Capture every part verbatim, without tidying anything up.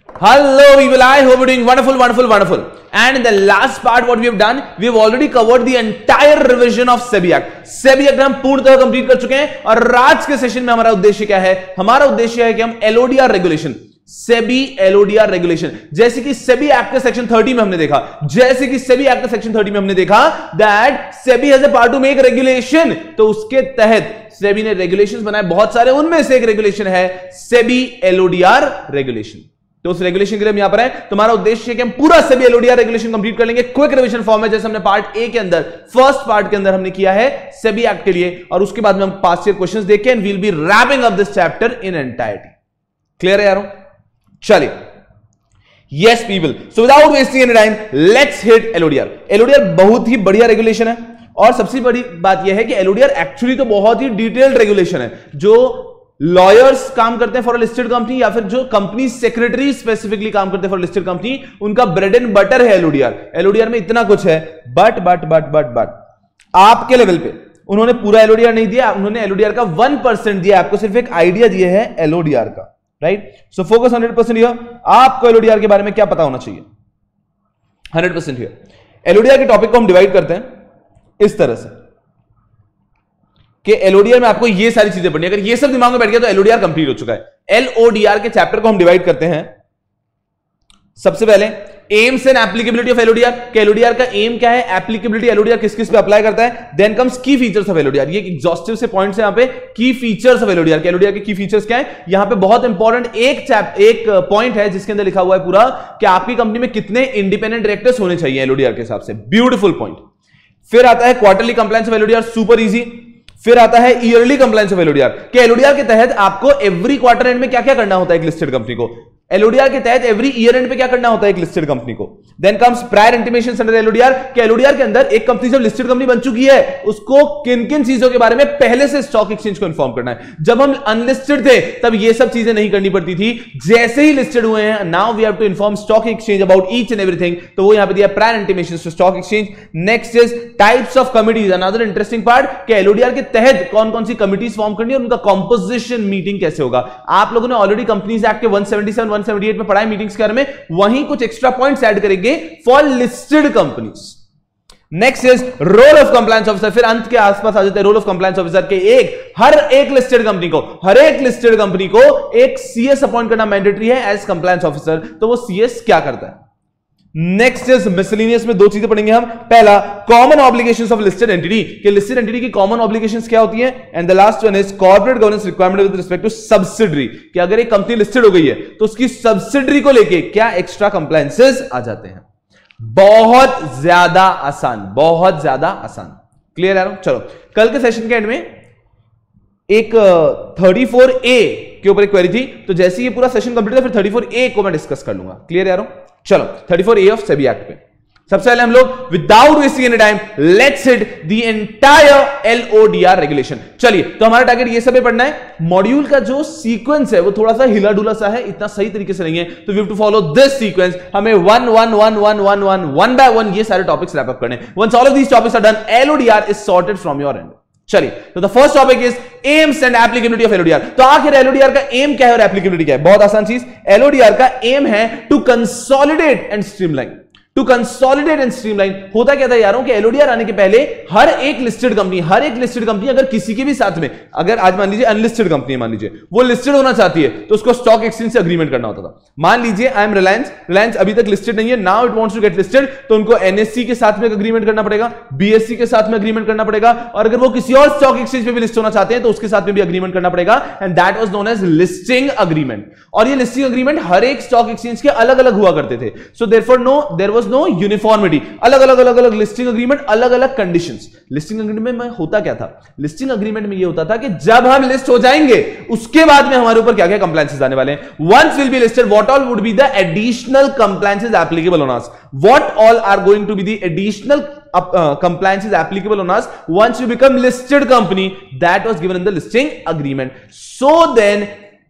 Hello people, I hope you're doing wonderful, wonderful, wonderful. And in the last part, what we have done, we have already covered the entire revision of SEBI Act. SEBI Act हम पूर्णतः complete कर चुके हैं और आज के session में हमारा उद्देश्य क्या है? हमारा उद्देश्य है कि हम L O D R regulation, SEBI L O D R regulation, जैसे कि सेबी एक्ट के सेक्शन थर्टी में हमने देखा, जैसे कि सेबी एक्ट के सेक्शन थर्टी में हमने देखा that SEBI has a part to make regulation, तो उसके तहत सेबी ने रेगुलेशंस बनाए बहुत सारे, उनमें से एक रेगुलेशन है SEBI L O D R regulation. तो उस रेगुलेशन के लिए हम यहां पर है, तुम्हारा उद्देश्य है कि हम पूरा SEBI L O D R regulation complete कर लेंगे क्विक रिवीजन फॉर्म में, जैसे हमने पार्ट ए के अंदर फर्स्ट पार्ट के अंदर हमने किया है सेबी एक्ट के लिए, और उसके बाद में हम पास्ट ईयर क्वेश्चंस देख के and we will be wrapping up this chapter in entirety. Clear है यारों? चलिए, yes people, so without wasting any time let's hit L O D R। L O D R बहुत ही बढ़िया regulation है और सबसे बड़ी बात यह है कि L O D R actually तो बहुत ही डिटेल्ड रेगुलेशन है, जो लॉयर्स काम करते हैं फॉर अ लिस्टेड कंपनी या फिर जो कंपनी सेक्रेटरी स्पेसिफिकली काम करते हैं फॉर लिस्टेड कंपनी, उनका ब्रेड एंड बटर है L O D R। L O D R में इतना कुछ है, but but but but but आपके लेवल पे उन्होंने पूरा L O D R नहीं दिया, उन्होंने L O D R का वन परसेंट दिया, आपको सिर्फ एक आइडिया दिया है L O D R का, right? So focus hundred percent here. आपको L O D R के बारे में क्या पता होना चाहिए? Hundred percent here. L O D R के टॉपिक को हम डिवाइड करते हैं इस तरह से कि L O D R में आपको ये सारी चीजें पढ़नी है। अगर ये सब दिमाग में बैठ गया तो L O D R complete हो चुका है। L O D R के चैप्टर को हम डिवाइड करते हैं। सबसे पहले aims and applicability of L O D R, कि L O D R का एम क्या है, applicability L O D R किस किस पे अप्लाई करता है। Then comes key features of L O D R, ये एग्जॉस्टिव से पॉइंट्स है यहाँ पे, key features of L O D R, के L O D R के की फीचर्स क्या है। यहाँ पे बहुत इंपॉर्टेंट एक चैप एक पॉइंट है जिसके अंदर लिखा हुआ है पूरा कि आपकी कंपनी में कितने इंडिपेंडेंट डायरेक्टर्स होने चाहिए L O D R के हिसाब से। Beautiful point. फिर आता है quarterly compliance of L O D R, super easy. फिर आता है yearly compliance of L O D R, कि L O D R के तहत आपको एवरी क्वार्टर एंड में क्या क्या करना होता है एक लिस्टेड कंपनी को। L O D R के तहत एवरी ईयर एंड पे क्या करना होता है एक लिस्टेड कंपनी को। Then comes prior intimation under L O D R, कि L O D R के अंदर एक कंपनी जब लिस्टेड कंपनी बन चुकी है उसको किन किन चीजों के बारे में पहले से स्टॉक एक्सचेंज को इन्फॉर्म करना है। जब हम अनलिस्टेड थे तब ये सब चीजें नहीं करनी पड़ती थी, जैसे ही लिस्टेड हुए हैं now we have to inform stock exchange about each and everything, तो वो यहां पे दिया prior intimation to stock exchange. Next is types of committees, another interesting part, कि L O D R के तहत कौन कौन सी कमिटीज फॉर्म करनी है और उनका कॉम्पोजिशन मीटिंग कैसे होगा। आप लोगों ने ऑलरेडी कंपनीज एक्ट के one seventy seven one seventy eight में पढ़ा है मीटिंग्स के बारे में, वहीं कुछ एक्स्ट्रा पॉइंट्स ऐड करेंगे for listed companies. Next is role of compliance officer, फिर अंत के आसपास आ जाते हैं रोल ऑफ कंप्लायंस ऑफिसर के एक हर एक लिस्टेड कंपनी को हर एक लिस्टेड कंपनी को एक सीएस अपॉइंट करना मैंडेटरी है एज कंप्लायंस ऑफिसर, तो वो सीएस क्या करता है। नेक्स्ट इज मिसलेनियस में दो चीजें पढ़ेंगे हम। पहला common obligations of listed entity, कि लिस्टेड एंटिटी की कॉमन ऑब्लिगेशंस क्या होती हैं। And the last one is corporate governance requirement with respect to subsidiary, कि अगर एक कंपनी लिस्टेड हो गई है तो उसकी सब्सिडरी को लेके क्या एक्स्ट्रा कंप्लायंसेस आ जाते हैं। बहुत ज्यादा आसान, बहुत ज्यादा आसान। क्लियर है? चलो, कल के सेशन के एंड में एक थर्टी फोर ए के ऊपर एक क्वेरी थी, तो जैसे ये पूरा सेशन कंप्लीट है फिर थर्टी फोर ए को मैं डिस्कस कर लूंगा। क्लियर है यारों? चलो, thirty four A of SEBI act पे सबसे पहले हम लोग without wasting any time let's hit the entire L O D R regulation. चलिए, तो हमारा टारगेट ये सब पढ़ना है। मॉड्यूल का जो सीक्वेंस है वो थोड़ा सा हिला डुला सा है, इतना सही तरीके से नहीं है, तो we have to follow this sequence. हमें one one one one one one one by one ये सारे टॉपिक्स रैप अप करने। Once all of these topics are done, L O D R is sorted from your end. चलिए, तो the first topic is aims and applicability of L O D R। तो आखिर L O D R का aim क्या है और applicability क्या है? बहुत आसान चीज। L O D R का एम है to consolidate and streamline. To consolidate and streamline होता क्या था यारों कि L O D R आने के पहले हर एक लिस्टेड कंपनी हर एक लिस्टेड कंपनी अगर किसी के भी साथ में, अगर आज मान लीजिए अनलिस्टेड कंपनी है, मान लीजिए वो लिस्टेड होना चाहती है, तो उसको स्टॉक एक्सचेंज से अग्रीमेंट करना होता था। मान लीजिए आई एम रिलायंस, रिलायंस अभी तक लिस्टेड नहीं है, now it wants to get listed, तो उनको एनएससी के साथ में अग्रीमेंट करना पड़ेगा, बीएससी के साथ में अग्रीमेंट करना पड़ेगा, और अगर वो किसी और स्टॉक एक्सचेंज पे भी लिस्ट होना चाहते हैं तो उसके साथ में भी अग्रीमेंट करना पड़ेगा, and that was known as listing agreement. और ये लिस्टिंग अग्रीमेंट हर एक स्टॉक एक्सचेंज के अलग अलग हुआ करते थे। So therefore no there was no uniformity, अलग अलग अलग अलग लिस्टिंग अग्रीमेंट, अलग अलग कंडीशंस। लिस्टिंग अग्रीमेंट में होता क्या था? लिस्टिंग अग्रीमेंट में ये होता था कि जब हम लिस्ट हो जाएंगे उसके बाद में हमारे ऊपर क्या क्या कंप्लायंसेस आने वाले हैं। Once will be listed what all would be the additional compliances applicable on us, what all are going to be the additional compliances applicable on us once you become listed company, that was given in the listing agreement. So then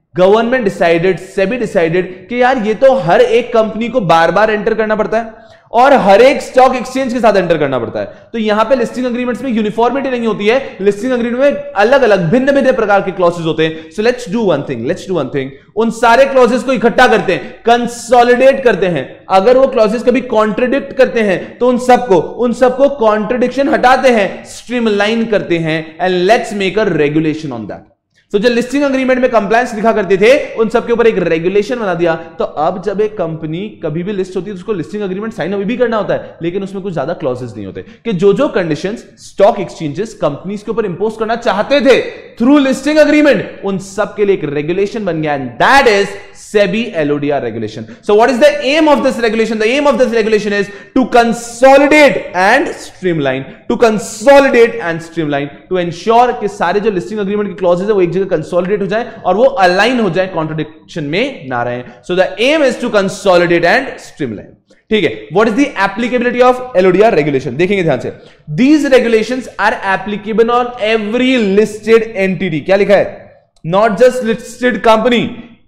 government decided, SEBI decided कि यार ये तो हर एक company को बार बार enter करना पड़ता है और हर एक स्टॉक एक्सचेंज के साथ एंटर करना पड़ता है, तो यहां पे लिस्टिंग एग्रीमेंट्स में यूनिफॉर्मिटी नहीं होती है, लिस्टिंग एग्रीमेंट में अलग अलग भिन्न भिन्न प्रकार के क्लॉसेस होते हैं। So let's do one thing, let's do one thing, उन सारे क्लॉसेस को इकट्ठा करते हैं, कंसोलिडेट करते हैं। अगर वो क्लॉसेस कभी कॉन्ट्रडिक्ट करते हैं तो उन सबको उन सबको कॉन्ट्रडिक्शन हटाते हैं, स्ट्रीमलाइन करते हैं, and let's make a regulation on that. तो so, जो लिस्टिंग एग्रीमेंट में कंप्लायंस लिखा करते थे उन सबके ऊपर एक रेगुलेशन बना दिया। तो अब जब एक कंपनी कभी भी लिस्ट होती है तो उसको लिस्टिंग एग्रीमेंट साइन अभी भी करना होता है, लेकिन उसमें कुछ ज्यादा क्लॉजेस नहीं होते कि जो जो कंडीशंस स्टॉक एक्सचेंजेस कंपनीज के ऊपर इंपोज करना चाहते थे थ्रू लिस्टिंग एग्रीमेंट, उन सब के लिए एक रेगुलेशन बन गया, and that is SEBI LODR regulation. So what is the aim of this regulation? The aim of this regulation is to consolidate and streamline, to consolidate and streamline, to ensure कि सारे जो लिस्टिंग एग्रीमेंट के clauses है वो एक जगह consolidate हो जाए और वो अलाइन हो जाए, कॉन्ट्रडिक्शन में ना रहे। So the aim is to consolidate and streamline. ठीक है, what is the applicability of LODR regulation? देखेंगे ध्यान से, these regulations are applicable on every listed entity. क्या लिखा है? Not just listed company,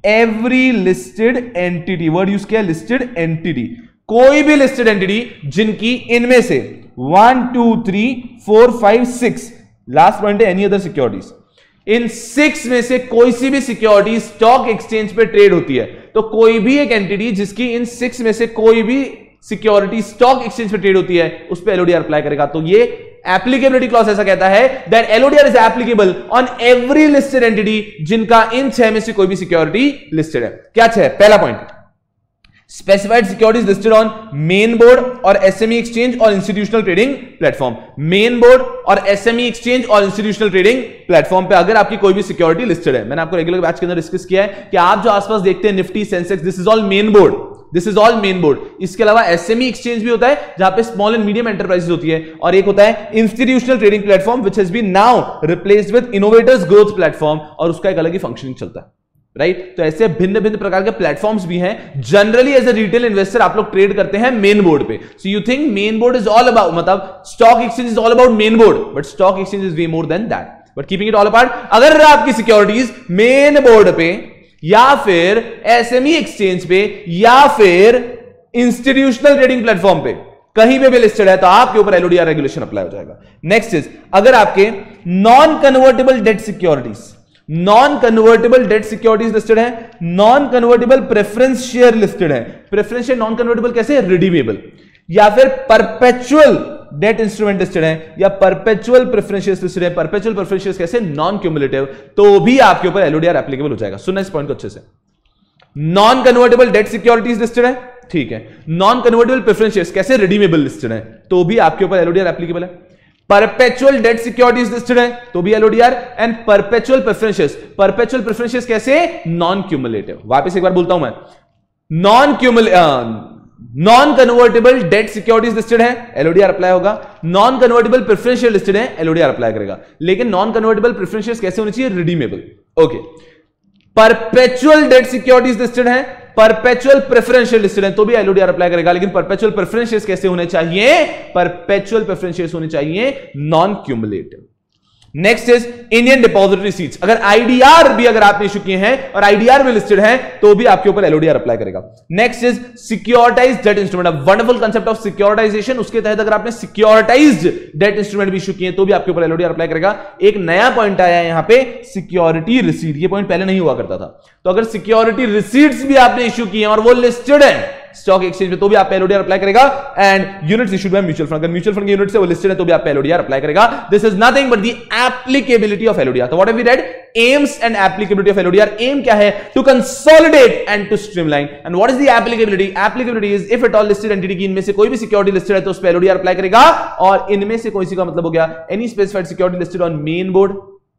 every listed entity. Word use किया listed entity, कोई भी लिस्टेड एंटिटी जिनकी इनमें से one two three four five six, last point है एनी अदर सिक्योरिटीज, इन सिक्स में से कोई सी भी सिक्योरिटी स्टॉक एक्सचेंज पे ट्रेड होती है, तो कोई भी एक एंटिटी जिसकी इन सिक्स में से कोई भी सिक्योरिटी स्टॉक एक्सचेंज पे ट्रेड होती है उस पे एलओडीआर अप्लाई करेगा। तो ये एप्लीकेबिलिटी क्लॉज ऐसा कहता है that LODR is applicable on every listed entity जिनका इन छह में से कोई भी सिक्योरिटी लिस्टेड है। क्या छह? पहला point, specified securities listed on main board और एसएमई एक्सचेंज और institutional trading platform. Main board और एसएमई एक्सचेंज और इंस्टीट्यूशनल ट्रेडिंग प्लेटफॉर्म पे अगर आपकी कोई भी सिक्योरिटी लिस्टेड है, मैंने आपको रेगुलर बैच के अंदर डिस्कस किया है कि आप जो आसपास देखते हैं Nifty, Sensex, this is all main board, this is all main board. इसके अलावा एसएमई एक्सचेंज भी होता है जहां पे स्मॉल एंड मीडियम एंटरप्राइजेस होती है, और एक होता है institutional trading platform which has been now replaced with innovators growth platform, और उसका एक अलग ही फंक्शनिंग चलता है, राइट right? तो ऐसे भिन्न भिन्न प्रकार के प्लेटफॉर्म्स भी हैं। Generally as a retail investor आप लोग ट्रेड करते हैं मेन बोर्ड पे। So you think main board is all about, मतलब stock exchange is all about main board, but stock exchange is way more than that, but keeping it all apart. अगर आपकी securities main board पे या फिर SME exchange पे या फिर institutional trading platform पे कहीं पे भी लिस्टेड है तो आपके ऊपर एलओडीआर रेगुलेशन अप्लाई हो जाएगा। नेक्स्ट इज, अगर आपके non convertible debt securities, non convertible debt securities listed है, non convertible preference share listed है। प्रेफरेंस शेयर नॉन कन्वर्टेबल कैसे? रिडीमेबल, या फिर परपेचुअल डेट इंस्ट्रूमेंट लिस्टेड है, या परपेचुअल प्रेफरेंस शेयर्स लिस्टेड है। परपेचुअल प्रेफरेंस शेयर्स कैसे? नॉन क्यूमुलेटिव, तो भी आपके ऊपर एलओडीआर एप्लीकेबल हो जाएगा। सुनना इस पॉइंट को अच्छे से। Non convertible debt securities listed है, ठीक है। नॉन कन्वर्टेबल प्रेफरेंस शेयर्स कैसे? रिडीमेबल लिस्टेड है, तो भी आपके ऊपर एलओडीआर एप्लीकेबल है। परपेचुअल डेट सिक्योरिटीज लिस्टेड है तो भी LODR, and perpetual preference shares, perpetual preference shares कैसे? Non cumulative. वापस एक बार बोलता हूं मैं, non cumulative non convertible debt securities listed है, एलओडीआर अप्लाई होगा। Non convertible preference share listed है, एलओडीआर अप्लाई करेगा। लेकिन नॉन कन्वर्टेबल प्रेफरेंस शेयर्स कैसे होने चाहिए? Redeemable, okay. Perpetual debt securities listed है, परपेचुअल प्रेफरेंस शेयर लिस्टेड है, तो भी एलओडीआर अप्लाई करेगा। लेकिन परपेचुअल प्रेफरेंस शेयर्स कैसे होने चाहिए? परपेचुअल प्रेफरेंस शेयर्स होने चाहिए non cumulative. Next is Indian depository receipts. अगर आईडीआर भी अगर आपने इशू किए हैं और आईडीआर में लिस्टेड है तो भी आपके ऊपर एलओडीआर अप्लाई करेगा। Next is securitized debt instrument, a wonderful concept of securitization. उसके तहत अगर आपने सिक्योरिटाइज्ड डेट इंस्ट्रूमेंट भी इशू किए तो भी आपके ऊपर एलओडीआर अप्लाई करेगा। एक नया पॉइंट आया है यहां पे, सिक्योरिटी रिसीट। ये पॉइंट पहले नहीं हुआ करता था। तो अगर सिक्योरिटी रिसीट्स भी आपने इशू किए और वो लिस्टेड है स्टॉक एक्सचेंज में तो भी आप एलओडीआर अप्लाई करेगा। And units issued by mutual fund, अगर म्यूचुअल फंड के यूनिट से वो लिस्टेड है तो भी आप एलओडीआर अप्लाई करेगा। This is nothing but the applicability of LODR. तो what have we read? Aims and applicability of LODR. Aim क्या है? To consolidate and to streamline. And what is the applicability? Applicability is if at all listed entity की इनमें से कोई भी security listed है तो उस पर एलओडीआर अप्लाई करेगा। और इनमें से कोई सी का मतलब हो गया any specified security listed on main board,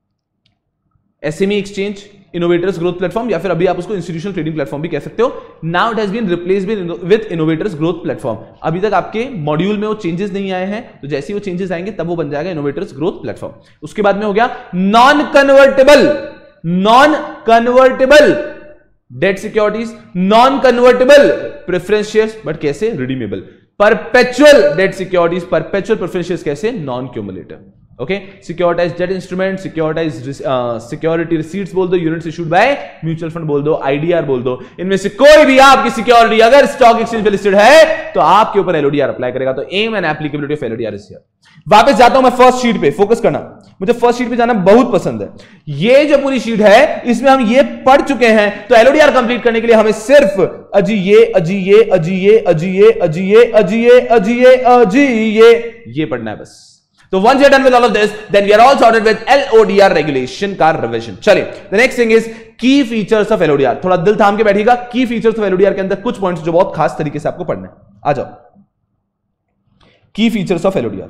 SME exchange, innovators growth platform, या फिर अभी आप उसको इंस्टीट्यूशनल ट्रेडिंग प्लेटफॉर्म भी कह सकते हो। Now it has been replaced with innovators growth platform. अभी तक आपके मॉड्यूल में वो चेंजेस नहीं आए हैं, तो जैसे ही वो चेंजेस आएंगे तब वो बन जाएगा इनोवेटर्स ग्रोथ प्लेटफॉर्म। उसके बाद में हो गया non convertible, non convertible debt securities, non convertible preference shares, but कैसे? Redeemable. Perpetual debt securities, perpetual preference shares कैसे? Non cumulative. Okay, securitize debt instrument, securitize security receipts बोल दो, units issued by mutual fund बोल दो, IDR बोल दो, इनमें से कोई भी आपकी सिक्योरिटी अगर स्टॉक एक्सचेंज पे लिस्टेड है तो आपके ऊपर एलओडीआर अप्लाई करेगा। तो aim and applicability of LODR is here. वापस जाता हूं मैं फर्स्ट शीट पे, फोकस करना, मुझे फर्स्ट शीट पे जाना बहुत पसंद है। ये जो पूरी शीट है इसमें हम ये पढ़ चुके हैं, तो एलओडीआर कंप्लीट करने के लिए हमें सिर्फ अजी ये अजी ये अजी ये अजी ये अजी ये अजी ये अजी ये अजी ये ये पढ़ना है बस। तो once you're done with all of this, then we are all sorted with L O D R regulation का revision। चलिए, the next thing is key features of L O D R। थोड़ा दिल थाम के बैठिएगा, key features of L O D R के अंदर कुछ points जो बहुत खास तरीके से आपको पढ़ने हैं। आ जाओ, key features of L O D R।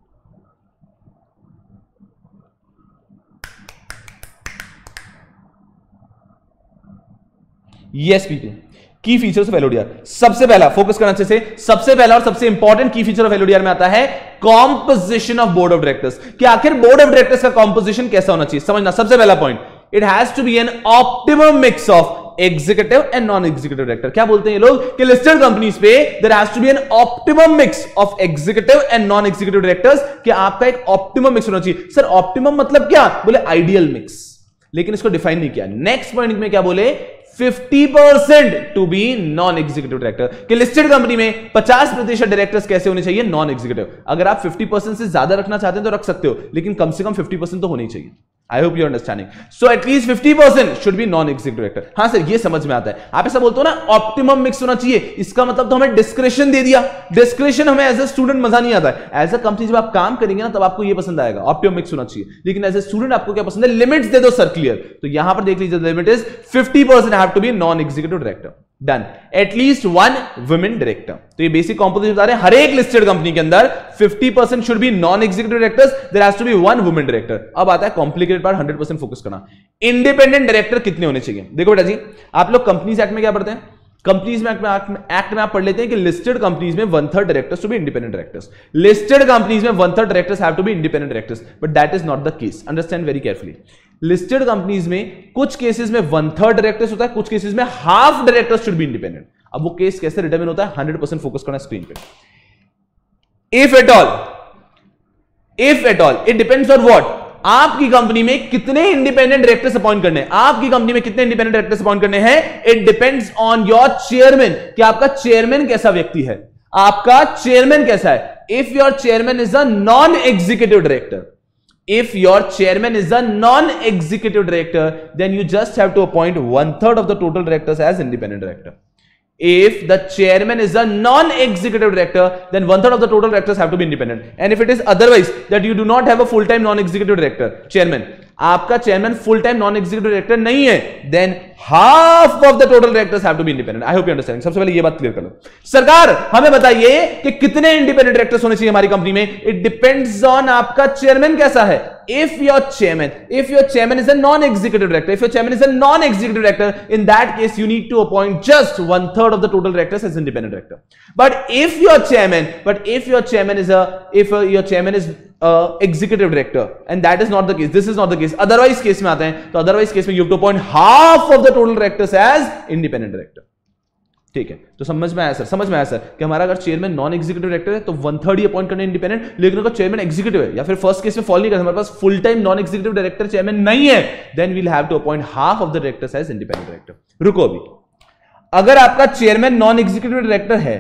Yes people, key features of LODR. सबसे पहला फोकस करना अच्छे से, सबसे पहला और सबसे इंपॉर्टेंट की फीचर ऑफ एलओडीआर में आता है composition of board of directors. कि आखिर बोर्ड ऑफ डायरेक्टर्स का कॉम्पोजिशन कैसा होना चाहिए, समझना। सबसे पहला point, it has to be an optimum mix of executive and non executive director. क्या बोलते हैं ये लोग कि लिस्टेड कंपनीज पे there has to be an optimum mix of executive and non executive directors. कि आपका एक ऑप्टिमम मिक्स होना चाहिए। सर ऑप्टिमम मतलब क्या, बोले आइडियल मिक्स, लेकिन इसको डिफाइन नहीं किया। नेक्स्ट पॉइंट में क्या बोले, fifty percent to be non executive director. कि लिस्टेड कंपनी में पचास प्रतिशत डायरेक्टर्स कैसे होने चाहिए, नॉन एग्जीक्यूटिव। अगर आप फिफ्टी परसेंट से ज्यादा रखना चाहते हैं तो रख सकते हो, लेकिन कम से कम फिफ्टी परसेंट तो होनी चाहिए। I hope you understanding. So at least fifty percent should be non executive director. हाँ सर ये समझ में आता है। आप ऐसा बोलते हो ना ऑप्टिमम मिक्स होना चाहिए, इसका मतलब तो हमें डिस्क्रिप्शन दे दिया। डिस्क्रिप्शन हमें एज ए स्टूडेंट मजा नहीं आता है। एज ए कंपनी जब आप काम करेंगे ना तब आपको ये पसंद आएगा, ऑप्टिमम मिक्स होना चाहिए। लेकिन एज ए स्टूडेंट आपको क्या पसंद है, लिमिट्स दे दो सर क्लियर। तो यहां पर देख लीजिए, limit is fifty percent have to be non executive director. Done. At least one women director. तो ये बेसिक कॉम्पोजिशन बता रहे हैं, हर एक लिस्टेड कंपनी के अंदर fifty percent should be non executive directors, there has to be one women director. अब आता है complicated part, hundred percent focus करना। इंडिपेंडेंट डायरेक्टर कितने होने चाहिए। देखो बेटा जी, आप लोग कंपनीज एक्ट में क्या पढ़ते हैं, कंपनीज में एक्ट में आप पढ़ लेते हैं कि लिस्टेड कंपनीज में one third directors to be independent directors. Listed companies में one third directors have to be independent directors, but that is not the case. Understand very carefully. Listed companies में कुछ केसेस में one third directors होता है, कुछ cases में half directors should be independent. अब वो केस कैसे डिटरमिन होता है, हंड्रेड परसेंट फोकस करना स्क्रीन पे। If at all, if at all, it depends on what, आपकी कंपनी में कितने इंडिपेंडेंट डायरेक्टर्स अपॉइंट करने हैं। आपकी कंपनी में कितने इंडिपेंडेंट डायरेक्टर्स अपॉइंट करने हैं, it depends on your chairman, कि आपका चेयरमैन कैसा व्यक्ति है, आपका चेयरमैन कैसा है। If your chairman is a non executive director, if your chairman is a non-executive director, then you just have to appoint one third of the total directors as independent director. If the chairman is a non-executive director, then one third of the total directors have to be independent. And if it is otherwise, that you do not have a full-time non-executive director, chairman, आपका chairman full time non executive director नहीं है, then half of the total directors have to be independent. I hope you understand. सबसे पहले ये बात clear कर लो। सरकार हमें बताइए कि कितने इंडिपेंडेंट डायरेक्टर्स होने चाहिए हमारी कंपनी में। इट डिपेंड्स ऑन आपका चेयरमैन कैसा है। If your chairman if your chairman is a non executive director, if your chairman is a non executive director, in that case you need to appoint just one third of the total directors as independent director. But if your chairman but if your chairman is a if your chairman is executive director, and that is not the case, this is not the case. Otherwise case में आते हैं तो otherwise case में you have to appoint half of the total directors as independent director. ठीक है, तो समझ में आया सर, समझ में आया सर कि हमारा अगर चेयरमैन नॉन एग्जीक्यूटिव डायरेक्टर है तो वन थर्ड ही अपॉइंट करने इंडिपेंडेंट, लेकिन अगर चेयरमैन एग्जीक्यूटिव है या फिर फर्स्ट केस में फॉल नहीं करता, हमारे पास full time non executive director chairman नहीं है, then we'll have to appoint half of the directors as independent director. रुको अभी, अगर आपका चेयरमैन नॉन एग्जीक्यूटिव डायरेक्टर है,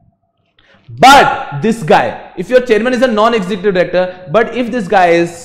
but this guy, if your chairman is a non-executive director, but if this guy is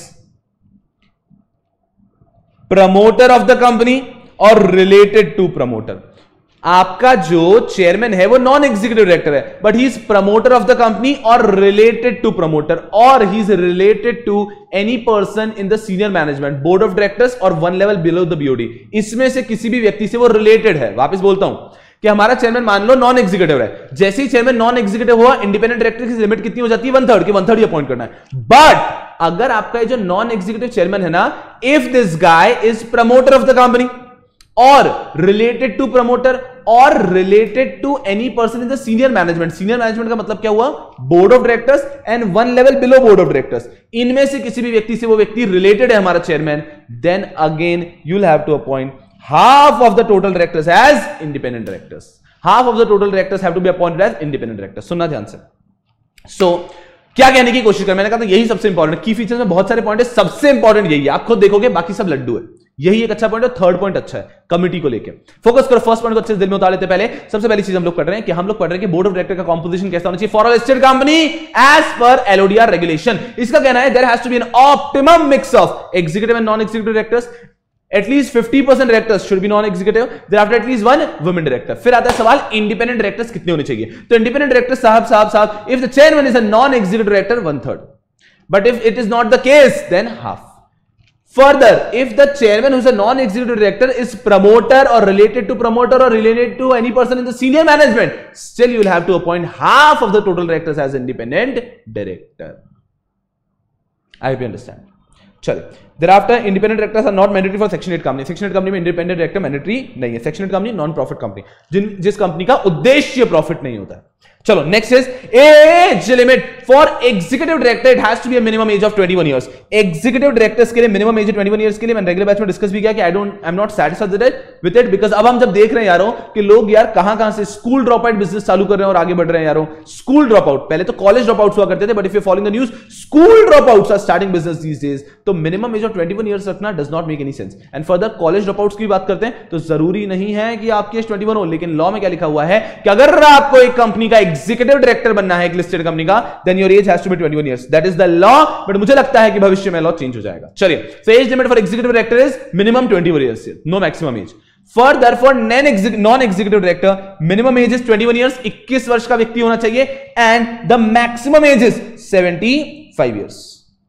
promoter of the company or related to promoter, आपका जो chairman है वो non executive director है, but he is promoter of the company और related to promoter, और he is related to any person in the senior management, board of directors और one level below the BOD, इसमें से किसी भी व्यक्ति से वो रिलेटेड है। वापस बोलता हूं कि हमारा चेयरमैन मान लो नॉन एग्जीक्यूटिव है, जैसे ही चेयरमैन नॉन एग्जीक्यूटिव हुआ, इंडिपेंडेंट डायरेक्टर की लिमिट कितनी हो जाती है, वन थर्ड की, वन थर्ड ही अपॉइंट करना है। बट अगर आपका जो नॉन एग्जीक्यूटिव चेयरमैन है ना, if this guy is promoter of the company और रिलेटेड टू प्रमोटर और related to any person in the senior management, senior management का मतलब क्या हुआ, board of directors and one level below board of directors, इनमें से किसी भी व्यक्ति से वो व्यक्ति रिलेटेड है हमारा chairman, then again you will have to appoint half of the total directors as independent directors. Half of the total directors have to be appointed as independent directors. सुनना ध्यान से. So क्या कहने की कोशिश कर, मैंने कहा था यही सबसे इंपॉर्टेंट की फीचर्स में बहुत सारे पॉइंट है, सबसे इंपॉर्टेंट यही है, आप खुद देखोगे बाकी सब लड्डू है, यही एक अच्छा पॉइंट है। थर्ड पॉइंट अच्छा है कमिटी को लेकर, फोकस करो, फर्स्ट पॉइंट को अच्छे से दिल में उतार लेते पहले। सबसे पहली चीज हम लोग पढ़ रहे हैं कि हम लोग पढ़ रहे हैं कि बोर्ड ऑफ डायरेक्टर का कंपोजिशन कैसा होना चाहिए for a listed company as per LODR regulation. इसका कहना है there has to be an optimum mix of executive and non executive directors, at least fifty percent directors should be non-executive, thereafter at least one women director। फिर आता है सवाल independent directors कितने होने चाहिए, तो independent directors साहब साहब साहब if the chairman is a non-executive director one third, but if it is not the case then half। Further, if the chairman who is a non-executive director is promoter or related to promoter or related to any person in the senior management, still you will have to appoint half of the total directors as independent director। I hope you understand। चलिए, thereafter independent directors are not mandatory for section eight company। section eight company में independent director mandatory नहीं है। section eight company non profit company, जिन जिस company का उद्देश्य profit नहीं होता है। चलो next is age limit for executive director, it has to be a minimum age of twenty-one years. Executive directors के लिए मिनिमम एज twenty-one इयर्स के लिए मैंने रेगुलर बैच में डिस्कस भी किया कि I don't I am not satisfied with it, because अब हम जब देख रहे हैं यारों कि लोग यार कहां कहां से स्कूल ड्रॉप आउट बिजनेस चालू कर रहे हैं और आगे बढ़ रहे हैं यारों। स्कूल ड्रॉप आउट, पहले तो कॉलेज ड्रॉप आउट्स हुआ करते थे, but if you following the news school dropouts are starting business these days. तो minimum age of twenty-one years रखना does not make any sense. And further college dropouts की बात करते हैं तो जरूरी नहीं है कि आपकी एज twenty-one हो, लेकिन लॉ में क्या लिखा हुआ है कि अगर आपको एक कंपनी का एग्जीक्यूटिव डायरेक्टर बनना है एक लिस्टेड कंपनी का, then your age has to be twenty-one years. That is the law, but मुझे लगता है कि भविष्य में लॉ चेंज हो जाएगा। चलिए, so age limit for executive director is minimum twenty-one years, no maximum age. Further for non executive director minimum age is twenty-one years, इक्कीस वर्ष का व्यक्ति होना चाहिए, and the maximum age is seventy-five years.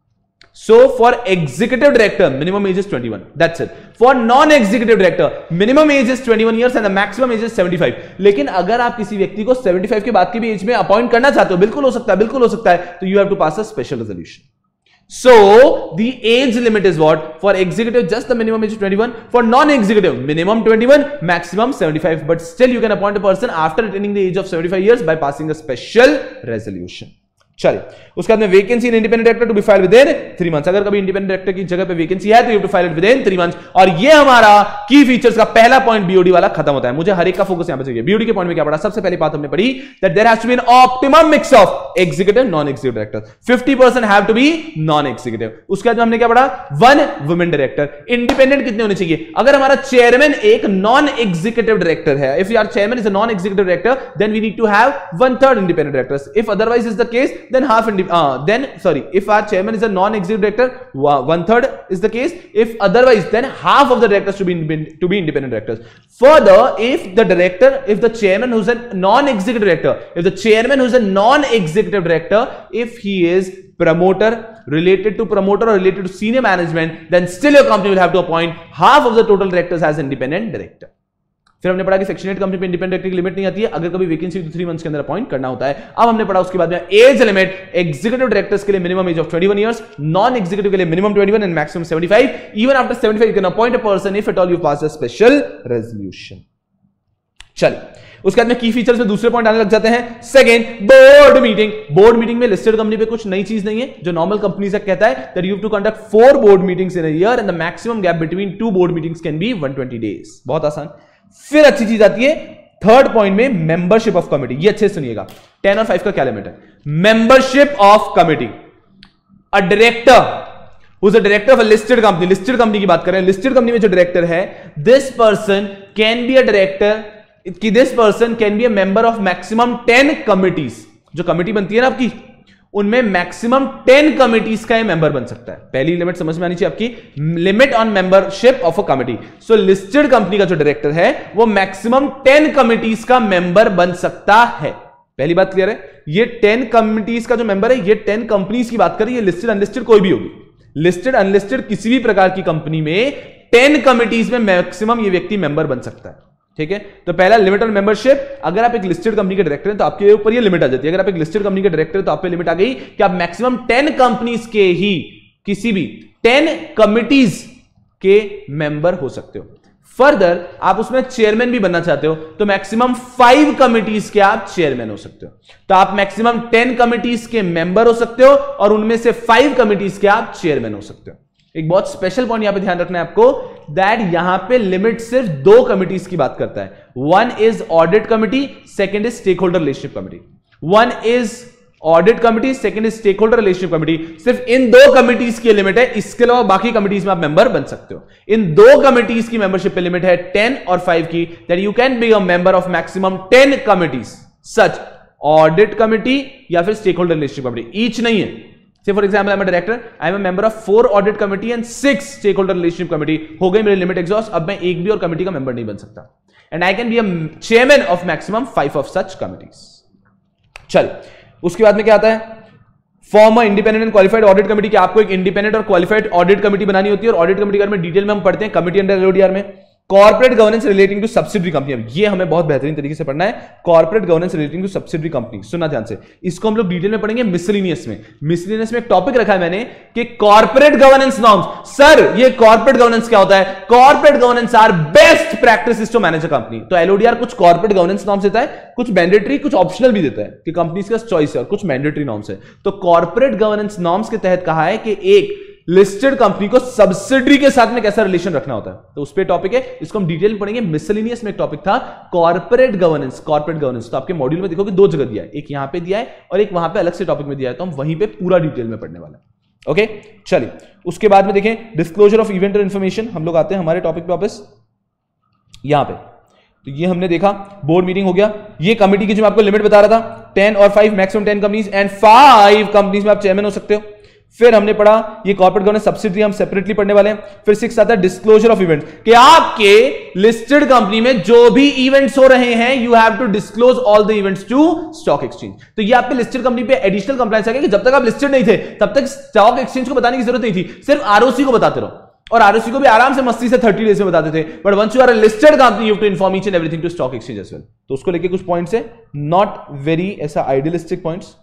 So for executive director, minimum age is twenty-one. That's it. For non-executive director, minimum age is twenty-one years and the maximum age is seventy-five. लेकिन अगर आप किसी व्यक्ति को seventy-five के बाद की भी एज में अपॉइंट करना चाहते हो, बिल्कुल हो सकता है, बिल्कुल हो सकता है, तो you have to pass a special resolution. So the age limit is what? For executive, just the minimum age is twenty-one. For non-executive, minimum twenty-one, maximum seventy-five. But still, you can appoint a person after attaining the age of seventy-five years by passing a special resolution. चलिए, उसके बाद में vacancy in independent director to be file within three months. अगर कभी independent director की जगह पे vacancy है तो you have to file it within three months. और ये हमारा की फीचर्स का पहला पॉइंट बीओडी वाला खत्म होता है। मुझे हर एक का फोकस यहां पे चाहिए। बीओडी के पॉइंट में क्या पढ़ा? सबसे पहली बात हमने पढ़ी that there has to be an optimum mix of executive non executive director. Fifty percent have to be non executive. उसके बाद हमने क्या पढ़ा? One women director. इंडिपेंडेंट कितने होने चाहिए? अगर हमारा चेयरमैन एक नॉन एग्जीक्यूटिव डायरेक्टर है, if your chairman is a non executive director, then we need to have one third independent directors. If otherwise is the case, then half then sorry if our chairman is a non-executive director, one third is the case. If otherwise, then half of the directors to be to be independent directors. Further, if the director, if the chairman who's a non-executive director, if the chairman who's a non-executive director, if he is promoter, related to promoter or related to senior management, then still your company will have to appoint half of the total directors as independent director. फिर हमने पढ़ा कि section eight company पे independent director की limit नहीं आती है, अगर कभी वैकेंसी तो थ्री मंथ्स के अंदर अपॉइंट करना होता है। अब हमने पढ़ा उसके बाद में एज लिमिट, एग्जीक्यूटिव डायरेक्टर्स के लिए minimum age of twenty-one years, non executive के लिए minimum twenty-one and maximum seventy-five. Even after seventy-five you can appoint a person if at all you pass a special resolution. चलिए, उसके बाद में की features में दूसरे पॉइंट आने लग जाते हैं। Second, board meeting. Board meeting में लिस्टेड कंपनी पे कुछ नई चीज नहीं है जो नॉर्मल कंपनी से कहता है that you have to conduct four board meetings in a year and the maximum gap between two board meetings can be one hundred twenty days. बहुत आसान। फिर अच्छी चीज आती है थर्ड पॉइंट में, मेंबरशिप ऑफ कमिटी। ये अच्छे से सुनिएगा, टेन और फाइव का क्या लिमिट है? Membership of committee. A director who is a director of a listed company, listed company की बात करें, लिस्टेड कंपनी में जो डायरेक्टर है, this person can be a director कि this person can be a member of maximum ten committees. जो committee बनती है ना आपकी, उनमें मैक्सिमम टेन कमिटीज का मेंबर बन सकता है। पहली लिमिट समझ में आनी चाहिए आपकी, limit on membership of a committee. So listed company का जो डायरेक्टर है वो मैक्सिमम टेन कमिटीज का मेंबर बन सकता है। पहली बात क्लियर है? ये टेन कमिटीज का जो मेंबर है, ये टेन कंपनीज की बात करें, ये लिस्टेड अनलिस्टेड कोई भी होगी, लिस्टेड अनलिस्टेड किसी भी प्रकार की कंपनी में टेन कमिटीज में मैक्सिमम ये व्यक्ति मेंबर बन सकता है। ठीक है, तो पहला लिमिट ऑन मेंबरशिप, अगर आप एक लिस्टेड कंपनी के डायरेक्टर हैं तो आपके ऊपर ये लिमिट आ जाती है। अगर आप एक लिस्टेड कंपनी के डायरेक्टर हैं तो आप पे लिमिट आ गई कि आप मैक्सिमम टेन कंपनीज के ही किसी भी टेन कमिटीज के मेंबर हो सकते हो। फर्दर आप उसमें चेयरमैन भी बनना चाहते हो तो मैक्सिमम फाइव कमिटीज के आप चेयरमैन हो सकते हो। तो आप मैक्सिमम टेन कमिटीज के मेंबर हो सकते हो और उनमें से फाइव कमिटीज के आप चेयरमैन हो सकते हो। एक बहुत स्पेशल पॉइंट यहां पे ध्यान रखना है आपको, दैट यहां पे लिमिट सिर्फ दो कमिटीज की बात करता है। One is audit committee, second is stakeholder relationship committee. One is audit committee, second is stakeholder relationship committee. सिर्फ इन दो कमिटीज की लिमिट है, इसके अलावा बाकी कमिटीज में आप मेंबर बन सकते हो। इन दो कमिटीज की मेंबरशिप पे लिमिट है टेन और फाइव की, that you can be a member of maximum ten committees, such audit committee या फिर stakeholder relationship committee, each नहीं है। Say for example I am a director, I am a member of four audit committee and six stakeholder relationship committee. हो गई मेरी limit exhaust, अब मैं एक भी और कमिटी का मेंबर नहीं बन सकता। And I can be a chairman of maximum five of such committees. चल उसके बाद में क्या आता है, form a independent and qualified audit committee, कि आपको एक इंडिपेंडेंट और क्वालिफाइड ऑडिट कमिटी बनानी होती है। और ऑडिट कमिटी के बारे में डिटेल में हम पढ़ते हैं कमिटी अंडर एलओडीआर में। Corporate governance relating to subsidiary company, ये हमें बहुत बेहतरीन तरीके से पढ़ना है। Corporate governance relating to subsidiary company, सुनना ध्यान से, इसको हम लोग डिटेल में पढ़ेंगे मिसलिनियस में। मिसलिनियस में एक टॉपिक रखा है मैंने कि कॉर्पोरेट गवर्नेंस नॉर्म्स। सर ये कॉर्पोरेट गवर्नेंस क्या होता है? Corporate governance are best practices to manage a company. तो एलओडीआर कुछ कॉर्पोरेट गवर्नेंस नॉर्म्स देता है, कुछ मैंडेटरी, कुछ ऑप्शनल भी देता है कि कंपनीज का चॉइस है, और कुछ मैंडेटरी नॉर्म्स है। तो कॉर्पोरेट गवर्नेंस नॉर्म्स के तहत कहा है कि एक लिस्टेड कंपनी को सब्सिडरी के साथ में कैसा रिलेशन रखना होता है, तो उस पे टॉपिक है, इसको हम डिटेल पढ़ेंगे। मिसलेनियस में एक टॉपिक था कॉर्पोरेट गवर्नेंस। कॉर्पोरेट गवर्नेंस तो आपके मॉड्यूल में देखोगे दो जगह दिया है, एक यहां पे दिया है और एक वहां पे अलग से टॉपिक में दिया है, तो हम वहीं पे पूरा डिटेल में पढ़ने वाले हैं। ओके चलिए, उसके बाद में देखें डिस्क्लोजर ऑफ इवेंट और इंफॉर्मेशन। हम लोग आते हैं हमारे टॉपिक पे वापस यहां पे। तो ये हमने देखा, बोर्ड मीटिंग हो गया। ये कमिटी की जो मैं आपको लिमिट बता रहा था, टेन और five, maximum ten companies and five companies में आप चेयरमैन हो सकते हो। फिर हमने पढ़ा ये कॉर्पोरेट गवर्नेंस सब्सिडरी, हम सेपरेटली पढ़ने वाले हैं। फिर सिक्स आता है डिस्क्लोजर ऑफ इवेंट्स, कि आपके लिस्टेड कंपनी में जो भी इवेंट्स हो रहे हैं you have to disclose all the events to stock exchange. तो ये आपके लिस्टेड कंपनी पे एडिशनल कंप्लायंस है कि जब तक आप लिस्टेड नहीं थे तब तक स्टॉक एक्सचेंज को बताने की जरूरत नहीं थी, सिर्फ आरओसी को बताते रहो, और आरओसी को भी आराम से मस्ती से थर्टी डेज में बताते थे। But once you are a listed company you have to inform each and everything to stock exchange as well. तो उसको लेके कुछ पॉइंट्स है, नॉट वेरी ऐसा idealistic points.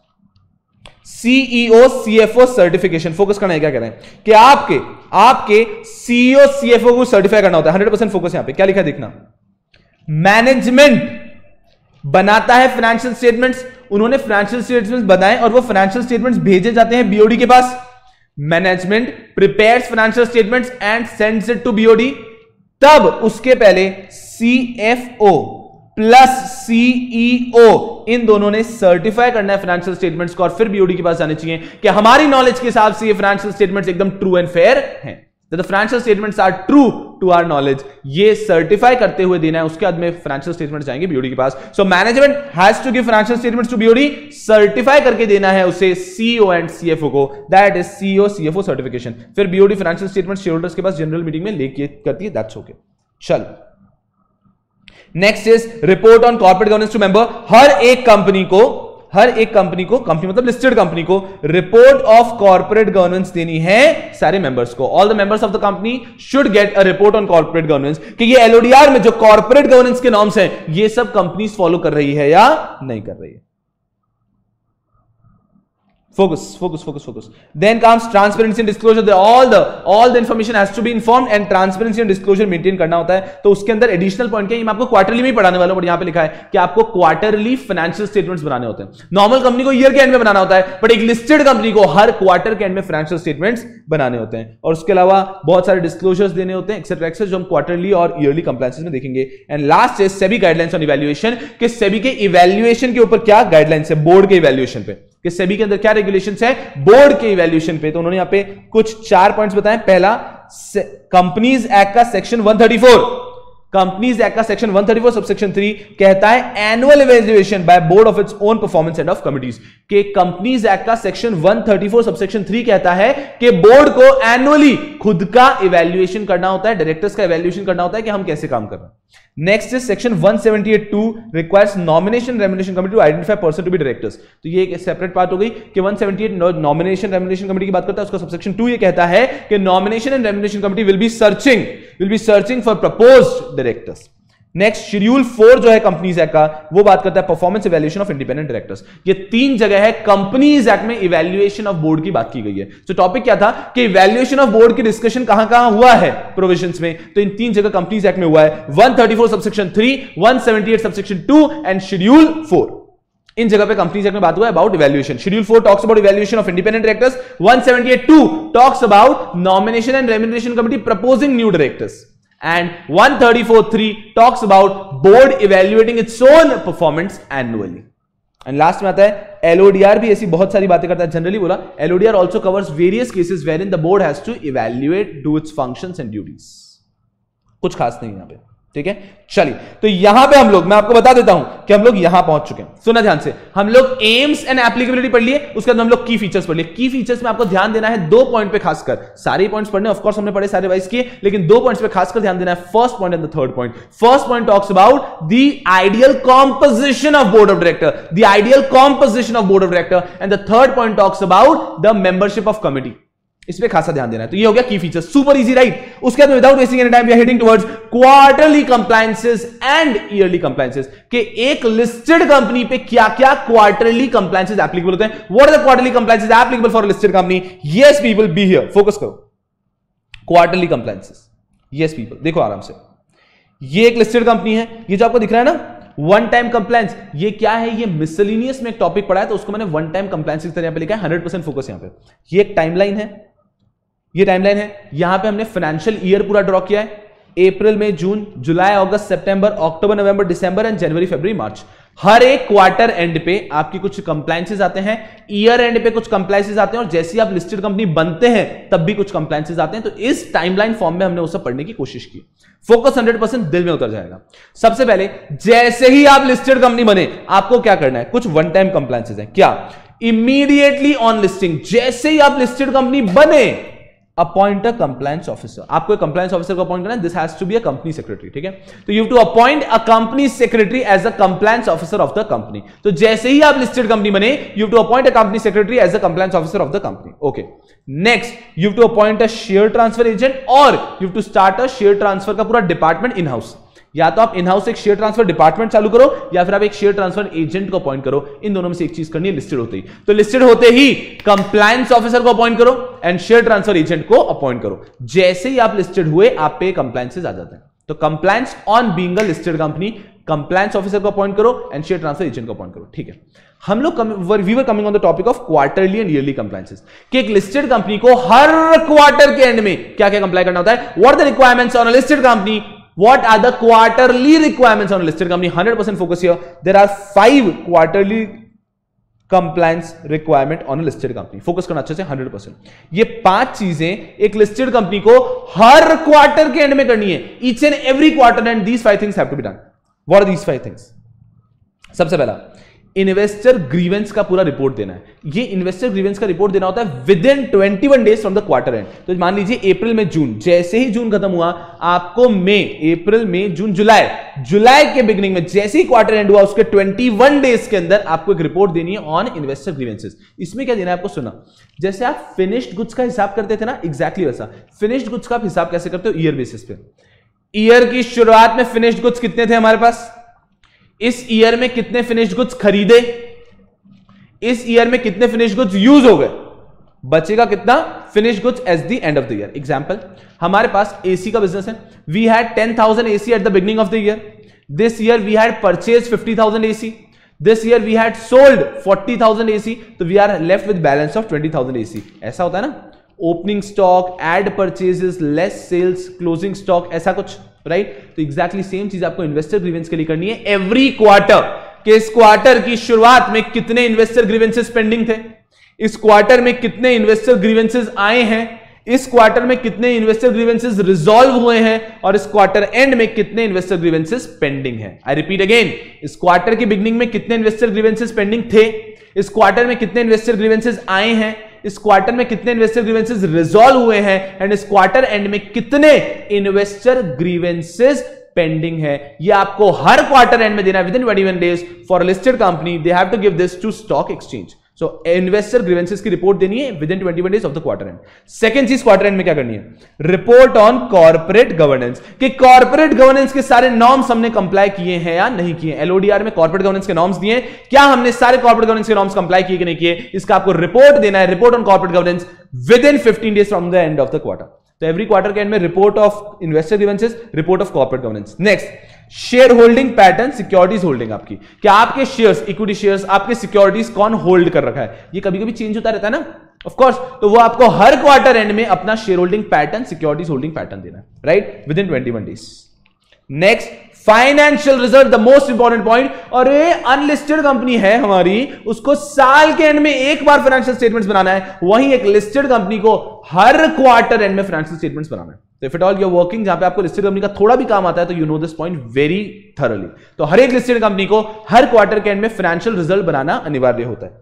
CEO CFO certification, focus करना है, क्या कह रहे हैं कि आपके आपके सीईओ सीएफओ को सर्टिफाई करना होता है। हंड्रेड परसेंट फोकस यहां पे, क्या लिखा है देखना। मैनेजमेंट बनाता है फाइनेंशियल स्टेटमेंट्स, उन्होंने फाइनेंशियल स्टेटमेंट्स बनाए और वो फाइनेंशियल स्टेटमेंट्स भेजे जाते हैं बीओडी के पास। Management prepares financial statements and sends it to BOD. तब उसके पहले सीएफओ प्लस सीईओ इन दोनों ने सर्टिफाई करना है फाइनेंशियल स्टेटमेंट्स को, और फिर बीओडी के पास जाने चाहिए कि हमारी नॉलेज के हिसाब से ये फाइनेंशियल स्टेटमेंट्स एकदम ट्रू एंड फेयर हैं। The financial statements are true to our knowledge, ये सर्टिफाई करते हुए देना है। उसके बाद में फाइनेंशियल स्टेटमेंट्स जाएंगे बीओडी के पास। So management has to give financial statements to BOD, certify करके देना है उसे सीईओ एंड सीएफओ को, that is CEO CFO certification. फिर BOD financial statements share holders के पास जनरल मीटिंग में लेके करती है, दैट्स ओके। चल next is report on corporate governance to member. हर एक कंपनी को हर एक कंपनी को कंपनी मतलब लिस्टेड कंपनी को रिपोर्ट ऑफ कॉर्पोरेट गवर्नेंस देनी है सारे मेंबर्स को। All the members of the company should get a report on corporate governance, कि ये एलओडीआर में जो कॉर्पोरेट गवर्नेंस के नॉर्म्स हैं ये सब कंपनीज फॉलो कर रही है या नहीं कर रही है। Focus, focus, focus, focus. Then comes transparency and disclosure. The, all the all the information has to be informed and transparency and disclosure maintain करना होता है। तो उसके अंदर एडिशनल पॉइंट क्या है, ये मैं आपको क्वार्टरली में ही पढ़ाने वाला हूं, बट यहाँ पे लिखा है कि आपको क्वार्टरली फाइनेंशियल स्टेटमेंट्स बनाने होते हैं। नॉर्मल कंपनी को ईयर के एंड में बनाना होता है, बट एक लिस्टेड कंपनी को हर क्वार्टर के एंड में फाइनेंशियल स्टेटमेंट्स बनाने होते हैं। और उसके अलावा बहुत सारे डिस्क्लोजर्स देने होते हैं एक्सेट्रा एक्सेट्रा, जो हम क्वार्टरली और ईयरली कंप्लायंसेस में देखेंगे। And last is SEBI guidelines on evaluation, कि सेबी के इवैल्यूएशन के ऊपर क्या गाइडलाइंस है, बोर्ड के इवैल्यूएशन पे, कि सेबी के अंदर क्या रेगुलेशंस है बोर्ड के इवैल्यूएशन पे। तो उन्होंने यहां पे कुछ चार पॉइंट्स बताए। पहला, कंपनीज एक्ट का section one thirty four, companies act का section one thirty four subsection three कहता है annual evaluation by board of its own performance and of committees, के कंपनीज एक्ट का section one thirty four subsection three कहता है कि board को annually खुद का इवैल्यूएशन करना होता है, डायरेक्टर्स का इवैल्यूएशन करना होता है कि हम कैसे काम कर रहे हैं। Next is section one seventy eight two requires nomination remuneration committee to identify person to be directors. तो ये एक सेपरेट पार्ट हो गई कि one seventy eight nomination remuneration committee की बात करता है। उसका सबसेक्शन टू ये कहता है कि nomination and remuneration committee will be searching will be searching for proposed directors. Next schedule four जो है कंपनीज एक्ट का, वो बात करता है performance evaluation of independent directors. ये तीन जगह है कंपनीज एक्ट में इवैल्यूएशन ऑफ बोर्ड की बात की गई है। तो टॉपिक क्या था कि इवैल्यूएशन ऑफ बोर्ड की डिस्कशन कहां कहां हुआ है प्रोविजंस में, तो इन तीन जगह कंपनीज एक्ट में हुआ है, one thirty four subsection three, one seventy eight subsection two and schedule four. इन जगह पे कंपनीज एक्ट में बात हुआ है about evaluation. Schedule four talks about evaluation of independent directors, one seventy eight two talks about nomination and remuneration committee proposing new directors, and one thirty-four three talks about board evaluating its own performance annually. And last में आता है LODR भी ऐसी बहुत सारी बातें करता है, जनरली बोला LODR also covers various cases where in the board has to evaluate do its functions and duties. कुछ खास नहीं यहां पे, ठीक है। चलिए तो यहां पे हम लोग, मैं आपको बता देता हूं कि हम लोग यहां पहुंच चुके हैं। सुना ध्यान से, हम लोग एम्स एंड एप्लीकेबिलिटी पढ़ लिए, उसके बाद हम लोग की फीचर्स पढ़ लिए। की फीचर्स में आपको ध्यान देना है दो पॉइंट पे खासकर, सारे पॉइंट्स पढ़ने ऑफ कोर्स हमने पढ़े, सारे रिवाइज किए, लेकिन दो पॉइंट्स पे खासकर ध्यान देना है, first point and the third point. First point talks about the ideal composition of board of director, the ideal composition of board of director, and the third point talks about the membership of committee. इस पे खासा ध्यान देना है। तो ये हो गया की फीचर्स, सुपर इजी राइट। उसके बाद without wasting any time we are heading towards quarterly compliances and yearly compliances, कि एक लिस्टेड कंपनी पे क्या क्या क्वार्टरली कंप्लायंसेस एप्लीकेबल होते हैं। What are the quarterly compliances applicable for a listed company? Yes people, be here, focus करो। Quarterly compliances, yes people, देखो आराम से, ये एक लिस्टेड कंपनी है, ये जो आपको दिख रहा है ना वन टाइम कंप्लायंस, ये क्या है? ये मिसलेनियस में एक टॉपिक पढ़ा है तो उसको मैंने वन टाइम कंप्लायंस की तरह पे लिखा है, हंड्रेड परसेंट फोकस यहां पे। ये एक टाइमलाइन है, ये टाइमलाइन है, यहां पे हमने फाइनेंशियल ईयर पूरा ड्रॉ किया है, अप्रैल मई जून जुलाई अगस्त सितंबर अक्टूबर नवंबर दिसंबर एंड जनवरी फरवरी मार्च। हर एक क्वार्टर एंड पे आपकी कुछ कंप्लायंसेस आते हैं, ईयर एंड पे कुछ कंप्लायंसेस आते हैं, और जैसे ही आप लिस्टेड कंपनी बनते हैं तब भी कुछ कंप्लायंसेस आते हैं। तो इस टाइमलाइन फॉर्म में हमने उसे पढ़ने की कोशिश की। फोकस हंड्रेड परसेंट दिल में उतर जाएगा। सबसे पहले जैसे ही आप लिस्टेड कंपनी बने आपको क्या करना है? कुछ वन टाइम कंप्लायंसेस हैं। क्या? इमीडिएटली ऑन लिस्टिंग, जैसे ही आप लिस्टेड कंपनी बने, अपॉइंट अ कंप्लायंस ऑफिसर। आपको एक कंप्लायंस ऑफिसर को अपॉइंट करना है, this has to be a company secretary, ठीक है। तो you have to appoint a company secretary as a compliance officer of the company. तो जैसे ही आप लिस्टेड कंपनी बने, you have to appoint a company secretary as a compliance officer of the company. Okay, next you have to appoint a share transfer agent, और you have to start a share transfer का पूरा department in house. या तो आप in house एक share transfer department चालू करो, या फिर आप एक शेयर ट्रांसफर एजेंट को अपॉइंट करो। इन दोनों में से एक चीज करनी है लिस्टेड होते ही। तो लिस्टेड होते ही कंप्लायंस ऑफिसर को अपॉइंट करो एंड शेयर ट्रांसफर एजेंट को अपॉइंट करो। जैसे ही आप लिस्टेड हुए आप पे कंप्लायंसेस आ जाते हैं। तो compliance on being a listed company, compliance officer को अपॉइंट करो एंड शेयर ट्रांसफर एजेंट को अपॉइंट करो, ठीक है। हम लोग we were coming on the topic of quarterly and yearly compliances, कि एक लिस्टेड कंपनी को हर क्वार्टर के एंड में क्या क्या कंप्लाई करना होता है। What are the requirements on a listed company? What are the quarterly requirements on a listed company? one hundred percent focus here. There are five quarterly compliance requirement on a listed company. Focus करना अच्छे से hundred percent. ये पांच चीजें एक listed company को हर quarter के एंड में करनी है, each and every quarter, and these five things have to be done. What are these five things? सबसे पहला इन्वेस्टर ग्रीवेंस का पूरा रिपोर्ट देना है। ये इन्वेस्टर ग्रीवेंस का रिपोर्ट देना होता है within twenty one days from the quarter end. तो मान लीजिए अप्रैल में जून, जैसे ही जून खत्म हुआ आपको मई, अप्रैल में जून जुलाई, जुलाई के बिगिनिंग में जैसे ही क्वार्टर एंड हुआ उसके ट्वेंटी वन डेज के अंदर आपको एक रिपोर्ट देनी है ऑन इन्वेस्टर ग्रीवेंसेस। इसमें क्या देना है आपको? सुना, जैसे आप फिनिश्ड गुड्स का हिसाब करते थे ना, एग्जैक्टली वैसा फिनिश्ड गुड्स का आप हिसाब कैसे करते हो? ईयर बेसिस पे। ईयर की शुरुआत में फिनिश्ड गुड्स कितने थे हमारे पास? इस ईयर में कितने फिनिश्ड गुड्स खरीदे, इस ईयर में कितने फिनिश्ड गुड्स यूज हो गए, बचेगा कितना finished goods at the end of the year. Example, हमारे पास एसी का बिजनेस है, we had ten thousand AC at the beginning of the year, this year we had purchase fifty thousand AC, this year we had sold forty thousand AC, तो we are left with balance of twenty thousand AC. ऐसा होता है ना, opening stock, add purchases, less sales, closing stock, ऐसा कुछ, right. तो exactly same चीज आपको इन्वेस्टर ग्रीवेंस के लिए करनी है एवरी क्वार्टर, कि इस क्वार्टर की शुरुआत में कितने इन्वेस्टर ग्रीवेंसेस पेंडिंग थे, इस क्वार्टर में कितने इन्वेस्टर ग्रीवेंसेस आए हैं, इस क्वार्टर में कितने इन्वेस्टर ग्रीवेंसेस रिजॉल्व हुए हैं, और इस क्वार्टर एंड में कितने इन्वेस्टर ग्रीवेंसेस पेंडिंग हैं। आई रिपीट अगेन, इस क्वार्टर की बिगिनिंग में कितने इन्वेस्टर ग्रीवेंसेस पेंडिंग थे, इस क्वार्टर में कितने इन्वेस्टर ग्रीवेंसेस आए हैं, इस क्वार्टर में कितने इन्वेस्टर ग्रीवेंसेस रिजॉल्व हुए हैं, एंड इस क्वार्टर एंड में कितने इन्वेस्टर ग्रीवेंसेस पेंडिंग है। ये आपको हर क्वार्टर एंड में देना है within twenty one days. For listed company they have to give this to stock exchange. So investor grievances की रिपोर्ट देनी है within twenty one days of the quarter end. Second चीज quarter end में क्या करनी है? Report on corporate governance, कि corporate governance के सारे नॉर्म्स हमने कंप्लाई किए हैं या नहीं किए। एलओडीआर में कॉर्पोरेट गवर्नेंस के नॉर्म्स दिए, क्या हमने सारे कॉर्पोरेट गवर्नेंस के नॉर्म्स कंप्लाई किए कि नहीं किए, इसका आपको रिपोर्ट देना है, report on corporate governance within fifteen days from the end of the quarter. तो एवरी क्वार्टर के एंड में report of investor grievances, report of corporate governance. Next, share holding pattern, securities holding आपकी, कि आपके shares, equity shares, आपके securities कौन hold कर रखा है। ये कभी कभी चेंज होता रहता है ना, ऑफ कोर्स, तो वो आपको हर क्वार्टर एंड में अपना share holding pattern, securities holding pattern देना है, right, within twenty one days. Next, financial result, the most important point. और ये अनलिस्टेड कंपनी है हमारी, उसको साल के एंड में एक बार फाइनेंशियल स्टेटमेंट्स बनाना है, वहीं एक लिस्टेड कंपनी को हर क्वार्टर एंड में फाइनेंशियल स्टेटमेंट्स बनाना है। तो if it all you are working जहां पे आपको लिस्टेड कंपनी का थोड़ा भी काम आता है, तो you know this point very thoroughly. तो हर एक लिस्टेड कंपनी को हर क्वार्टर के एंड में फाइनेंशियल रिजल्ट बनाना अनिवार्य होता है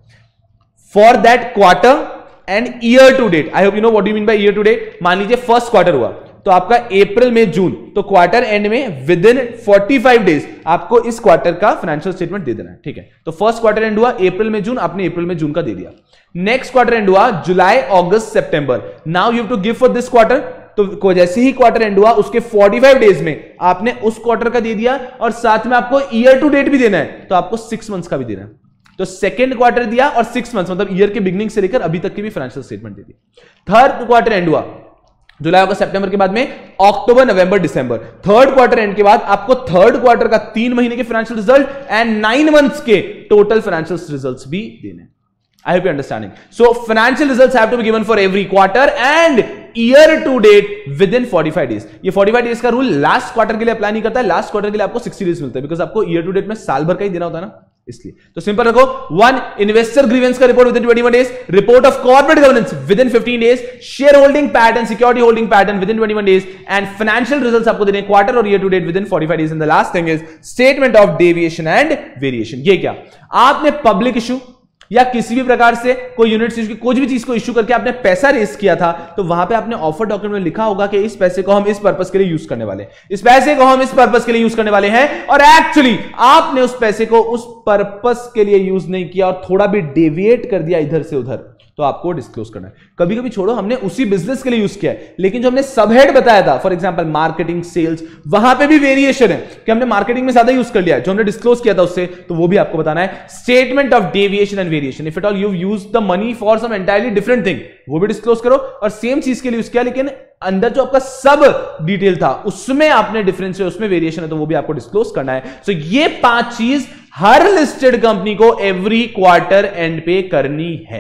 for that quarter and year to date. I hope you know what you mean by year to date. मान लीजिए फर्स्ट क्वार्टर हुआ तो आपका अप्रैल में जून, तो क्वार्टर एंड में विद इन पैंतालीस डेज आपको इस क्वार्टर का फाइनेंशियल स्टेटमेंट दे देना है, ठीक है। तो फर्स्ट क्वार्टर एंड हुआ अप्रैल में जून, आपने अप्रैल में जून का दे दिया। नेक्स्ट क्वार्टर एंड हुआ जुलाई अगस्त सितंबर, now you have to give for this quarter. तो जैसे ही क्वार्टर एंड हुआ उसके पैंतालीस डेज में आपने उस क्वार्टर का दे दिया, और साथ में आपको ईयर टू डेट भी देना है, तो आपको सिक्स मंथ्स का भी देना है। तो सेकंड क्वार्टर दिया और सिक्स मंथ्स, मतलब ईयर के बिगनिंग से लेकर अभी तक की भी फाइनेंशियल स्टेटमेंट दे दी। थर्ड क्वार्टर एंड हुआ जुलाई अगस्त सितंबर के बाद में अक्टूबर नवंबर दिसंबर। थर्ड क्वार्टर एंड के बाद आपको थर्ड क्वार्टर का तीन महीने के financial result and nine months के टोटल फाइनेंशियल रिजल्ट्स भी देने हैं। I hope you're understanding. So financial results have to be given for every quarter and year to date within forty-five days. ये forty-five days का rule last quarter के लिए apply नहीं करता है, लास्ट क्वार्टर के लिए आपको सिक्सटी डेज मिलता है, बिकॉज आपको ईयर टू डेट में साल भर का ही देना होता है ना, इसलिए। तो सिंपल रखो, वन इन्वेस्टर ग्रीवेंस का report within twenty one days, report of corporate governance within fifteen days, share holding pattern, security holding pattern within twenty one days, and financial results आपको देने क्वार्टर और year to date within forty-five days. And the last thing is statement of deviation and variation. ये क्या, आपने public issue या किसी भी प्रकार से कोई यूनिट्स इशू की कोई भी चीज को इशू करके आपने पैसा रेज किया था, तो वहां पे आपने ऑफर डॉक्यूमेंट में लिखा होगा कि इस पैसे को हम इस पर्पस के लिए यूज करने वाले हैं, इस पैसे को हम इस पर्पस के लिए यूज करने वाले हैं, और एक्चुअली आपने उस पैसे को उस पर्पस के लिए यूज नहीं किया और थोड़ा भी डेविएट कर दिया इधर से उधर, तो आपको डिस्क्लोज करना है। कभी कभी छोड़ो, हमने उसी बिजनेस के लिए यूज किया है, लेकिन जो हमने सब हेड बताया था, फॉर एग्जांपल मार्केटिंग, सेल्स, वहां पे भी वेरिएशन है कि हमने मार्केटिंग में ज्यादा यूज कर लिया है, जो हमने डिस्क्लोज किया था उससे, तो वो भी आपको बताना है। Statement of deviation and variation, if it all you use the money for some entirely different thing, वो भी डिस्क्लोज करो, और सेम चीज के लिए यूज किया लेकिन अंदर जो आपका सब डिटेल था उसमें आपने डिफरेंस है, उसमें वेरिएशन है, तो वो भी आपको डिस्क्लोज करना है। सो so, ये पांच चीज हर लिस्टेड कंपनी को एवरी क्वार्टर एंड पे करनी है।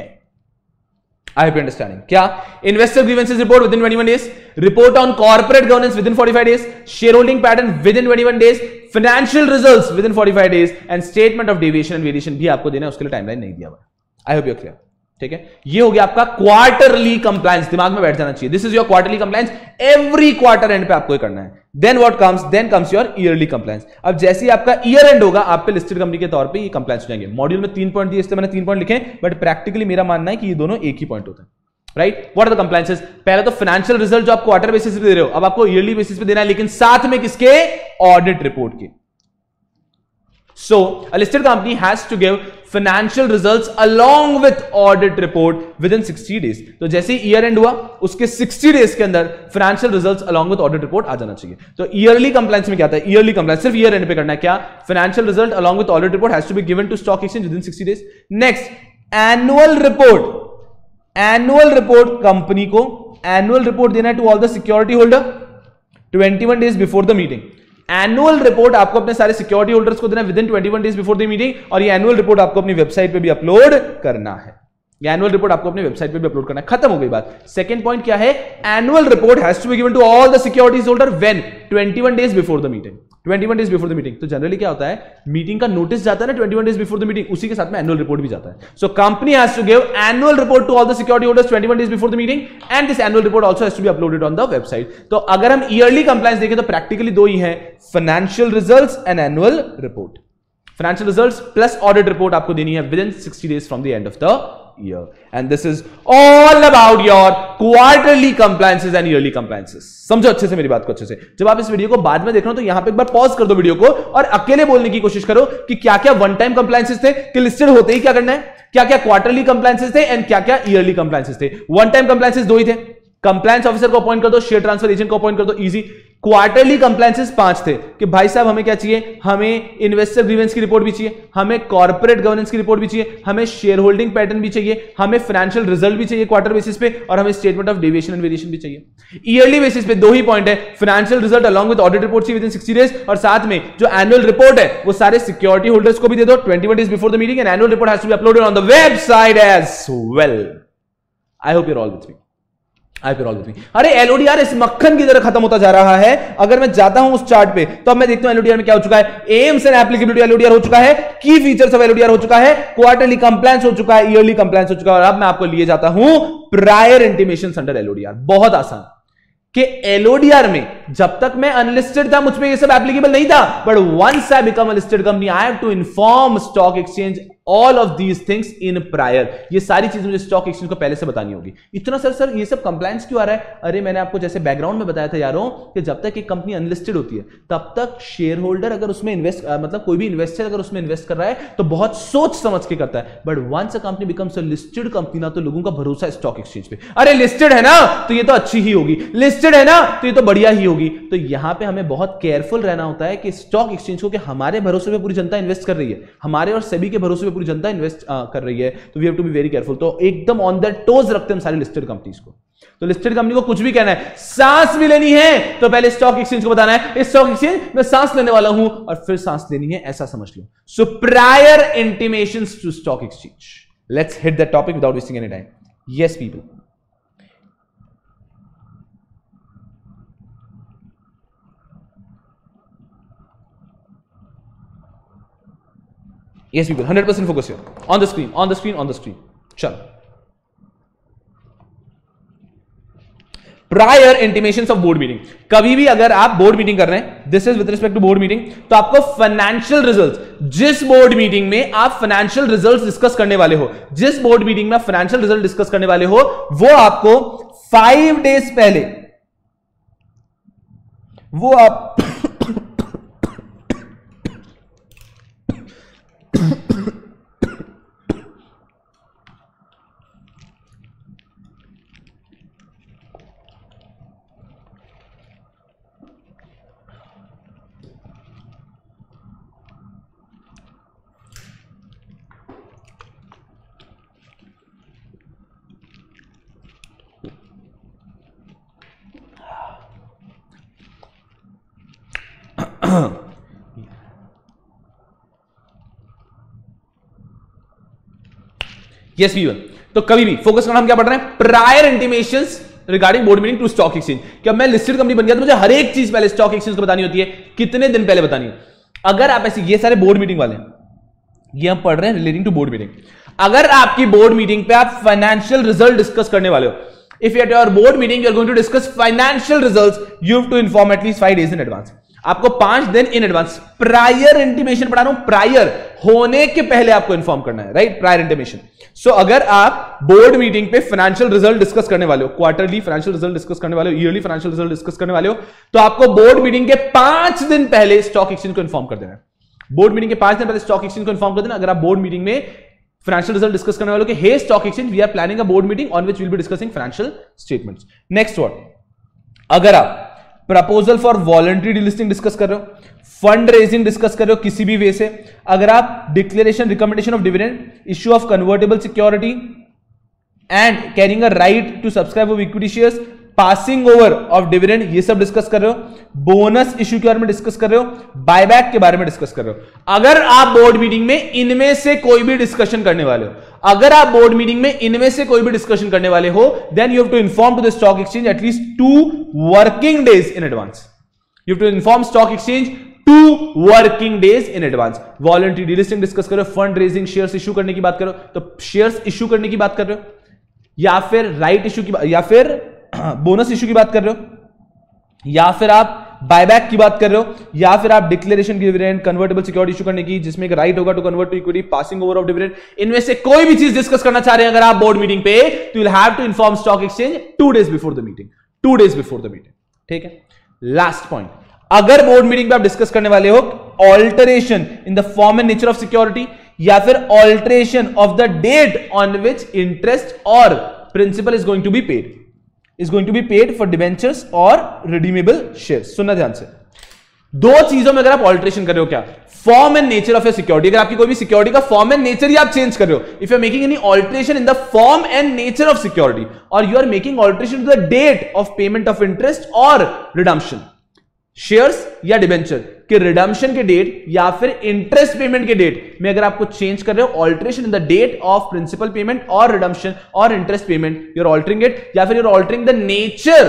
I hope you're understanding. क्या? Investor grievances report within twenty-one days, report on corporate governance within forty-five days, shareholding pattern within twenty-one days, financial results within forty-five days, and statement of deviation and variation भी आपको देना है, उसके लिए timeline नहीं दिया हुआ है। I hope you're clear. ठीक है, ये हो गया आपका क्वार्टरली कंप्लायंस, दिमाग में बैठ जाना चाहिए। This is your quarterly compliance, every quarter end पे आपको ये करना है। Then what comes, then comes your yearly compliance. अब जैसे ही आपका ईयर एंड होगा, आप पे लिस्टेड कंपनी के तौर पे ये कंप्लायंस हो जाएंगे। मॉड्यूल में तीन पॉइंट दिए, इसलिए मैंने तीन पॉइंट लिखे, बट प्रैक्टिकली मेरा मानना है कि ये दोनों एक ही पॉइंट होता है। Right, what are the compliances? पहले तो फाइनेंशियल रिजल्ट जो आप क्वार्टर बेसिस पे दे रहे हो, अब आपको ईयरली बेसिस पे देना है, लेकिन साथ में किसके? ऑडिट रिपोर्ट के। So, a listed company has to give financial results along with audit report within sixty days. तो जैसे ही ईयर एंड हुआ, उसके sixty days के अंदर financial results along with audit report आ जाना चाहिए। तो ईयरली कंप्लायंस में क्या आता है? ईयरली कंप्लायंस सिर्फ ईयर एंड पे करना है। क्या? financial result along with audit report has to be given to stock exchange within sixty days. Next, annual report. Annual report company को annual report देना है to all the security holder twenty-one days before the meeting. Annual report आपको अपने सारे security holders को देना है within twenty one days before the meeting, और ये एनुअल रिपोर्ट आपको अपनी वेबसाइट पे भी अपलोड करना है। ये एनुअल रिपोर्ट आपको अपनी वेबसाइट पे भी अपलोड करना है। खत्म हो गई बात। सेकंड पॉइंट क्या है? Annual report has to be given to all the securities holder when twenty-one days before the meeting. twenty-one days before the meeting. तो जनरली क्या होता है, मीटिंग का नोटिस जाता है ना twenty-one days before the meeting, उसी के साथ में एनुअल रिपोर्ट भी जाता है। So company has to give annual report to all the security holders twenty-one days before the meeting, and this annual report also has to be uploaded on the website. तो अगर हम yearly compliance देखें तो practically दो ही हैं, financial results and annual report. Financial results plus audit report आपको देनी है within sixty days from the end of the year, and this is all about your quarterly compliances and yearly compliances. समझो अच्छे से मेरी बात को अच्छे से। जब आप इस वीडियो को बाद में देख रहे हो तो यहां पे एक बार पॉज कर दो वीडियो को और अकेले बोलने की कोशिश करो कि क्या क्या वन टाइम कंप्लायंसेस थे, कि लिस्टेड होते ही क्या करना है, क्या क्या क्वार्टरली कंप्लायंसेस थे एंड क्या क्या ईयरली कंप्लायंसेस थे। वन टाइम कंप्लायंसेस दो ही थे, कंप्लायंस ऑफिसर को अपॉइंट कर दो, शेयर ट्रांसफर एजेंट को अपॉइंट कर दो, इजी। क्वार्टरली कंप्लायंसेस पांच थे कि भाई साहब हमें क्या चाहिए, हमें इन्वेस्टर ग्रीवेंस की रिपोर्ट भी चाहिए, हमें कॉर्पोरेट गवर्नेंस की रिपोर्ट भी चाहिए, हमें शेयर होल्डिंग पैटर्न भी चाहिए, हमें फाइनेंशियल रिजल्ट भी चाहिए क्वार्टर बेसिस पे, और हमें statement of deviation and variation भी चाहिए। ईयरली बेसिस पे दो ही पॉइंट है, financial result along with audit report चाहिए विद इन सिक्सटी डेज, और साथ में जो एनुअल रिपोर्ट है वो सारे सिक्योरिटी होल्डर्स को भी दे दो twenty-one days before the meeting, and annual report has to be uploaded on the website as well. I hope you are all with me. अरे एलओडीआर इस मक्खन की तरह खत्म होता जा रहा है। अगर मैं जाता हूं उस चार्ट पे तो अब मैं देखता हूं एलओडीआर में क्या हो चुका है। एम्स एंड एप्लीकेबिलिटी एलओडीआर हो चुका है, की फीचर्स ऑफ एलओडीआर हो चुका है, क्वार्टरली कंप्लायंस हो चुका है, ईयरली कंप्लायंस हो चुका है। और अब मैं आपको लिए जाता हूं प्रायर इंटीमेशन अंडर एलओडीआर। बहुत आसान कि एलओडीआर में जब तक मैं अनलिस्टेड था मुझ पे ये सब एप्लीकेबल नहीं था, but once I become a listed company I have to inform stock exchange all of these things in prior. ये सारी चीजें मुझे स्टॉक एक्सचेंज को पहले से बतानी होगी। इतना सर सर ये सब कंप्लायंस क्यों आ रहा है? अरे मैंने आपको जैसे बैकग्राउंड में बताया था यारों कि जब तक एक कंपनी अनलिस्टेड होती है तब तक शेयर होल्डर अगर उसमें इन्वेस्ट मतलब कोई भी इन्वेस्टर अगर उसमें इन्वेस्ट कर रहा है तो बहुत सोच समझ के करता है। But once a company becomes a listed company ना तो लोगों का भरोसा है स्टॉक एक्सचेंज पे। अरे लिस्टेड है ना तो ये तो अच्छी ही होगी, लिस्टेड है ना तो ये तो बढ़िया ही होगी। तो यहां पे हमें बहुत केयरफुल रहना होता है कि स्टॉक एक्सचेंज को कि हमारे भरोसे पे पूरी जनता इन्वेस्ट कर रही है, हमारे और सेबी के भरोसे पे पूरी जनता इन्वेस्ट कर रही है। तो we have to be very careful. तो एकदम ऑन द टोज रखते हैं सारी लिस्टेड कंपनीज को। तो लिस्टेड कंपनी को कुछ भी कहना है, सांस भी लेनी है तो पहले स्टॉक एक्सचेंज को बताना है इस स्टॉक एक्सचेंज में सांस लेने वाला हूं और फिर सांस लेनी है, ऐसा समझ लो। So prior intimations to stock exchange. Let's hit that topic without wasting any time. Yes people, yes people, one hundred percent focus here on the screen, on the screen, on the screen. चलो, prior intimations of board meeting. कभी भी अगर आप board meeting कर रहे हैं, this is with respect to board meeting, तो आपको फाइनेंशियल रिजल्ट्स, जिस बोर्ड मीटिंग में आप फाइनेंशियल रिजल्ट्स डिस्कस करने वाले हो, जिस बोर्ड मीटिंग में आप फाइनेंशियल रिजल्ट डिस्कस करने वाले हो, वो आपको फाइव डेज पहले वो आप यस वीवर, तो कभी भी फोकस करना, हम क्या पढ़ रहे हैं? Prior intimations regarding board meeting to stock exchange. कि अब मैं लिस्टेड कंपनी बन गया तो मुझे हर एक चीज पहले स्टॉक एक्सचेंज को बतानी होती है, कितने दिन पहले बतानी है। अगर आप ऐसे, ये सारे बोर्ड मीटिंग वाले हैं, ये हम पढ़ रहे हैं रिलेटिंग टू बोर्ड मीटिंग। अगर आपकी बोर्ड मीटिंग पे आप फाइनेंशियल रिजल्ट डिस्कस करने वाले हो, if at your board meeting you are going to discuss financial results, you have to inform at least five days in advance. आपको पांच दिन इन एडवांस प्रायर इंटीमेशन पढ़ा रहा हूं, प्रायर होने के पहले आपको इन्फॉर्म करना है, राइट? Prior intimation. सो अगर आप बोर्ड मीटिंग पे फाइनेंशियल रिजल्ट डिस्कस करने वाले हो, क्वार्टरली फाइनेंशियल रिजल्ट डिस्कस करने वाले हो, ईयरली फाइनेंशियल रिजल्ट डिस्कस करने वाले हो, तो आपको बोर्ड मीटिंग के पांच दिन पहले स्टॉक एक्सचेंज को इन्फॉर्म कर देना है। बोर्ड मीटिंग के पांच दिन पहले स्टॉक एक्सचेंज को इन्फॉर्म कर देना। अगर आप बोर्ड मीटिंग में फाइनेंशियल रिजल्ट डिस्कस करने वाले हो कि hey stock exchange, we are planning a board meeting on which will be discussing financial statements. Next word, अगर आप proposal for voluntary delisting discuss कर रहे हो, फंड रेजिंग डिस्कस कर रहे हो किसी भी वे से, अगर आप declaration recommendation of dividend, issue of convertible security and carrying a right to subscribe of equity shares, passing over of dividend, ये सब डिस्कस कर रहे हो, बोनस इश्यू के बारे में डिस्कस कर रहे हो, बायबैक के बारे में डिस्कस कर रहे हो, अगर आप बोर्ड मीटिंग में इनमें से कोई भी डिस्कशन करने वाले हो, अगर आप बोर्ड मीटिंग में इनमें से कोई भी डिस्कशन करने वाले हो, then you have to inform to the stock exchange at least two working days in advance. You have to inform stock exchange two working days in advance. Voluntary delisting discuss करो, fund raising, shares issue करने की बात करो, तो shares issue करने की बात कर रहे हो, या फिर राइट इश्यू की बात, या फिर बोनस इश्यू की बात कर रहे हो, या फिर आप बायबैक की बात कर रहे हो, या फिर आप declaration dividend, convertible security issue करने की जिसमें एक राइट होगा to convert to equity, passing over of dividend, इनमें से कोई भी चीज डिस्कस करना चाह रहे हैं अगर आप बोर्ड मीटिंग पे, तो you will have to inform stock exchange two days before the meeting, two days before the meeting. ठीक है, लास्ट पॉइंट, अगर बोर्ड मीटिंग पे आप डिस्कस करने वाले हो alteration in the form and nature of security, या फिर alteration of the date on which interest और principal is going to be paid, is going to be paid for debentures or redeemable shares। सुनना ध्यान से, दो चीजों में अगर आप ऑल्टरेशन कर रहे हो, क्या? Form and nature of your security, अगर आपकी कोई भी सिक्योरिटी का फॉर्म एंड नेचर ही आप चेंज कर रहे हो, if you are making any alteration in the form and nature of security, और you are making alteration to the date of payment of interest और रिडम्पशन, शेयर्स या debenture के redemption के date या फिर इंटरेस्ट पेमेंट के date में अगर आपको चेंज कर रहे हो, alteration in the date of principal payment और रिडम्पशन और interest payment, you are altering it, या फिर you are altering the nature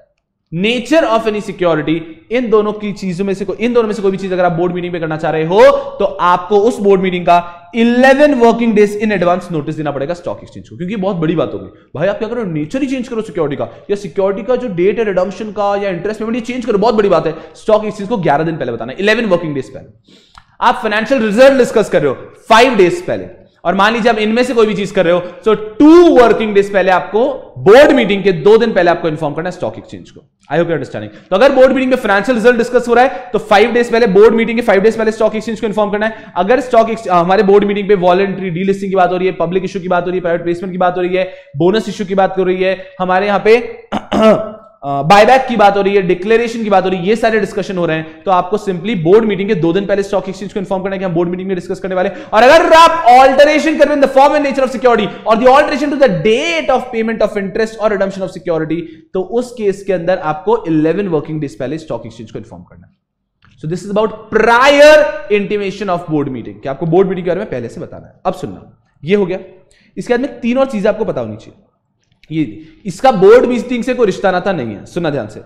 nature of any security, इन दोनों की चीजों में से कोई इन दोनों में से कोई भी चीज अगर आप बोर्ड मीटिंग पे करना चाह रहे हो तो आपको उस बोर्ड मीटिंग का eleven working days in advance notice देना पड़ेगा स्टॉक एक्सचेंज को, क्योंकि बहुत बड़ी बात होगी भाई आप क्या करो, नेचर ही चेंज करो सिक्योरिटी का, या सिक्योरिटी का जो डेट है रिडम्पशन का या इंटरेस्ट पेमेंट ये चेंज करो, बहुत बड़ी बात है। स्टॉक एक्सचेंज को ग्यारह दिन पहले बताना, इलेवन वर्किंग डेज पहले। आप फाइनेंशियल रिजल्ट डिस्कस कर रहे हो फाइव डेज पहले, और मान लीजिए आप इनमें से कोई भी चीज कर रहे हो तो टू वर्किंग डेज पहले आपको बोर्ड मीटिंग के दो दिन पहले आपको इन्फॉर्म करना है स्टॉक एक्सचेंज को। I hope you understanding. तो अगर बोर्ड मीटिंग में फाइनेंशियल रिजल्ट डिस्कस हो रहा है तो फाइव डेज पहले, बोर्ड मीटिंग के फाइव डेज पहले स्टॉक एक्सचेंज को इन्फॉर्म करना है। अगर स्टॉक हमारे बोर्ड मीटिंग पे वॉलंटरी डीलिस्टिंग की बात हो रही है, पब्लिक इशू की बात हो रही है, प्राइवेट प्लेसमेंट की बात हो रही है, बोनस इशू की बात हो रही है, हमारे यहां पे बायबैक की बात हो रही है, डिक्लेरेशन की बात हो रही है, ये सारे डिस्कशन हो रहे हैं, तो आपको सिंपली बोर्ड मीटिंग के दो दिन पहले स्टॉक एक्सचेंज को इन्फॉर्म करना है कि हम बोर्ड मीटिंग में डिस्कस करने वाले। और अगर आप ऑल्टरेशन कर रहे हैं the form and nature of security और the alteration to the date of payment of interest और रिडम्पशन ऑफ सिक्योरिटी, तो उस केस के अंदर आपको इलेवन वर्किंग डेज पहले स्टॉक एक्सचेंज को इन्फॉर्म करना है। So this is about prior intimation of board meeting, कि आपको बोर्ड मीटिंग के बारे में पहले से बताना है। अब सुनना, ये हो गया। इसके बाद में तीन और चीजें आपको पता होनी चाहिए। ये इसका बोर्ड मीटिंग से कोई रिश्ता नाता नहीं है, सुनना ध्यान से।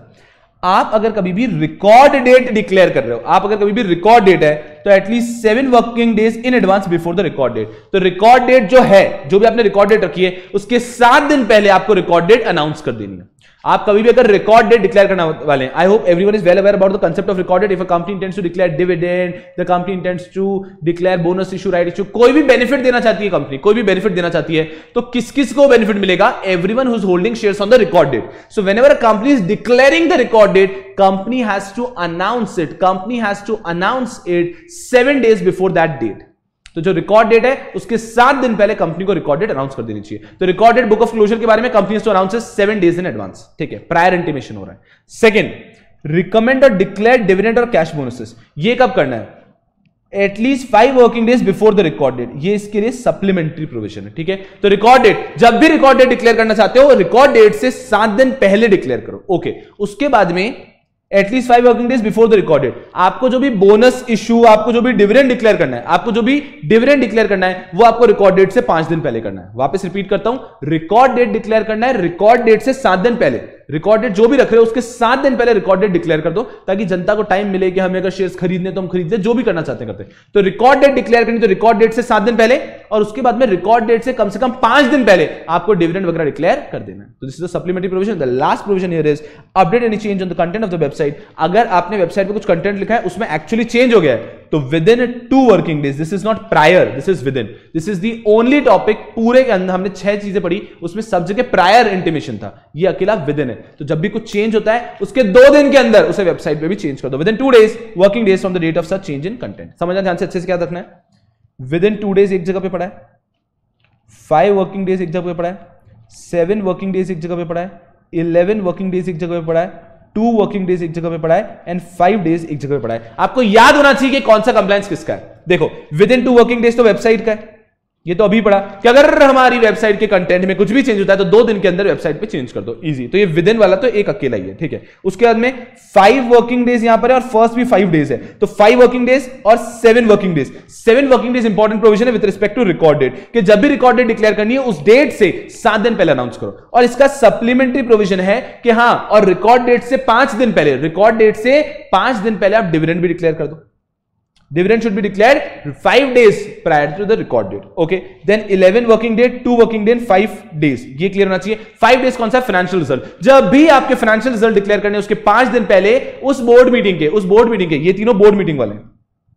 आप अगर कभी भी रिकॉर्ड डेट डिक्लेयर कर रहे हो, आप अगर कभी भी रिकॉर्ड डेट है तो at least seven working days in advance before the record date. तो रिकॉर्ड डेट जो है, जो भी आपने रिकॉर्ड डेट रखी है, उसके सात दिन पहले आपको रिकॉर्ड डेट अनाउंस कर देनी है। आप कभी भी अगर रिकॉर्ड डेट डिक्लेयर करने वाले हैं, I hope everyone is well aware about the concept of record date. If a company intends to declare dividend, the company intends to declare bonus issue, right issue, कोई भी benefit देना चाहती है company, कोई भी बेनिफिट देना चाहती है, तो किस किस को बेनिफिट मिलेगा? Everyone who is holding shares on the record date. So whenever a company is declaring the record date, company has to announce it company has to announce it seven days before that date. तो जो record date है उसके सात दिन पहले company को record date announce कर देनी चाहिए। तो record date book of closure के बारे में company to announce seven days in advance, ठीक है, प्रायर इंटीमेशन हो रहा है। सेकंड, रिकमेंड और डिक्लेयर डिविडेंड और कैश बोनसेस, ये कब करना है? At least five working days before the record date. ये इसके लिए सप्लीमेंट्री प्रोविजन है, ठीक है। तो रिकॉर्ड डेट, जब भी रिकॉर्ड डेट डिक्लेयर करना चाहते हो, रिकॉर्ड डेट से सात दिन पहले डिक्लेयर करो, ओके। उसके बाद में at least five working days before the record date, आपको जो भी बोनस इशू, आपको जो भी डिविडेंड डिक्लेयर करना है, आपको जो भी डिविडेंड डिक्लेयर करना है, वो आपको रिकॉर्ड डेट से पांच दिन पहले करना है। वापस रिपीट करता हूं, रिकॉर्ड डेट डिक्लेयर करना है रिकॉर्ड डेट से सात दिन पहले। रिकॉर्ड डेट जो भी रख रहे हो उसके सात दिन पहले रिकॉर्ड डेट डिक्लेयर कर दो, ताकि जनता को टाइम मिले कि हमें अगर शेयर्स खरीदने तो हम खरीद ले, जो भी करना चाहते हैं करते हैं। तो रिकॉर्ड डेट डिक्लेयर करनी, तो रिकॉर्ड डेट से सात दिन पहले, और उसके बाद में रिकॉर्ड डेट से कम से कम पांच दिन पहले आपको डिविडेंड वगैरह डिक्लेयर कर देना है। तो this is the supplementary provision. The last provision here is update any change on the content of the website. अगर आपने वेबसाइट पे कुछ कंटेंट लिखा है उसमें एक्चुअली चेंज हो गया है, तो within two working days, this is not prior, this is within, this is the only topic पूरे के अंदर हमने छह चीजें पढ़ी, उसमें सब जगह प्रायर इंटीमेशन था, ये अकेला विद इन है। तो जब भी कुछ चेंज होता है उसके दो दिन के अंदर उसे वेबसाइट पे भी चेंज कर दो, within two days working days from the date of such change in content. समझना ध्यान से, अच्छे से क्या रखना है। विद इन टू डेज एक जगह पे पड़ा है, फाइव वर्किंग डेज एक जगह पे पड़ा है, सेवन वर्किंग डेज एक जगह पे पड़ा है, इलेवन वर्किंग डेज एक जगह पे पड़ा है, टू वर्किंग डेज एक जगह पे पड़ा है, एंड फाइव डेज एक जगह पे पड़ा है। आपको याद होना चाहिए कि कौन सा कंप्लायंस किसका है। देखो, within two working days तो वेबसाइट का है, ये तो अभी पढ़ा कि अगर हमारी वेबसाइट के कंटेंट में कुछ भी चेंज होता है तो दो दिन के अंदर वेबसाइट पे चेंज कर दो, इजी। तो ये विद इन वाला तो एक अकेला ही है, ठीक है। उसके बाद में फाइव वर्किंग डेज यहां पर है और फर्स्ट भी फाइव डेज है, तो फाइव वर्किंग डेज और seven working days. Seven working days important provision है with respect to record date, कि जब भी रिकॉर्ड डेट डिक्लेयर करनी है उस डेट से सात दिन पहले अनाउंस करो। और इसका सप्लीमेंट्री प्रोविजन है कि हाँ, और रिकॉर्ड डेट से पांच दिन पहले, रिकॉर्ड डेट से पांच दिन पहले आप डिविडेंड भी डिक्लेयर कर दो। Dividend should be declared five days prior to the record date. Okay. Then eleven working day, two working day, and five days. ये क्लियर होना चाहिए। five days कौन सा? Financial result. जब भी आपके फाइनेंशियल रिजल्ट डिक्लेयर करने उसके पांच दिन पहले उस बोर्ड मीटिंग के उस बोर्ड मीटिंग के ये तीनों बोर्ड मीटिंग वाले हैं,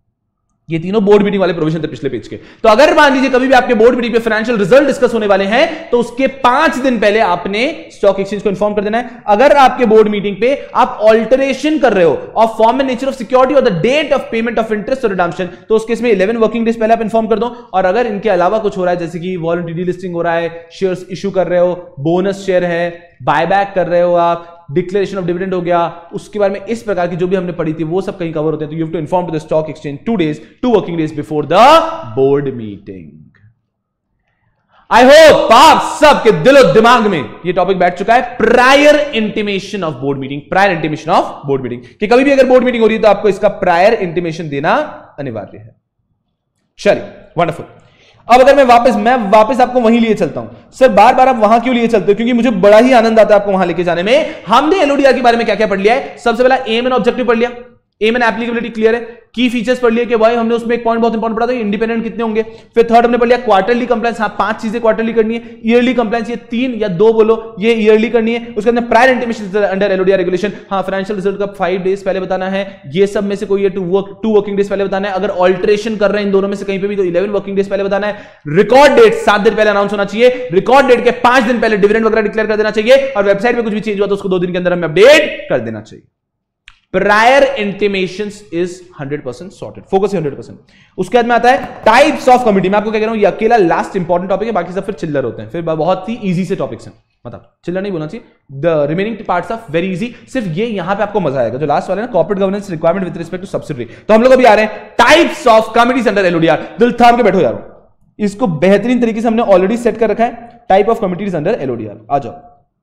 ये तीनों बोर्ड मीटिंग वाले प्रोविजन थे पिछले पेज के। तो अगर मान लीजिए कभी भी आपके बोर्ड मीटिंग पे फाइनेंशियल रिजल्ट डिस्कस होने वाले हैं तो उसके पांच दिन पहले आपने स्टॉक एक्सचेंज को इन्फॉर्म कर देना है। अगर आपके बोर्ड मीटिंग पे आप ऑल्टरेशन कर रहे हो of form and nature of security और the date of payment of interest और रिडम्पशन, तो उस केस में इलेवन वर्किंग डेज पहले आप इन्फॉर्म कर दो। और अगर इनके अलावा कुछ हो रहा है, जैसे कि वॉलंटरी डीलिस्टिंग हो रहा है, शेयर्स इशू कर रहे हो, बोनस शेयर है, बायबैक कर रहे हो, आप डिक्लेरेशन ऑफ डिविडेंड हो गया, उसके बारे में इस प्रकार की जो भी हमने पढ़ी थी वो सब कहीं कवर होते हैं। तो you have to inform to the stock exchange two days two working days before the board meeting. I hope आप सबके दिलो दिमाग में ये टॉपिक बैठ चुका है, prior intimation of board meeting. Prior intimation of board meeting कि कभी भी अगर बोर्ड मीटिंग हो रही है तो आपको इसका प्रायर इंटीमेशन देना अनिवार्य है। चलिए, वंडरफुल। अब अगर मैं वापस मैं वापस आपको वहीं लिए चलता हूं। सर बार बार आप वहां क्यों लिए चलते हो? क्योंकि मुझे बड़ा ही आनंद आता है आपको वहां लेके जाने में। हमने एलओडीआर के बारे में क्या क्या पढ़ लिया है? सबसे पहला एम एंड ऑब्जेक्टिव पढ़ लिया, एम एंड एप्लीकेबिलिटी क्लियर है, की फीचर्स पढ़ लिए कि भाई हमने उसमें एक पॉइंट बहुत इंपॉर्टेंट पढ़ा था, इंडिपेंडेंट कितने होंगे। फिर थर्ड हमने पढ़ लिया क्वार्टरली कंप्लायंस, हाँ पांच चीजें क्वार्टरली करनी है। ईयरली कंप्लायंस ये तीन या दो बोलो, ये ईयरली करनी है। उसके अंदर prior intimation under LODR regulation, हाँ फाइनेंशियल रिजल्ट का फाइव डेज पहले बताना है, ये सब में से कोई two work two working days पहले बताना है। अगर ऑल्टरेशन कर रहे हैं इन दोनों में से कहीं पे भी तो इलेवन वर्किंग डेज पहले बताना है। रिकॉर्ड डेट सात दिन पहले अनाउंस होना चाहिए, रिकॉर्ड डेट के पांच दिन पहले डिविडेंड वगैरह डिक्लेयर कर देना चाहिए, और वेबसाइट में कुछ भी चेंज हुआ तो उसको दो दिन के अंदर हमें अपडेट कर देना चाहिए। Prior intimations is hundred percent sorted, focus hundred percent. उसके बाद में आता है टाइप्स ऑफ कमिटी। मैं आपको क्या कह रहा हूं, ये अकेला लास्ट इंपॉर्टेंट टॉपिक है, बाकी सब फिर चिल्लर होते हैं, फिर बहुत ही इजी से टॉपिक्स हैं। मतलब चिल्लर नहीं बोलना चाहिए, the remaining parts of very easy. सिर्फ ये यहां पे आपको मजा आएगा, जो लास्ट वाले ना corporate governance requirement with respect to subsidiary. तो हम लोग अभी आ रहे हैं types of committees under LODR. दिल थाम के बैठो यार, इसको बेहतरीन तरीके से हमने ऑलरेडी सेट कर रखा है। Type of committees under LODR, आ जाओ।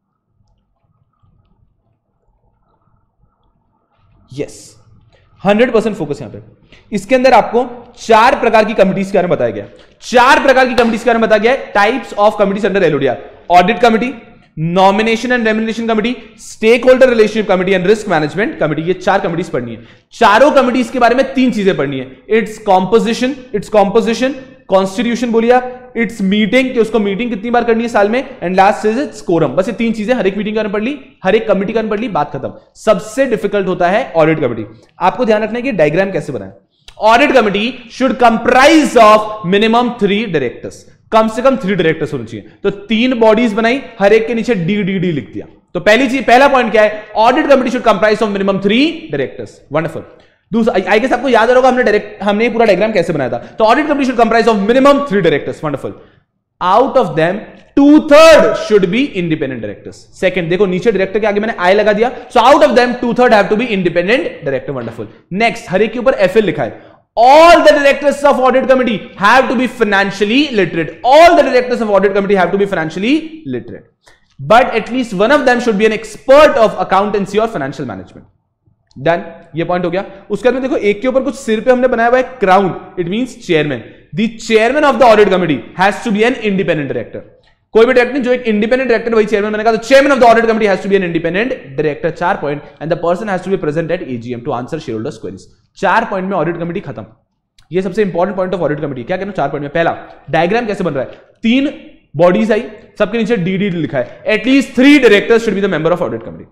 यस, हंड्रेड परसेंट फोकस यहां पे। इसके अंदर आपको चार प्रकार की कमिटीज के बारे में बताया गया, चार प्रकार की कमिटीज के बारे में बताया गया है। Types of committees under LODR: audit committee, nomination and remuneration committee, stakeholder relationship committee and risk management committee. ये चार कमिटीज पढ़नी है। चारों कमिटीज के बारे में तीन चीजें पढ़नी है: its composition, its composition constitution बोलिए आप, इट्स मीटिंग कि उसको मीटिंग कितनी बार करनी है साल में, and last is its quorum. बस ये तीन चीजें हर एक मीटिंग का पढ़ ली, हर एक कमिटी का पढ़ ली, बात खत्म। सबसे डिफिकल्ट होता है ऑडिट कमिटी। आपको ध्यान रखना है कि डायग्राम कैसे बनाएं। Audit committee should comprise of minimum three directors, कम से कम थ्री डायरेक्टर्स होने चाहिए। तो तीन बॉडीज बनाई, हर एक के नीचे डी डी डी लिख दिया। तो पहली चीज, पहला पॉइंट क्या है? Audit committee should comprise of minimum three directors. Wonderful. दूसरा, आई गेस आपको याद होगा हमने डायरेक्ट हमने पूरा डायग्राम कैसे बनाया था। तो audit committee should comprise of minimum three directors. Wonderful. Out of them two third should be independent directors. Second, देखो नीचे डायरेक्टर के आगे मैंने आई लगा दिया, so out of them two third have to be independent director. Wonderful. Next, हर एक के ऊपर एफएल लिखा है। All the directors of audit committee have to be financially literate. All the directors of audit committee have to be financially literate. But at least one of them should be an expert of accountancy or financial management. Done. ये point हो गया। उसके बाद में देखो एक के ऊपर कुछ सिर पे हमने बनाया हुआ है crown, it means chairman. The chairman of the audit committee has to be an independent director. कोई भी डायरेक्टर जो एक इंडिपेंडेंट डायरेक्टर वही चेयरमैन बनेगा। तो chairman of the audit committee has to be an independent director. चार point, and the person has to be present at AGM to answer shareholders queries. चार point में audit committee खत्म। ये सबसे important point of audit committee. क्या कहना चार point में? पहला, डायग्राम कैसे बन रहा है? तीन बॉडीज आई, सबके नीचे डीडी लिखा है। At least three directors should be the member of audit committee.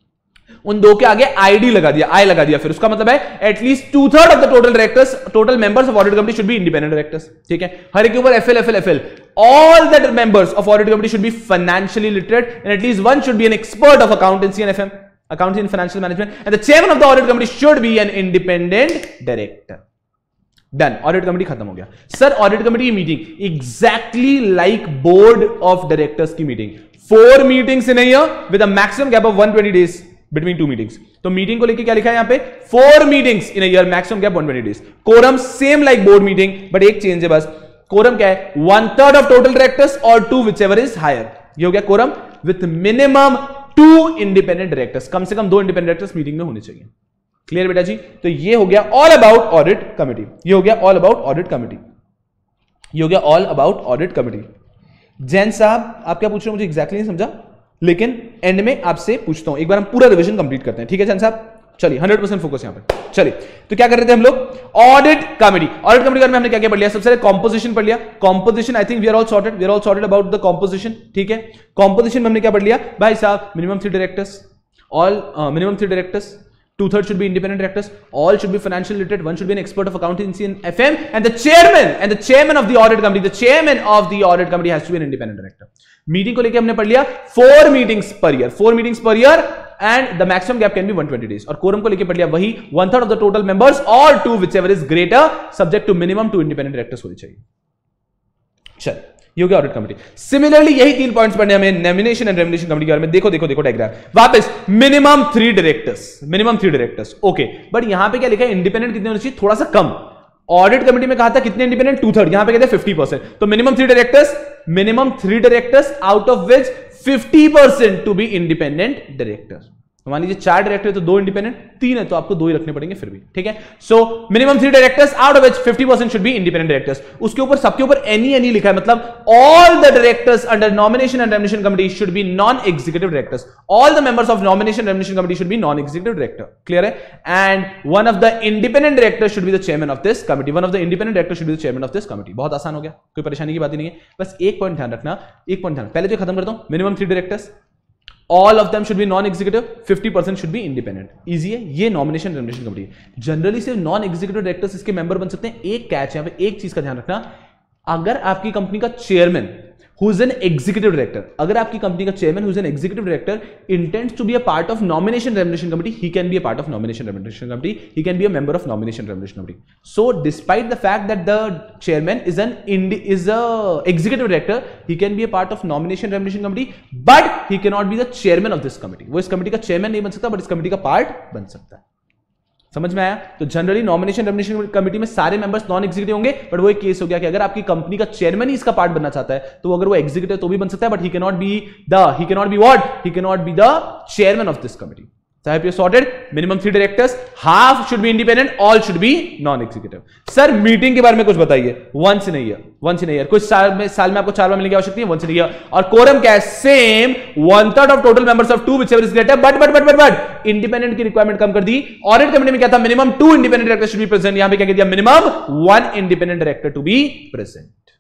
उन दो के आगे आईडी लगा दिया, आई लगा दिया। फिर उसका मतलब है at least two third of the total directors, total members of audit committee should be independent directors. ठीक है, हर एक के ऊपर FL FL FL. All the members of audit committee should be financially literate and at least one should be an expert of accountancy and FM, accounting and financial management, and the chairman of the audit committee should be an independent director. Done, audit committee खत्म हो गया। Sir audit committee की meeting exactly like board of directors की meeting, four meetings in a year with a maximum gap of one twenty days between two meetings. तो meeting को लेके क्या लिखा है यहां पे? Four meetings in a year, maximum gap one twenty days. Quorum same like board meeting, but एक change है बस। कोरम क्या है? One third of total directors और two whichever is higher. ये हो गया quorum with minimum two independent directors. कम से कम दो इंडिपेंडेंट डायरेक्टर्स मीटिंग में होने चाहिए। क्लियर बेटा जी? तो ये हो गया ऑल अबाउट ऑडिट कमिटी। ये हो गया ऑल अबाउट ऑडिट कमिटी। ये हो गया all about audit committee. Jain साहब आप क्या पूछ रहे हो मुझे एग्जैक्टली नहीं समझा, लेकिन एंड में आपसे पूछता हूं। एक बार हम पूरा रिवीजन कंप्लीट करते हैं, ठीक है जैन साहब? चलिए, हंड्रेड परसेंट फोकस यहां पे। चलिए, तो क्या कर रहे थे हम लोग? Audit committee. ऑडिट कमिटी में हमने क्या क्या पढ़ लिया? सबसे पहले कॉम्पोजिशन पढ़ लिया। Composition I think we are all sorted, we are all sorted about the composition. ठीक है, कॉम्पोजिशन में हमने क्या पढ़ लिया भाई साहब? Minimum three directors, all minimum three directors, two thirds should be independent directors, all should be financially literate, one should be an expert of accountancy and F M, and the chairman and the chairman of the audit committee, the chairman of the audit committee has to be an independent director. Meeting को लेके हमने पढ़ लिया four meetings per year, four meetings per year and the maximum gap can be one twenty days. और quorum को लेके पढ़ लिया वही, one third of the total members और two whichever is greater subject to minimum two independent directors होनी चाहिए। चल, ये हो गया ऑडिट कमिटी। सिमिलरली यही तीन पॉइंट्स पढ़ने हमें नॉमिनेशन एंड रेम्युनरेशन कमिटी के बारे में। देखो देखो देखो डायग्राम वापस, minimum three directors, minimum three directors. Okay, but यहां पे क्या लिखा है? इंडिपेंडेंट कितने होने चाहिए? थोड़ा सा कम, ऑडिट कमेटी में कहा था कितने इंडिपेंडेंट, टू थर्ड, यहां पे कहते हैं फिफ्टी परसेंट, तो minimum three directors, minimum three directors out of which fifty percent to be independent director. मान लीजिए चार डायरेक्टर है तो दो इंडिपेंडेंट, तीन है तो आपको दो ही रखने पड़ेंगे फिर भी, ठीक है। So minimum three directors out of which fifty percent should be independent directors. उसके ऊपर सबके ऊपर एनी एनी लिखा है, मतलब all the directors under nomination and remuneration committee should be non executive directors, all the members of nomination remuneration committee should be non executive director, clear है। And one of the independent director should be the chairman of this committee, one of the independent director should be the chairman of this committee. बहुत आसान हो गया, कोई परेशानी की बात ही नहीं है। बस एक पॉइंट ध्यान रखना, एक पॉइंट ध्यान, पहले तो खत्म करता हूं, minimum three directors, all of them should be non-executive, fifty percent should be independent. Easy है, ये nomination remuneration committee है। जनरली सिर्फ नॉन एग्जीक्यूटिव डायरेक्टर्स इसके मेंबर बन सकते हैं। एक कैच यहां पे, एक चीज का ध्यान रखना, अगर आपकी कंपनी का chairman who is an executive director, अगर आपकी कंपनी का chairman who is an executive director intends to be a part of nomination remuneration committee, he can be a part of nomination remuneration committee, he can be a member of nomination remuneration committee. So despite the fact that the chairman is an is a executive director, he can be a part of nomination remuneration committee, but he cannot be the chairman of this committee. वो इस committee का chairman नहीं बन सकता, but इस committee का part बन सकता है। समझ में आया? तो जनरली नॉमिनेशन रेम्युनरेशन कमेटी में सारे मेंबर्स नॉन एग्जीक्यूटिव होंगे, बट वो एक केस हो गया कि अगर आपकी कंपनी का चेयरमैन ही इसका पार्ट बनना चाहता है, तो अगर वो एग्जीक्यूटिव तो भी बन सकता है, but he can not be the he can not be what he can not be the chairman of this committee. So I hope you're sorted. Minimum three directors, half should be independent, all should be non-executive. Sir meeting के बारे में कुछ बताइए। Once in a year, once in a year, कुछ साल में साल में आपको चार बार मिलने की आवश्यकता है, once in a year। और quorum क्या है? Same, one third of total members of two, whichever is greater, but but but but but independent की requirement कम कर दी। Audit committee में क्या था? Minimum two independent directors should be present। यहाँ पे क्या कह दिया? Minimum one independent director to be present।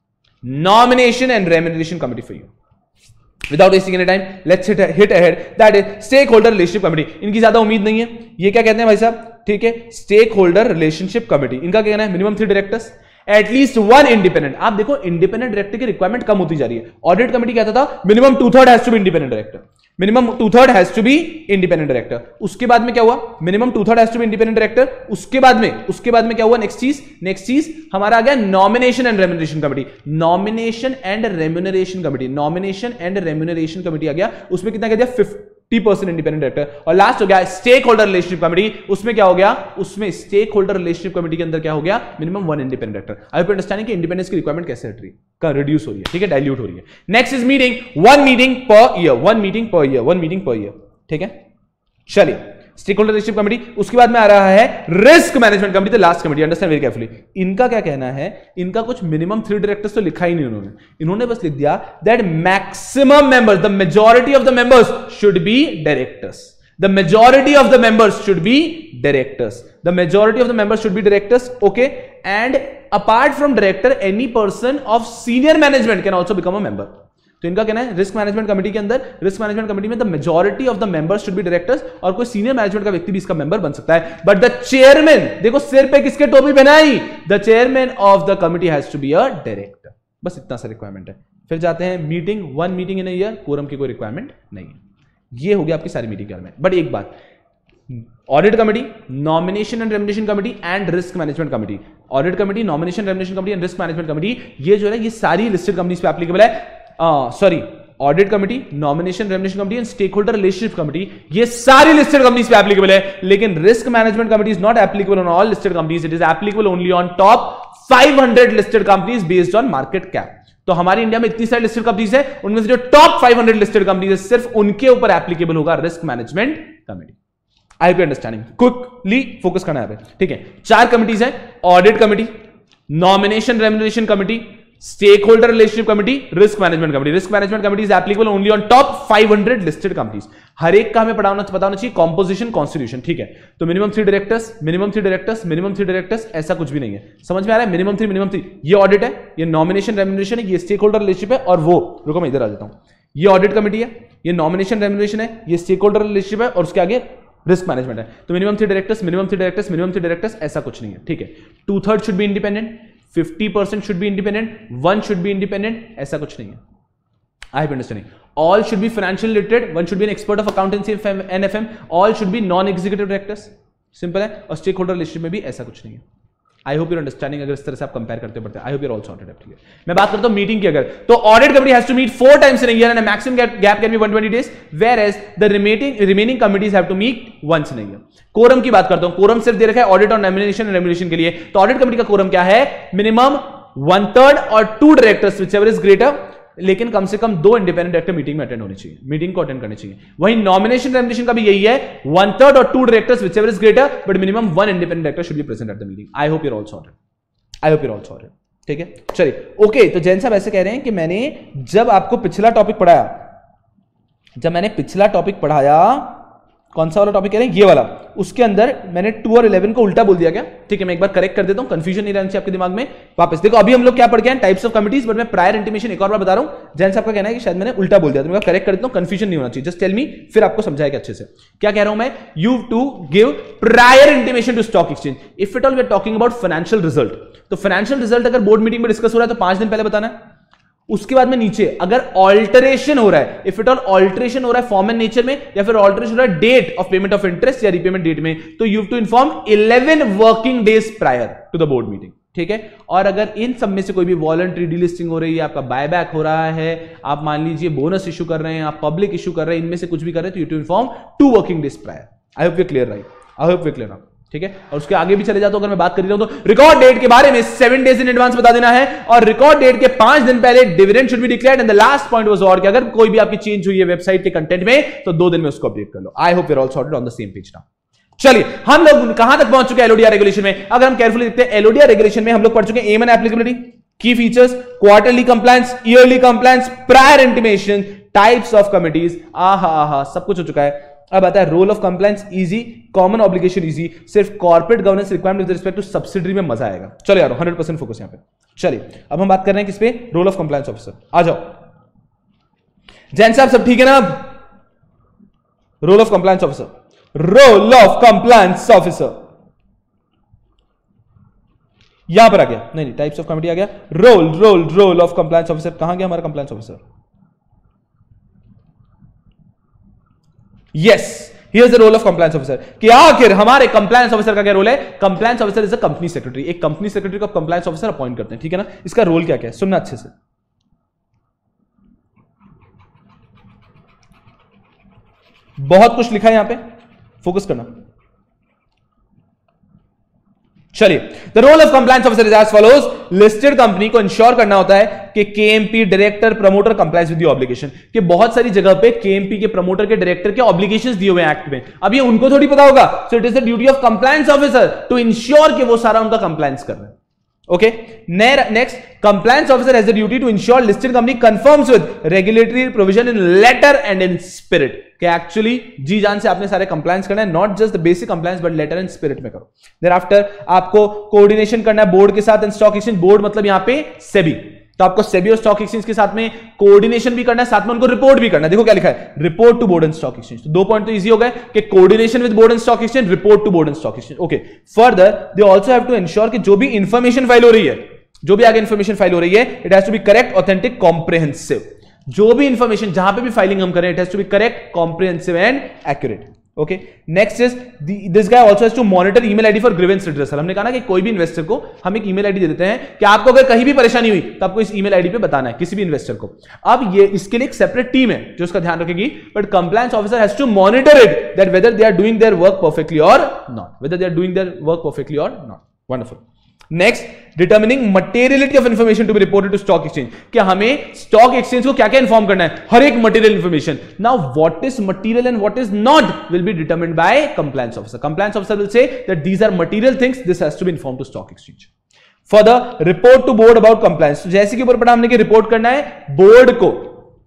Nomination and remuneration committee for you। Without wasting any time, let's hit, hit ahead. That is stakeholder relationship committee. इनकी ज्यादा उम्मीद नहीं है। ये क्या कहते हैं भाई साहब? ठीक है, stakeholder relationship committee। इनका क्या कहना है? Minimum three directors, at least one independent. आप देखो इंडिपेंडेंट डायरेक्टर की रिक्वायरमेंट कम होती जा रही है। ऑडिट कमेटी कहता था minimum two third has to be independent director, minimum two third has to be independent director. उसके बाद में क्या हुआ? Minimum two third has to be independent director. उसके बाद में उसके बाद में क्या हुआ? नेक्स्ट चीज नेक्स्ट चीज हमारा आ गया nomination and remuneration committee. Nomination and remuneration committee nomination and remuneration committee आ गया। उसमें कितना कह दिया? Fifty percent independent director. और लास्ट हो गया स्टेक होल्डर रिलेशनशिप कमेटी। उसमें क्या हो गया? उसमें स्टेक होल्डर रिलेशनशिप कमेटी के अंदर क्या हो गया? Minimum one independent director. I hope understanding कि इंडिपेंडेंस की रिक्वायरमेंट कैसे हट रही है, का रिड्यूस हो रही है, ठीक है, डाइल्यूट हो रही है। Next is meeting, one meeting per year, one meeting per year, one meeting per year, ठीक है। चलिए स्टेक होल्डर रिलेशनशिप कमेटी। उसके बाद में आ रहा है risk management committee, the last committee. Understand very carefully. इनका क्या कहना है? इनका कुछ मिनिमम थ्री डायरेक्टर्स तो लिखा ही नहीं उन्होंने, इन्होंने बस लिख दिया that maximum members, the majority of the members should be directors, the majority of the members should be directors, the majority of the members should be directors, okay. And apart from director any person of senior management can also become a member. तो इनका कहना है risk management committee के अंदर, risk management committee में the majority of the members should be directors, और कोई senior management का व्यक्ति भी इसका मेंबर बन सकता है। बट द चेयरमैन, देखो सिर पे किसके टोपी पहनाई? The chairman of the committee has to be a director. बस इतना सा रिक्वायरमेंट है। फिर जाते हैं meeting, one meeting in a year, quorum की कोई रिक्वायरमेंट नहीं है। ये हो गया आपकी सारी मीटिंग में। बट एक बात, audit committee, nomination and remuneration committee and risk management committee, audit committee, nomination remuneration committee and risk management committee, ये जो है ये सारी लिस्टेड कंपनीज पे एप्लीकेबल है। Sorry, audit committee, nomination remuneration committee and stakeholder relationship committee, ये सारी listed companies पे एप्लीकेबल है। लेकिन risk management committee is not applicable on all listed companies, it is applicable only on top five hundred listed companies based on market cap. तो हमारी India में इतनी सारी लिस्टेड कंपनीज है, उनमें से जो top five hundred listed companies है सिर्फ उनके ऊपर एप्लीकेबल होगा risk management committee. I hope you understanding. Quickly focus करना है, ठीक है। चार कमिटीज है, audit committee, nomination remuneration committee, stakeholder relationship committee, risk management committee. Risk management committee is applicable only on top five hundred listed companies. हर एक का हमें पढ़ाना पता होना चाहिए कॉम्पोजिशन, कॉन्स्टिट्यूशन, ठीक है। तो minimum three directors, minimum three directors, minimum three directors, ऐसा कुछ भी नहीं है। समझ में आ रहा है? Minimum three, minimum three. ये ऑडिट है, ये नॉमिनेशन रेम्युनरेशन है, ये स्टेक होल्डर रिलेशनशिप है, और वो रुको मैं इधर आ जाता हूं, ये ऑडिट कमेटी है, ये नॉमिनेशन रेम्युनरेशन है, ये स्टेक होल्डर रिलेशनशिप है, और उसके आगे रिस्क मैनेजमेंट है। तो minimum three directors, minimum three directors, minimum three directors, ऐसा कुछ नहीं है, ठीक है। Two third should be independent, fifty percent should be independent, one should be independent, ऐसा कुछ नहीं है। I hope understanding. All should be financial literate, one should be an expert of accountancy and FM, all should be non executive directors, simple है। और stake holder relationship में भी ऐसा कुछ नहीं है। आई होप यूर अंडरस्टैंडिंग अगर इस तरह से आप कंपेयर करते पड़ते I hope you're all sorted ठीक है। मैं बात करता हूं मीटिंग की, अगर तो audit committee has to meet four times in a year and maximum gap can be one twenty days, whereas the remaining remaining committees have to meet once in a year. Quorum की बात करता हूं, quorum सिर्फ दे रखा है audit और nomination and remuneration के लिए, तो ऑडिट कमिटी का कोरम क्या है, मिनिमम वन थर्ड और two directors whichever is greater, लेकिन कम से कम दो इंडिपेंडेंट डायरेक्टर मीटिंग में अटेंड होने चाहिए, मीटिंग को अटेंड करनी चाहिए। वहीं नॉमिनेशन रेम्युनरेशन का भी यही है, वन थर्ड और two directors whichever is greater but minimum one independent director should be present at the meeting. I hope you are all sorted, I hope you are all sorted ठीक है। चलिए okay, तो जैन साहब ऐसे कह रहे हैं कि मैंने जब आपको पिछला टॉपिक पढ़ाया, जब मैंने पिछला टॉपिक पढ़ाया, कौन सा वाला टॉपिक कह रहे हैं, ये वाला, उसके अंदर मैंने टू और इलेवन को उल्टा बोल दिया क्या, ठीक है। मैं एक बार करेक्ट कर देता हूं, कंफ्यूजन नहीं रहना चाहिए आपके दिमाग में। वापस देखो, अभी हम लोग क्या पढ़ के आए, टाइप्स ऑफ कमिटीज, बट मैं प्रायर इंटीमेशन एक और बार बता रहा हूं। जैन साहब का कहना है कि शायद मैंने उल्टा बोल दिया, तो मैं करेक्ट कर देता हूं, कंफ्यूजन नहीं होना चाहिए, जस्ट टेल मी, फिर आपको समझाएगा अच्छे से। क्या कह रहा हूं मैं, you to give prior intimation to stock exchange if it all we are talking about financial result. तो फाइनेंशियल रिजल्ट अगर बोर्ड मीटिंग में डिस्कस हो रहा है तो पांच दिन पहले बताना है। उसके बाद में नीचे अगर ऑल्टरेशन हो रहा है, इफ इट ऑल ऑल्टरेशन हो रहा है फॉर्म एंड नेचर में, या फिर ऑल्टरेशन हो रहा है date of payment of interest या रीपेमेंट डेट में, तो you have to inform eleven working days prior to the board meeting, ठीक है। और अगर इन सब में से कोई भी वॉलंटरी डीलिस्टिंग हो रही है, आपका बायबैक हो रहा है, आप मान लीजिए बोनस इशू कर रहे हैं, आप पब्लिक इशू कर रहे हैं, इनमें से कुछ भी कर रहे हैं, तो you to inform two working days prior. I hope you clear right, I hope you clear right, ठीक है। और उसके आगे भी चले जाता हूं, अगर मैं बात कर रहा हूं तो रिकॉर्ड डेट के बारे में सेवन डेज इन एडवांस बता देना है, और रिकॉर्ड डेट के पांच दिन पहले dividend should be declared. And the last point was और कि अगर कोई भी आपकी चेंज हुई है वेबसाइट के कंटेंट में, तो दो दिन में उसको अपडेट कर लो। I hope you are all sorted on the same page now. चलिए, हम लोग कहां तक पहुंच चुके हैं एलओडीआर रेगुलेशन में। अगर हम केयरफुली देखते हैं, एलओडीआर रेगुलेशन में हम लोग पढ़ चुके हैं M and applicability, key features, quarterly compliance, yearly compliance, prior intimation, types of committees, आहा आहा सब कुछ हो चुका है। अब आता है role of compliance easy, common obligation easy, सिर्फ corporate governance requirement with respect to subsidiary में मजा आएगा। चलो यार, हंड्रेड परसेंट फोकस यहां पे। चलिए अब हम बात कर रहे हैं किस पे, रोल ऑफ कंप्लायंस ऑफिसर। आ जाओ जैन साहब, सब ठीक है ना। अब role of compliance officer, role of compliance officer यहां पर आ गया, नहीं नहीं टाइप्स ऑफ कमिटी आ गया, role role role of compliance officer कहां गया हमारा compliance officer. Yes, here is the role of compliance officer, कि आखिर हमारे कंप्लायंस ऑफिसर का क्या रोल है। Compliance officer is a company secretary, एक कंपनी सेक्रेटरी को कंप्लायंस ऑफिसर अपॉइंट करते हैं, ठीक है ना। इसका रोल क्या क्या है सुनना अच्छे से। बहुत कुछ लिखा है यहां पे, फोकस करना। चलिए, the role of compliance officer is as follows. Listed company को इंश्योर करना होता है कि KMP director promoter complies with the obligation, कि बहुत सारी जगह पे केएमपी के प्रमोटर के डायरेक्टर के ऑब्लिगेशंस दिए हुए हैं एक्ट में, अब ये उनको थोड़ी पता होगा। So it is the duty of compliance officer to ensure कि वो सारा उनका कंप्लायंस कर रहे हैं। Okay, next, compliance officer has the duty to ensure listed company conforms with regulatory provision in letter and in spirit, कि actually जी जान से आपने सारे कंप्लायंस करना है, not just the basic compliance but letter and spirit में करो। देयर आफ्टर आपको कोऑर्डिनेशन करना है बोर्ड के साथ एंड स्टॉक एक्सचेंज, बोर्ड मतलब यहां पे सेबी, तो आपको सेबी और स्टॉक एक्सचेंज के साथ में कोऑर्डिनेशन भी करना है, साथ में उनको रिपोर्ट भी करना है। देखो क्या लिखा है, report to board and stock exchange. तो दो पॉइंट तो इजी हो गए कि coordination with board and stock exchange, report to board and stock exchange. Okay, further they also have to ensure कि जो भी इंफॉर्मेशन फाइल हो रही है, जो भी आगे इंफॉर्मेशन फाइल हो रही है, it has to be correct, authentic, comprehensive. जो भी इंफॉर्मेशन जहां पे भी फाइलिंग हम करें, it has to be correct, comprehensive and accurate. Okay, next is this guy also has to monitor email ID for grievance redressal. हमने कहा ना कि कोई भी इन्वेस्टर को हम एक ईमेल आईडी दे देते हैं कि आपको अगर कहीं भी परेशानी हुई तो आपको इस ईमेल आईडी पे बताना है, किसी भी इन्वेस्टर को। अब ये इसके लिए एक सेपरेट टीम है जो उसका ध्यान रखेगी, but compliance officer has to monitor it that whether they are doing their work perfectly or not, whether they are doing their work perfectly or not. Wonderful. Next, determining materiality of information to be reported to stock exchange, कि हमें stock exchange को क्या क्या inform करना है, हर एक material information. Now what is material and what is not will be determined by compliance officer. Compliance officer will say that these are material things, this has to be informed to stock exchange. Further, report to board about compliance, जैसे कि ऊपर पढ़ा हमने कि report करना है board को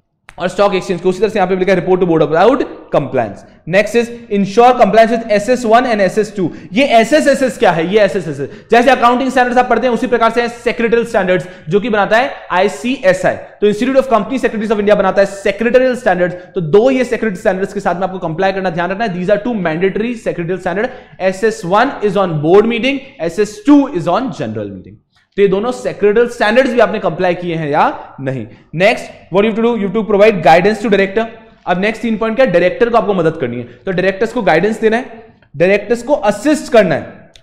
और स्टॉक एक्सचेंज को, उसी तरह से यहां पे लिखा है report to board about compliance. Next is ensure compliance with S S one and S S two. ये एस एस एस एस क्या है, ये एस एस एस एस जैसे अकाउंटिंग स्टैंडर्ड्स आप पढ़ते हैं उसी प्रकार से सेक्रेटरियल स्टैंडर्ड्स जो कि बनाता है आईसीएसआई। तो Institute of Company Secretaries of India बनाता है सेक्रेटरियल स्टैंडर्ड्स। तो दो ये सेक्रेटरी स्टैंडर्ड्स के साथ में आपको कंप्लाई करना, ध्यान रखना है, these are two mandatory secretarial standard. S S one is on board meeting, S S two is on general meeting. तो ये दोनों सेक्रेटरियल स्टैंडर्ड्स भी आपने कंप्लाई किए हैं या नहीं। Next, what you to do, you to provide guidance to director. अब नेक्स्ट तीन पॉइंट क्या, डायरेक्टर को आपको मदद करनी है, तो डायरेक्टर्स को गाइडेंस देना है, डायरेक्टर्स को असिस्ट करना है,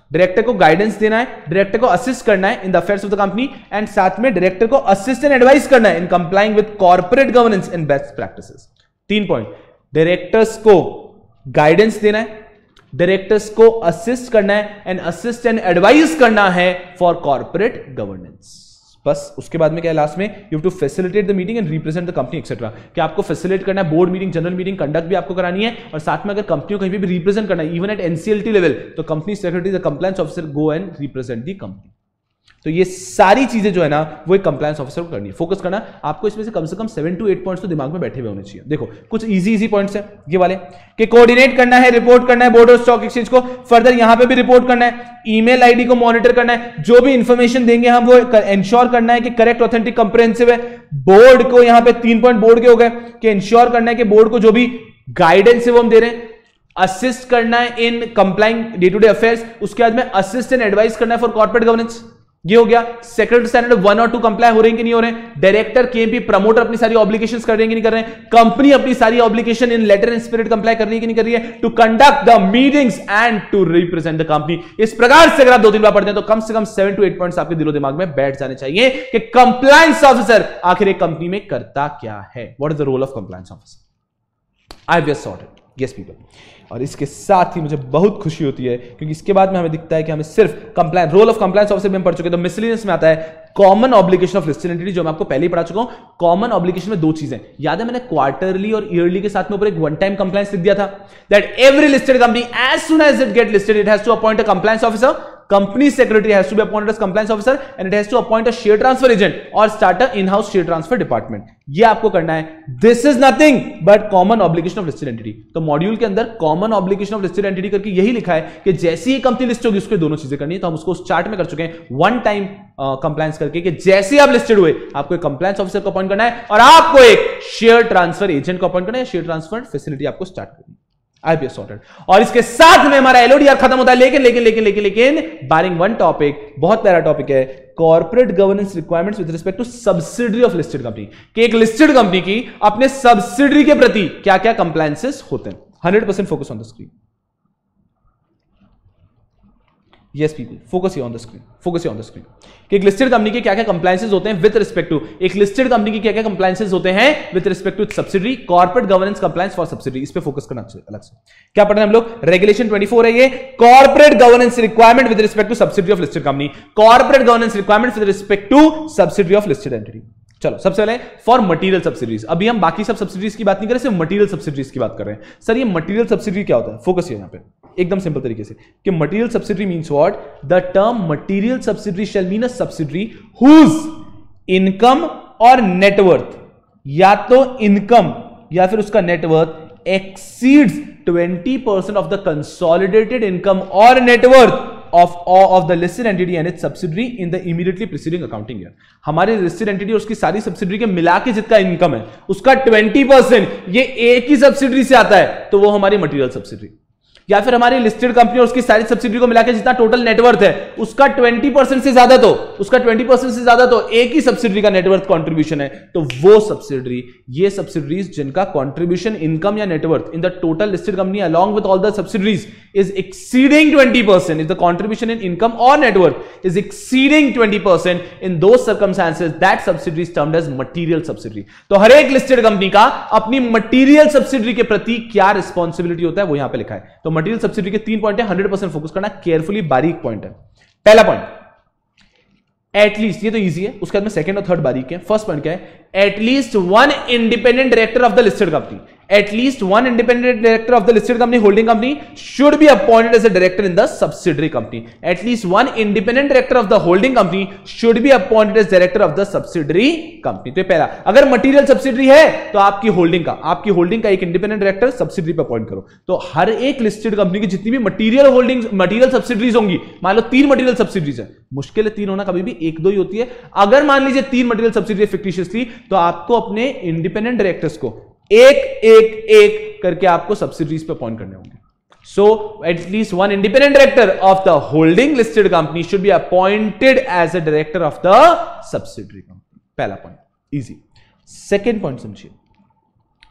डायरेक्टर को गाइडेंस देना है, डायरेक्टर को असिस्ट करना है in the affairs of the company, and साथ में डायरेक्टर को असिस्ट एंड एडवाइस करना है in complying with corporate governance and best practices. तीन पॉइंट, डायरेक्टर्स को गाइडेंस देना है, डायरेक्टर्स को असिस्ट करना है एंड असिस्ट एंड एडवाइस करना है फॉर कॉर्पोरेट गवर्नेंस। बस उसके बाद में क्या है लास्ट में, you have to facilitate the meeting and represent the company etcetera, कि आपको फैसिलिटेट करना है, board meeting, general meeting conduct भी आपको करानी है, और साथ में अगर कंपनी को कहीं भी रिप्रेजेंट करना है इवन एट एनसीएलटी लेवल, तो company secretary the compliance officer go and represent the company. तो ये सारी चीजें जो है ना वो एक कंप्लायंस ऑफिसर को करनी है, फोकस करना। आपको इसमें से कम से कम सेवन टू एट पॉइंट्स तो दिमाग में बैठे हुए होने चाहिए। देखो कुछ इजी इजी पॉइंट्स हैं ये वाले, कि कोऑर्डिनेट करना है, रिपोर्ट करना है बोर्ड ऑफ स्टॉक एक्सचेंज को, फर्दर यहां पे भी रिपोर्ट करना है, ईमेल आईडी को मॉनिटर करना है, जो भी इंफॉर्मेशन देंगे हम वो इंश्योर करना है कि करेक्ट, ऑथेंटिक, कंप्रिहेंसिव है। बोर्ड को यहां पे तीन पॉइंट बोर्ड के हो गए कि इंश्योर करना है कि बोर्ड को जो भी गाइडेंस है वो हम दे रहे हैं, असिस्ट करना है in complying day to day affairs, उसके बाद में असिस्ट एंड एडवाइस करना है फॉर कॉर्पोरेट गवर्नेंस। ये हो गया। सेक्रेटरी स्टैंडर्ड वन और टू कंप्लाई हो रहे हैं कि नहीं हो रहे हैं, डायरेक्टर केएमपी प्रमोटर अपनी सारी ऑब्लिगेशंस कर रहे हैं कि नहीं कर रहे हैं, कंपनी अपनी सारी obligation in letter and spirit comply कर रही है कि नहीं कर रही है, to conduct the meetings and to represent the company. इस प्रकार से अगर आप दो तीन बार पढ़ते हैं तो कम से कम सेवन टू एट पॉइंट्स आपके दिलो दिमाग में बैठ जाने चाहिए कि कंप्लायंस ऑफिसर आखिर एक कंपनी में करता क्या है, what is the role of compliance officer. I have just sorted, yes people. और इसके साथ ही मुझे बहुत खुशी होती है क्योंकि इसके बाद में हमें दिखता है कि हमें सिर्फ compliance, role of compliance officer में हम पढ़ चुके हैं, तो मिसलेनियस में आता है common obligation of listed entity, जो मैं आपको पहले ही पढ़ा चुका हूं। कॉमन ऑब्लिगेशन में दो चीजें याद है, मैंने क्वार्टरली और ईयरली के साथ में ऊपर एक वन टाइम कंप्लायंस लिख दिया था, that every listed company as soon as it get listed it has to appoint a compliance officer, company secretary has to be appointed as compliance officer and it has to appoint a share transfer agent or start a in-house share transfer department। ये आपको करना है। This is nothing but common obligation of listed entity। तो module के अंदर common obligation of listed entity करके यही लिखा है कि जैसी ही कंपनी लिस्ट होगी उसको दोनों चीजें करनी है। तो हम उसको उस चार्ट में कर चुके हैं वन टाइम कंप्लायंस करके कि जैसे आप लिस्टेड हुए आपको एक कंप्लायंस ऑफिसर को अपॉइंट करना है और आपको एक शेयर ट्रांसफर एजेंट को अपॉइंट करना है, शेयर ट्रांसफर फैसिलिटी आपको स्टार्ट करनी है। IPS sorted. और इसके साथ में हमारा एलओडीआर खत्म होता है, लेकिन लेकिन लेकिन लेकिन लेकिन बारिंग वन टॉपिक, बहुत प्यारा टॉपिक है, corporate governance requirements with respect to subsidiary of listed company, कि एक लिस्टेड कंपनी की अपने सब्सिडरी के प्रति क्या क्या कंप्लायंसेस होते हैं। Hundred percent focus on the screen, yes people, focus here on the screen, focus here on the screen, कि एक लिस्टेड कंपनी के क्या क्या कंप्लायंसेस होते हैं विद रिस्पेक्ट टू, एक लिस्टेड कंपनी की क्या क्या कंप्लायंसेस होते हैं with respect to subsidiary, corporate governance compliance for subsidiary. इस पे फोकस करना अलग से। क्या पढ़ना है हम लोग, रेगुलेशन ट्वेंटी फोर है ये, corporate governance requirement with respect to subsidiary of listed company, corporate governance requirement with respect to subsidiary of listed entity. चलो सबसे पहले फॉर मटेरियल सब्सिडीज, अभी हम बाकी सब सब्सिडीज की बात नहीं कर रहे, सिर्फ मटेरियल सब्सिडीज की बात कर रहे हैं। सर ये मटेरियल सब्सिडी क्या होता है, फोकस है यहां पे एकदम सिंपल तरीके से कि material subsidy means what, the term material subsidy shall mean a subsidiary whose income और नेटवर्थ, या तो इनकम या फिर उसका net worth exceeds twenty percent of the consolidated income और net worth of of the listed entity and its subsidiary in the immediately preceding accounting year। हमारे listed entity और उसकी सारी सब्सिडरी के मिला के जितना इनकम है उसका ट्वेंटी परसेंट ये एक ही सब्सिडरी से आता है, तो वो हमारी मटेरियल सब्सिडरी, या फिर हमारी लिस्टेड कंपनी और उसकी सारी सब्सिडरी को मिलाकर जितना टोटल नेटवर्थ है उसका ट्वेंटी परसेंट से ज्यादा, तो उसका ट्वेंटी परसेंट से ज्यादा तो एक ही सब्सिडरी का नेटवर्थ कंट्रीब्यूशन है, तो वो सब्सिडरी, ये सब्सिडरीज जिनका कंट्रीब्यूशन इनकम या net worth in the total listed company along with all the subsidiaries is exceeding twenty percent, is the contribution in income और net worth is exceeding twenty percent, in those circumstances that subsidiary is termed as material subsidiary. तो हर एक listed company का अपनी material subsidiary के प्रति क्या responsibility होता है वो यहां पे लिखा है। तो मटेरियल सब्सिडी के तीन पॉइंट है, हंड्रेड परसेंट फोकस करना, केयरफुली बारीक पॉइंट है। पहला पॉइंट एटलीस्ट, ये तो इजी है, उसके बाद में सेकंड और थर्ड बारीक है। फर्स्ट पॉइंट क्या है, at least one independent director of the listed company, at least one independent director of the listed company holding company should be appointed as a director in the subsidiary company, at least one independent director of the holding company should be appointed as director of the subsidiary company. तो पहला, अगर material subsidiary है तो आपकी holding का आपकी holding का एक इंडिपेंडेंट डायरेक्टर सब्सिडरी पे अपॉइंट करो। तो हर एक लिस्टेड कंपनी की जितनी भी मटेरियल होल्डिंग मटेरियल सब्सिडरीज होंगी, मान लो तीन मटेरियल सब्सिडरीज है, मुश्किल है तीन होना, कभी भी एक दो ही होती है, अगर मान लीजिए तीन मटेरियल सब्सिडरी फिक्टिशियसली, तो आपको अपने इंडिपेंडेंट डायरेक्टर्स को एक एक एक करके आपको सब्सिडरीज पे अपॉइंट करने होंगे। So at least one independent director of the holding listed company should be appointed as a director of the subsidiary company. पहला पॉइंट इजी। सेकेंड पॉइंट समझिए,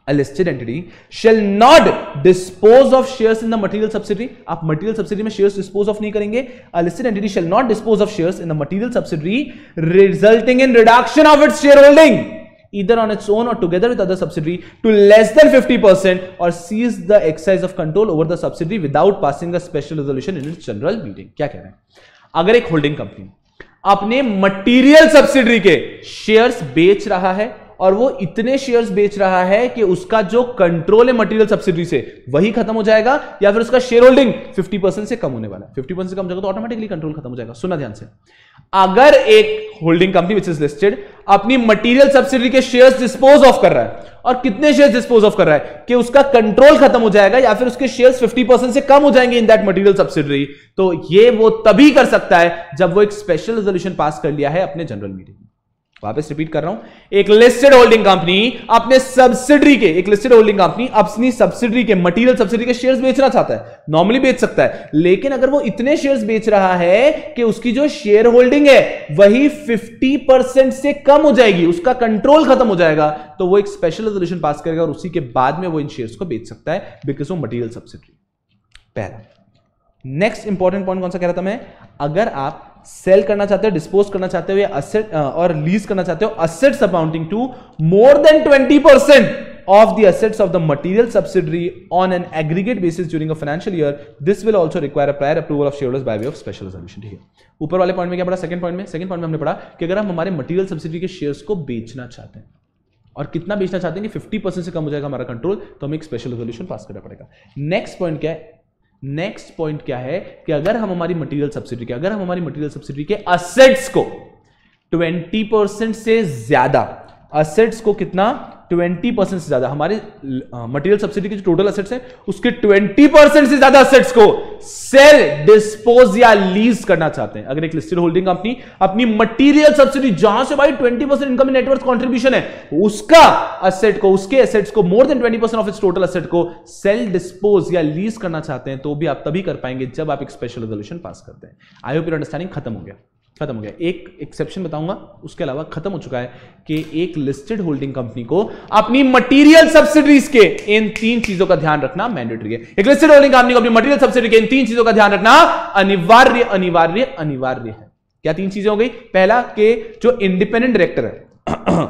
A listed entity shall not dispose of shares in the material subsidiary. आप material subsidiary में shares dispose of नहीं करेंगे. A listed entity shall not dispose of shares in the material subsidiary, resulting in reduction of its shareholding, either on its own or together with other subsidiary, to less than fifty percent, or seize the exercise of control over the subsidiary without passing a special resolution in its general meeting. क्या कह रहे हैं? अगर एक holding company अपने material subsidiary के shares बेच रहा है और वो इतने शेयर्स बेच रहा है कि उसका जो कंट्रोल है मटेरियल सब्सिडरी से वही खत्म हो जाएगा, या फिर उसका शेयर होल्डिंग फिफ्टी परसेंट से कम होने वाला है, फिफ्टी परसेंट से कम हो जाएगा तो ऑटोमेटिकली कंट्रोल खत्म हो जाएगा. सुनना ध्यान से. अगर एक holding company which is listed अपनी मटेरियल सब्सिडरी के शेयर्स डिस्पोज ऑफ कर रहा है, और कितने शेयर्स डिस्पोज ऑफ कर रहा है कि उसका कंट्रोल खत्म हो जाएगा या फिर उसके शेयर्स फिफ्टी परसेंट से कम हो जाएंगे इन दैट मटेरियल सब्सिडरी, तो ये वो तभी कर सकता है जब वो एक स्पेशल रेजोल्यूशन पास कर लिया है अपने जनरल मीटिंग. वापस रिपीट कर रहा हूं, एक लिस्टेड होल्डिंग कंपनी अपने सब्सिडरी के एक लिस्टेड होल्डिंग कंपनी अपनी सब्सिडरी के मटेरियल सब्सिडरी के शेयर्स बेचना चाहता है, नॉर्मली बेच सकता है, लेकिन अगर वो इतने शेयर्स बेच रहा है कि उसकी जो शेयर होल्डिंग है वही फिफ्टी परसेंट से कम हो जाएगी, उसका कंट्रोल खत्म हो जाएगा, तो वो एक स्पेशल रेजोल्यूशन पास करेगा और उसी के बाद में वो इन शेयर्स को बेच सकता है बिकॉज वो मटेरियल सब्सिडरी. पहला. नेक्स्ट इंपॉर्टेंट पॉइंट कौन सा कह रहा था मैं? अगर आप सेल करना चाहते हो, डिस्पोज करना चाहते हो या असेट और लीज करना चाहते हो assets amounting to more than twenty percent of the assets of the material subsidiary on an aggregate basis during a financial year, this will also require a prior approval of shareholders by way of special resolution. ठीक है. ऊपर वाले point में क्या पढ़ा? Second point में second point में हमने पढ़ा कि अगर हम हमारे मटेरियल सब्सिडरी के शेयर्स को बेचना चाहते हैं और कितना बेचना चाहते हैं कि फिफ्टी परसेंट से कम हो जाएगा हमारा कंट्रोल, तो हमें एक स्पेशल रेजोल्यूशन पास करना पड़ेगा. नेक्स्ट पॉइंट क्या है? नेक्स्ट पॉइंट क्या है कि अगर हम हमारी मटेरियल सब्सिडरी के अगर हम हमारी मटेरियल सब्सिडरी के असेट्स को ट्वेंटी परसेंट से ज्यादा असेट्स को कितना ट्वेंटी परसेंट से ज्यादा हमारे मटेरियल सब्सिडी के जो टोटल असेट्स हैं उसके ट्वेंटी परसेंट से ज्यादा असेट्स को सेल, डिस्पोज या लीज करना चाहते हैं. अगर एक लिस्टेड होल्डिंग कंपनी अपनी मटेरियल सब्सिडी जहां से भाई twenty percent income network contribution है उसका असेट को उसके असेट्स को more than twenty percent of its total asset को सेल, डिस्पोज या लीज करना चाहते हैं, तो भी आप तभी कर पाएंगे जब आप एक स्पेशल रेजोल्यूशन पास करते हैं. आई होप योर अंडरस्टैंडिंग खत्म हो गया खत्म हो गया. एक एक्सेप्शन बताऊंगा, उसके अलावा खत्म हो चुका है कि एक लिस्टेड होल्डिंग कंपनी को अपनी मटेरियल सब्सिडरीज के इन तीन चीजों का ध्यान रखना मैंडेटरी है. एक लिस्टेड होल्डिंग कंपनी को अपनी मटेरियल सब्सिडरी के इन तीन चीजों का ध्यान रखना अनिवार्य अनिवार्य अनिवार्य है. क्या तीन चीजें हो गई? पहला कि जो इंडिपेंडेंट डायरेक्टर है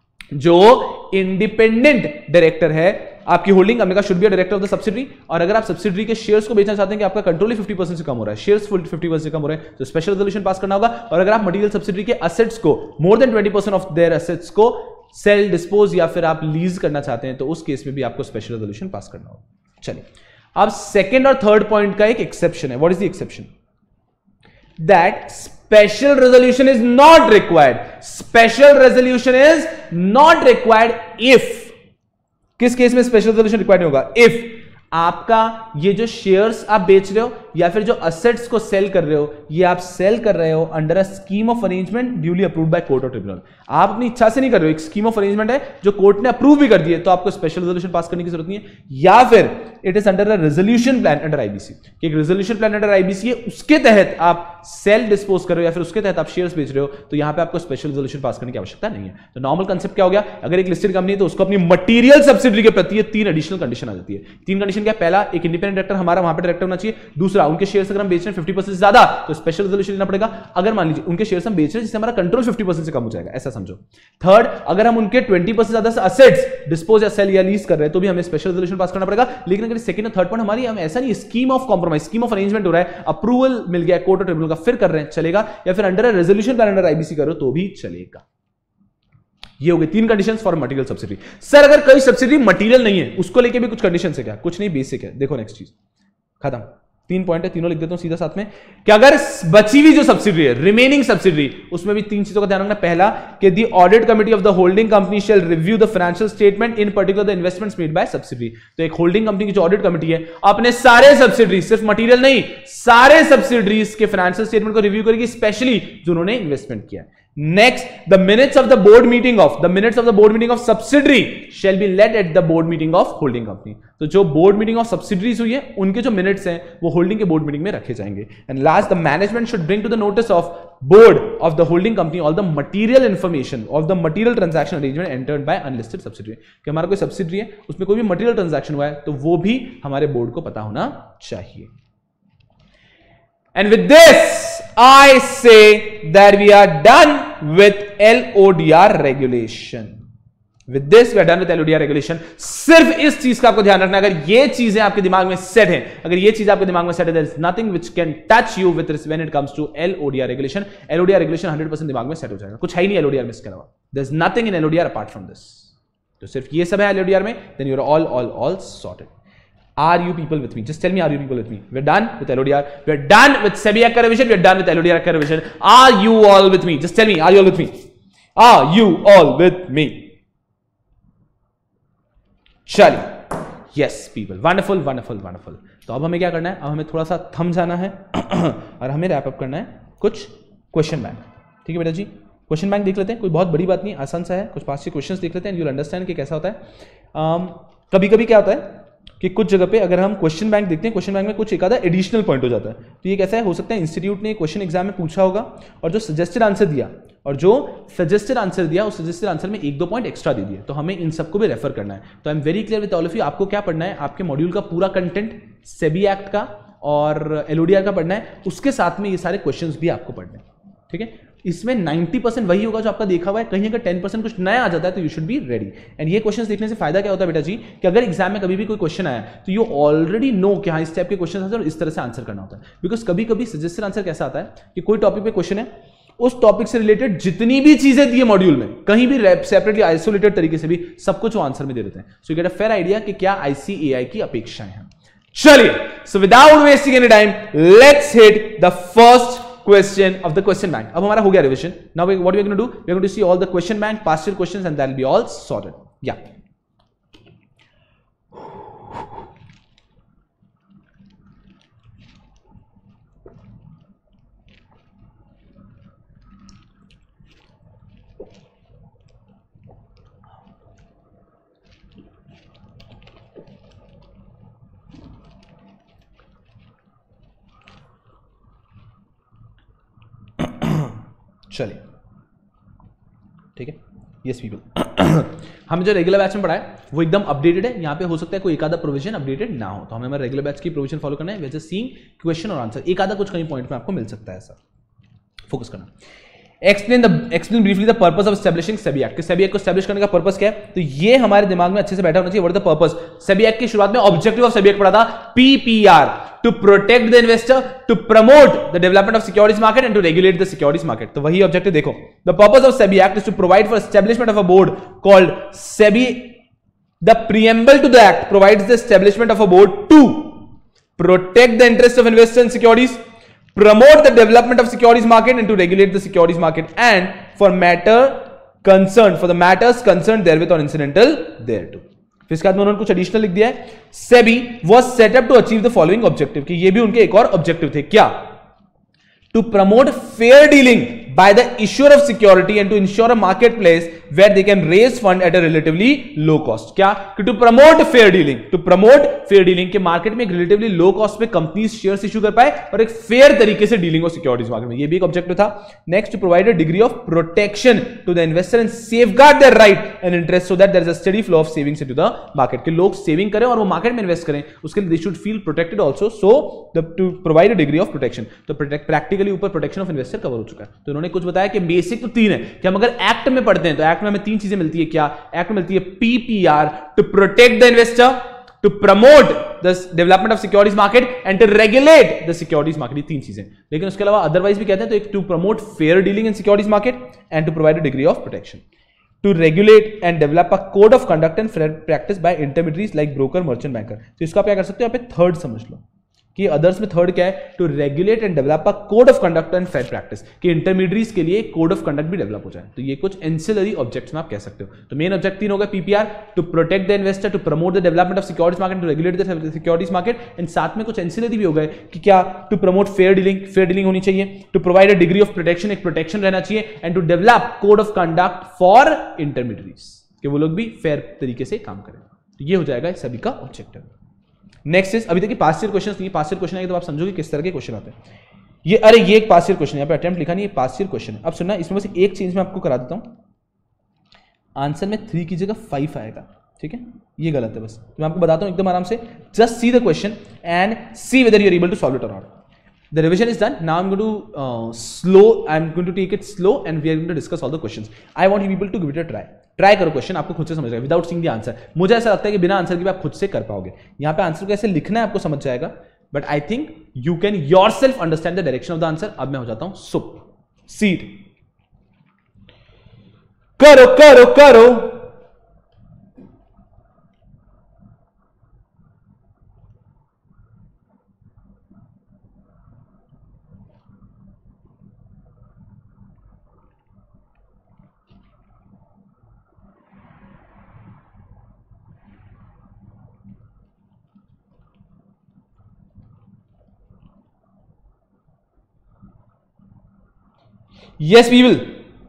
जो इंडिपेंडेंट डायरेक्टर है आपकी होल्डिंग कंपनी का should be director of the subsidiary, और अगर आप सब्सिडरी के शेयर्स को बेचना चाहते हैं कि आपका कंट्रोल ही फिफ्टी परसेंट से कम हो रहा है, शेयर्स फिफ्टी परसेंट से कम हो रहे हैं, तो स्पेशल रेजोल्यूशन पास करना होगा. और अगर आप मटेरियल सब्सिडरी के असेट्स को more than twenty percent of their assets को सेल, डिस्पोज या फिर आप लीज करना चाहते हैं तो उस केस में भी आपको स्पेशल रेजोल्यूशन पास करना होगा. चलिए अब सेकेंड और थर्ड पॉइंट का एक एक्सेप्शन है. What is the exception? That special resolution is not required. Special resolution is not required if, किस केस में स्पेशल रेजोल्यूशन रिक्वायर्ड होगा? इफ आपका ये जो शेयर्स आप बेच रहे हो या फिर जो असेट्स को सेल कर रहे हो ये आप सेल कर रहे हो under a scheme of arrangement duly approved by court और ट्रिब्यूनल. आप अपनी इच्छा से नहीं कर रहे हो, एक स्कीम ऑफ अरेंजमेंट है जो कोर्ट ने अप्रूव भी कर दी है, तो आपको स्पेशल रेजोल्यूशन पास करने की जरूरत नहीं है. या फिर it is under a resolution plan under IBC, एक रेजोल्यूशन प्लान अंडर आईबीसी है, उसके तहत आप सेल डिस्पोज कर रहे हो या फिर उसके तहत आप शेयर्स बेच रहे हो, तो यहां पे आपको स्पेशल रेजोल्यूशन पास करने की आवश्यकता नहीं है. तो नॉर्मल कंसेप्ट क्या हो गया? अगर एक लिस्टेड कंपनी है तो उसको अपनी मटेरियल सब्सिडरी के प्रति तीन एडिशनल कंडीशन आ जाती है. तीन कंडीशन क्या? पहला, एक इंडिपेंडेंट डायरेक्टर हमारा वहां पे डायरेक्टर होना चाहिए. दूसरा, उनके शेयर्स अगर हम बेच रहे हैं फिफ्टी परसेंट से ज्यादा तो स्पेशल रेजोल्यूशन लेना पड़ेगा. अगर मान लीजिए उनके शेयर्स हम बेच रहे हैं जिससे हमारा कंट्रोल फिफ्टी परसेंट से कम हो जाएगा, ऐसा समझो. थर्ड, अगर हम उनके ट्वेंटी परसेंट ज्यादा से असेट्स डिस्पोज या सेल या लीज कर रहे हैं तो भी हमें स्पेशल रेजोल्यूशन पास करना पड़ेगा. लेकिन अगर सेकंड और थर्ड पॉइंट हमारी हम ऐसा नहीं, scheme of compromise, scheme of arrangement हो रहा है, अप्रूवल मिल गया कोर्ट और ट्रिब्यूनल का, फिर कर रहे हैं चलेगा, या फिर under resolution plan under IBC करो तो भी चलेगा. ये हो गए तीन conditions for material subsidy. Sir अगर कोई सब्सिडी मटेरियल नहीं है उसको लेके भी कुछ कंडीशंस है क्या? कुछ नहीं, बेसिक है. देखो नेक्स्ट चीज खत्म. तीन पॉइंट है, तीनों लिख देता हूं सीधा साथ में कि अगर बची हुई जो सब्सिडी है, रिमेनिंग सब्सिडी, उसमें भी तीन चीजों का ध्यान रखना. पहला कि the audit committee of the holding company shall review the financial statement in particular the investments made by subsidy. तो एक होल्डिंग कंपनी की जो ऑडिट कमिटी है अपने सारे सब्सिडी, सिर्फ मटेरियल नहीं, सारे सब्सिडीज के फाइनेंशियल स्टेटमेंट को रिव्यू करेगी, स्पेशली जो उन्होंने इन्वेस्टमेंट किया है. Next, the minutes of the board meeting of the minutes of the board meeting of subsidiary shall be led at the board meeting of holding company. तो जो board meeting of subsidiaries हुई है उनके जो minutes हैं वो holding के board meeting में रखे जाएंगे. And last, the management should bring to the notice of board of the holding company all the material information of the material transaction arrangement entered by unlisted subsidiary. कि हमारा कोई subsidiary है उसमें कोई भी material transaction हुआ है तो वो भी हमारे board को पता होना चाहिए. And with this, I say that we are done with L O D R regulation. With this, we are done with L O D R regulation. सिर्फ इस चीज का आपको ध्यान रखना है. अगर ये चीजें आपके दिमाग में सेट हैं, अगर ये चीज आपके दिमाग में सेट है, there is nothing which can touch you with this when it comes to L O D R regulation. L O D R regulation one hundred percent दिमाग में सेट हो जाएगा. कुछ है ही नहीं L O D R में इसके अलावा. There is nothing in L O D R apart from this. तो सिर्फ ये सब है L O D R में, then you are all all all sorted. Are you people with me? Just tell me, are you people with me? We're done with L O D R. We're done with SEBI Act revision. We're done with L O D R revision. Are you all with me? Just tell me, are you all with me? Are you all with me? चलिए, yes people, wonderful, wonderful, wonderful. तो अब हमें क्या करना है? अब हमें थोड़ा सा थम जाना है और हमें रैप अप करना है कुछ क्वेश्चन बैंक. ठीक है बेटा जी, क्वेश्चन बैंक देख लेते हैं. कोई बहुत बड़ी बात नहीं, आसान सा है. कुछ पास के क्वेश्चंस देख लेते हैं. यू विल अंडरस्टैंड कि कैसा होता है. कभी कभी क्या होता है कि कुछ जगह पे अगर हम क्वेश्चन बैंक देखते हैं, क्वेश्चन बैंक में कुछ एक आधा एडिशनल पॉइंट हो जाता है. तो ये कैसा है, हो सकता है इंस्टीट्यूट ने क्वेश्चन एग्जाम में पूछा होगा और जो सजेस्टेड आंसर दिया और जो सजेस्टेड आंसर दिया उस सजेस्टेड आंसर में एक दो पॉइंट एक्स्ट्रा दे दिए. तो हमें इन सबको भी रेफर करना है. तो I am very clear with all of you. आपको क्या पढ़ना है, आपके मॉड्यूल का पूरा कंटेंट सेबी एक्ट का और एलओडीआर का पढ़ना है. उसके साथ में ये सारे क्वेश्चंस भी आपको पढ़ने हैं. ठीक है, इसमें नब्बे परसेंट वही होगा जो आपका देखा हुआ है. कहीं अगर टेन परसेंट कुछ नया आ जाता है तो you should be ready. And ये क्वेश्चंस देखने से फायदा क्या होता है बेटा जी, कि अगर एग्जाम में कभी भी कोई क्वेश्चन आया तो यू ऑलरेडी नो कि हाँ इस टाइप के क्वेश्चन आते हैं और इस तरह से आंसर करना होता है. बिकॉज कभी कभी सजेस्टेड आंसर कैसा आता है कि कोई टॉपिक पे क्वेश्चन है, उस टॉपिक से रिलेटेड जितनी भी चीजें दी है मॉड्यूल में, कहीं भी सेपरेटली आइसोलेटेड तरीके से भी सब कुछ वो आंसर में दे देते हैं. So you get a fair idea कि क्या आईसीएआई की अपेक्षाएं हैं. चलिए, so without wasting any time let's hit the first question of the question bank. अब हमारा हो गया revision. Now we, what we are going to do? We are going to see all the question bank, past year questions, and that will be all sorted. Yeah. चलिए, ठीक है. Yes people, हमने जो regular batch में पढ़ा है वो एकदम अपडेटेड है. यहाँ पे हो सकता है कोई एक आधा प्रोविजन अपडेटेड ना हो, तो हमें हमारे रेगुलर बैच की प्रोविजन फॉलो करना है. वैसे सीइंग क्वेश्चन और आंसर एक आधा कुछ कहीं पॉइंट में आपको मिल सकता है. सर फोकस करना. Explain the explain briefly the purpose of establishing SEBI act. SEBI act को एस्टैब्लिश करने का पर्पस क्या है, तो ये हमारे दिमाग में अच्छे से बैठा होना चाहिए. What is the purpose. SEBI act की शुरुआत में ऑब्जेक्टिव ऑफ सेबी एक्ट पढ़ा था, PPR, to protect the investor, to promote the development of securities market and to regulate the securities market. तो वही objective देखो. The purpose of SEBI Act is to provide for establishment of a board called SEBI. The preamble to the act provides the establishment of a board to protect the interests of investors in securities, promote the development of securities market and to regulate the securities market, and for matter concerned for the matters concerned therewith or incidental thereto. फिर इसके बाद में उन्होंने कुछ additional लिख दिया है. SEBI was set up to achieve the following objective, कि ये भी उनके एक और ऑब्जेक्टिव थे. क्या? To promote fair dealing by the issuer of security and to ensure a marketplace where they can raise fund at a relatively low cost. क्या? कि to promote fair dealing, to promote fair dealing के market में एक relatively low cost पे companies shares issue कर पाए और एक फेयर तरीके से डीलिंग हो सिक्योरिटीज मार्केट में. ये भी एक ऑब्जेक्टिव था. Next, to provide a degree of protection to the investor and safeguard their right and interest so that there is a steady flow of savings into the market. के लोग saving करें और वो मार्केट में invest करें, उसके लिए they should feel protected also, so to provide a degree of protection. तो प्रैक्टिकली ऊपर प्रोटेक्शन ऑफ इन्वेस्टर कवर हो चुका है. तो उन्होंने कुछ बताया कि बेसिक तो तीन है कि हम अगर एक्ट में पढ़ते हैं तो एक्ट में हमें तीन चीजें मिलती है. क्या? एक्ट में मिलती है PPR, to protect the investor, to promote the development of securities market and to regulate the securities market. ये तीन चीजें. लेकिन उसके अलावा अदरवाइज भी कहते हैं. तो एक, to promote fair dealing in securities market and to provide a degree of protection, to regulate and develop a code of conduct and practice by intermediates like broker, merchant, banker. तो इसको आप क्या कर सकते हो, यहाँ पे थर्ड समझ लो. कि अदर्स में थर्ड क्या है, to regulate and develop a code of conduct and fair practice, कि इंटरमीडिएट्स के लिए कोड ऑफ कंडक्ट भी डेवलप हो जाए। तो ये कुछ एंसिलरी ऑब्जेक्ट्स में आप कह सकते हो। तो मेन ऑब्जेक्ट तीन हो गए, PPR to protect the investor, to promote the development of securities market, to regulate the securities market, and साथ में कुछ एंसिलरी भी हो गए कि क्या, to promote fair dealing, fair dealing होनी चाहिए, to provide a degree of protection, एक प्रोटेक्शन रहना चाहिए, and to develop code of conduct for intermediates, कि वो लोग भी फेयर तरीके से काम करें। तो ये हो जाएगा सभी का ऑब्जेक्टिव। नेक्स्ट इज, अभी तक पास्ट ईयर क्वेश्चन नहीं, पास्ट ईयर क्वेश्चन आएगा तो आप समझोगे किस तरह के क्वेश्चन आते हैं। ये अरे ये एक पास्ट ईयर क्वेश्चन है, यहाँ पे अटेम्प्ट लिखा नहीं, ये पास्ट ईयर क्वेश्चन है। अब सुनना, इसमें बस एक चीज मैं आपको करा देता हूँ, आंसर में थ्री की जगह फाइव आएगा, ठीक है, ये गलत है। बस तो मैं आपको बताता हूँ एकदम आराम से, just see the question and see whether you are able to solve it और not. The revision is done. Now I'm going to uh, slow. I'm going to take it slow, and we are going to discuss all the questions. I want you people to give it a try. Try करो question, आपको खुद से समझ जाएगा without seeing the answer. मुझे ऐसा लगता है कि बिना आंसर के भी आप खुद से कर पाओगे। यहाँ पे आंसर को कैसे लिखना है आपको समझ जाएगा, but I think you can yourself understand the direction of the answer. अब मैं हो जाता हूं सुप सीट। करो करो करो Yes, we will.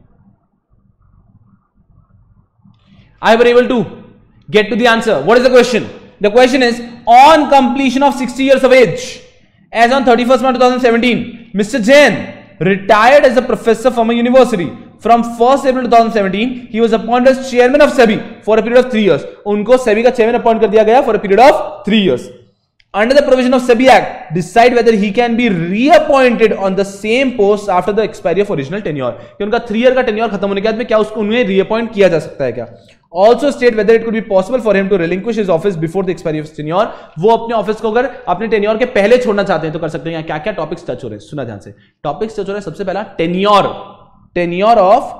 I were able to get to the answer. What is the question? The question is, on completion of sixty years of age, as on thirty-first March twenty seventeen, Mister Jain retired as a professor from a university. From first April twenty seventeen, he was appointed as chairman of SEBI for a period of three years. उनको SEBI का chairman appoint कर दिया गया for a period of three years. Under the provision of SEBI Act, decide whether he can be reappointed on the same post after the expiry of original tenure. कि उनका three year का tenure खत्म होने के बाद में क्या उसको उन्हें रीअपॉइंट किया जा सकता है क्या? Also state whether it could be possible for him to relinquish his office before the expiry of his tenure. वो अपने ऑफिस को अगर अपने टेन्योर के पहले छोड़ना चाहते हैं तो कर सकते हैं। क्या क्या टॉपिक्स टच हो रहे हैं, सुना ध्यान से। टॉपिक्स टच हो रहे हैं, सबसे पहला tenure, tenure of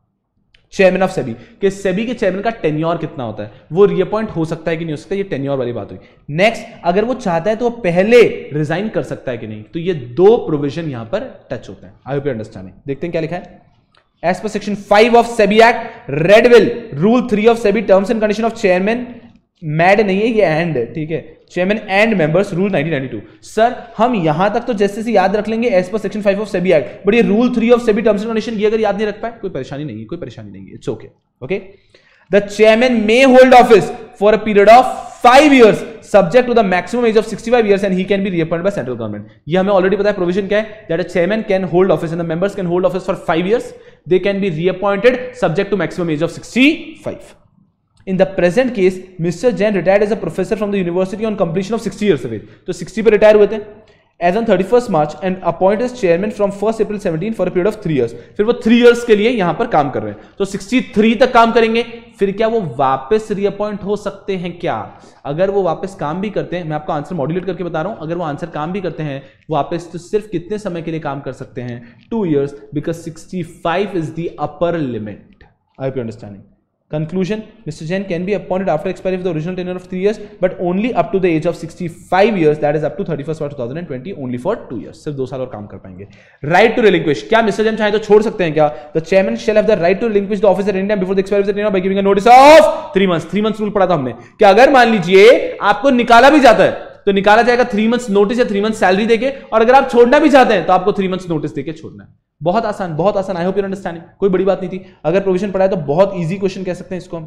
chairman of SEBI, कि सेबी के चेयरमैन का टेन्योर कितना होता है, वो रीअपॉइंट हो सकता है कि नहीं हो सकता, ये टेन्योर वाली बात हुई। नेक्स्ट, अगर वो चाहता है तो वो पहले रिजाइन कर सकता है कि नहीं, तो ये दो प्रोविजन यहां पर टच होते हैं। I hope you understanding. देखते हैं क्या लिखा है। As per section five of SEBI act, read with rule three of SEBI terms and condition of chairman, मैड नहीं है ये एंड है, ठीक है, chairman and members rule nineteen ninety two. Sir हम यहां तक तो जैसे से याद रख लेंगे as per section five of SEBI act, but ये rule three of SEBI terms and condition ये अगर याद नहीं रख पाए कोई परेशानी नहीं है, कोई परेशानी नहीं है, it's okay. Okay, the chairman may hold office for a period of five years subject to the maximum age of sixty five years and he can be reappointed by central government. ये हमें already पता है provision क्या है, that a chairman can hold office and the members can hold office for five years, they can be reappointed subject to maximum age of sixty five. In the present case, Mister Jain retired as a professor from the university on completion of sixty years of age. तो sixty पे retire हुए थे as on thirty-first March and appointed as chairman from first April seventeen for a period of three years. फिर वो three years के लिए यहां पर काम कर रहे हैं, तो सिक्सटी थ्री तक काम करेंगे। फिर क्या वो वापस रीअपॉइंट हो सकते हैं क्या? अगर वो वापस काम भी करते हैं, मैं आपको आंसर मॉड्यूलेट करके बता रहा हूं, अगर वो आंसर काम भी करते हैं वापस, तो सिर्फ कितने समय के लिए काम कर सकते हैं? Two years, because sixty five is the upper limit. I hope you understanding. Conclusion, Mister Jain can be appointed after expiry of the original tenure of three years, but only up to the age of sixty-five years, that is up to thirty-first March twenty twenty, only for two years. सिर्फ दो साल और काम कर पाएंगे। Right to relinquish, क्या mister Jain चाहे तो छोड़ सकते हैं क्या? The chairman shall have the right to relinquish the office at any time before the expiry of the tenure by giving a notice of three months. Three months rule पढ़ा था हमने कि अगर मान लीजिए आपको निकाला भी जाता है तो निकाला जाएगा थ्री मंथ्स नोटिस या थ्री मंथ सैलरी देके, और अगर आप छोड़ना भी चाहते हैं तो आपको थ्री मंथ्स नोटिस देके छोड़ना है। बहुत आसान, बहुत आसान। आई होप यू अंडरस्टैंडिंग, कोई बड़ी बात नहीं थी। अगर प्रोविजन पढ़ा है तो बहुत इजी क्वेश्चन कह सकते हैं इसको हम,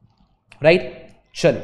राइट right? चलिए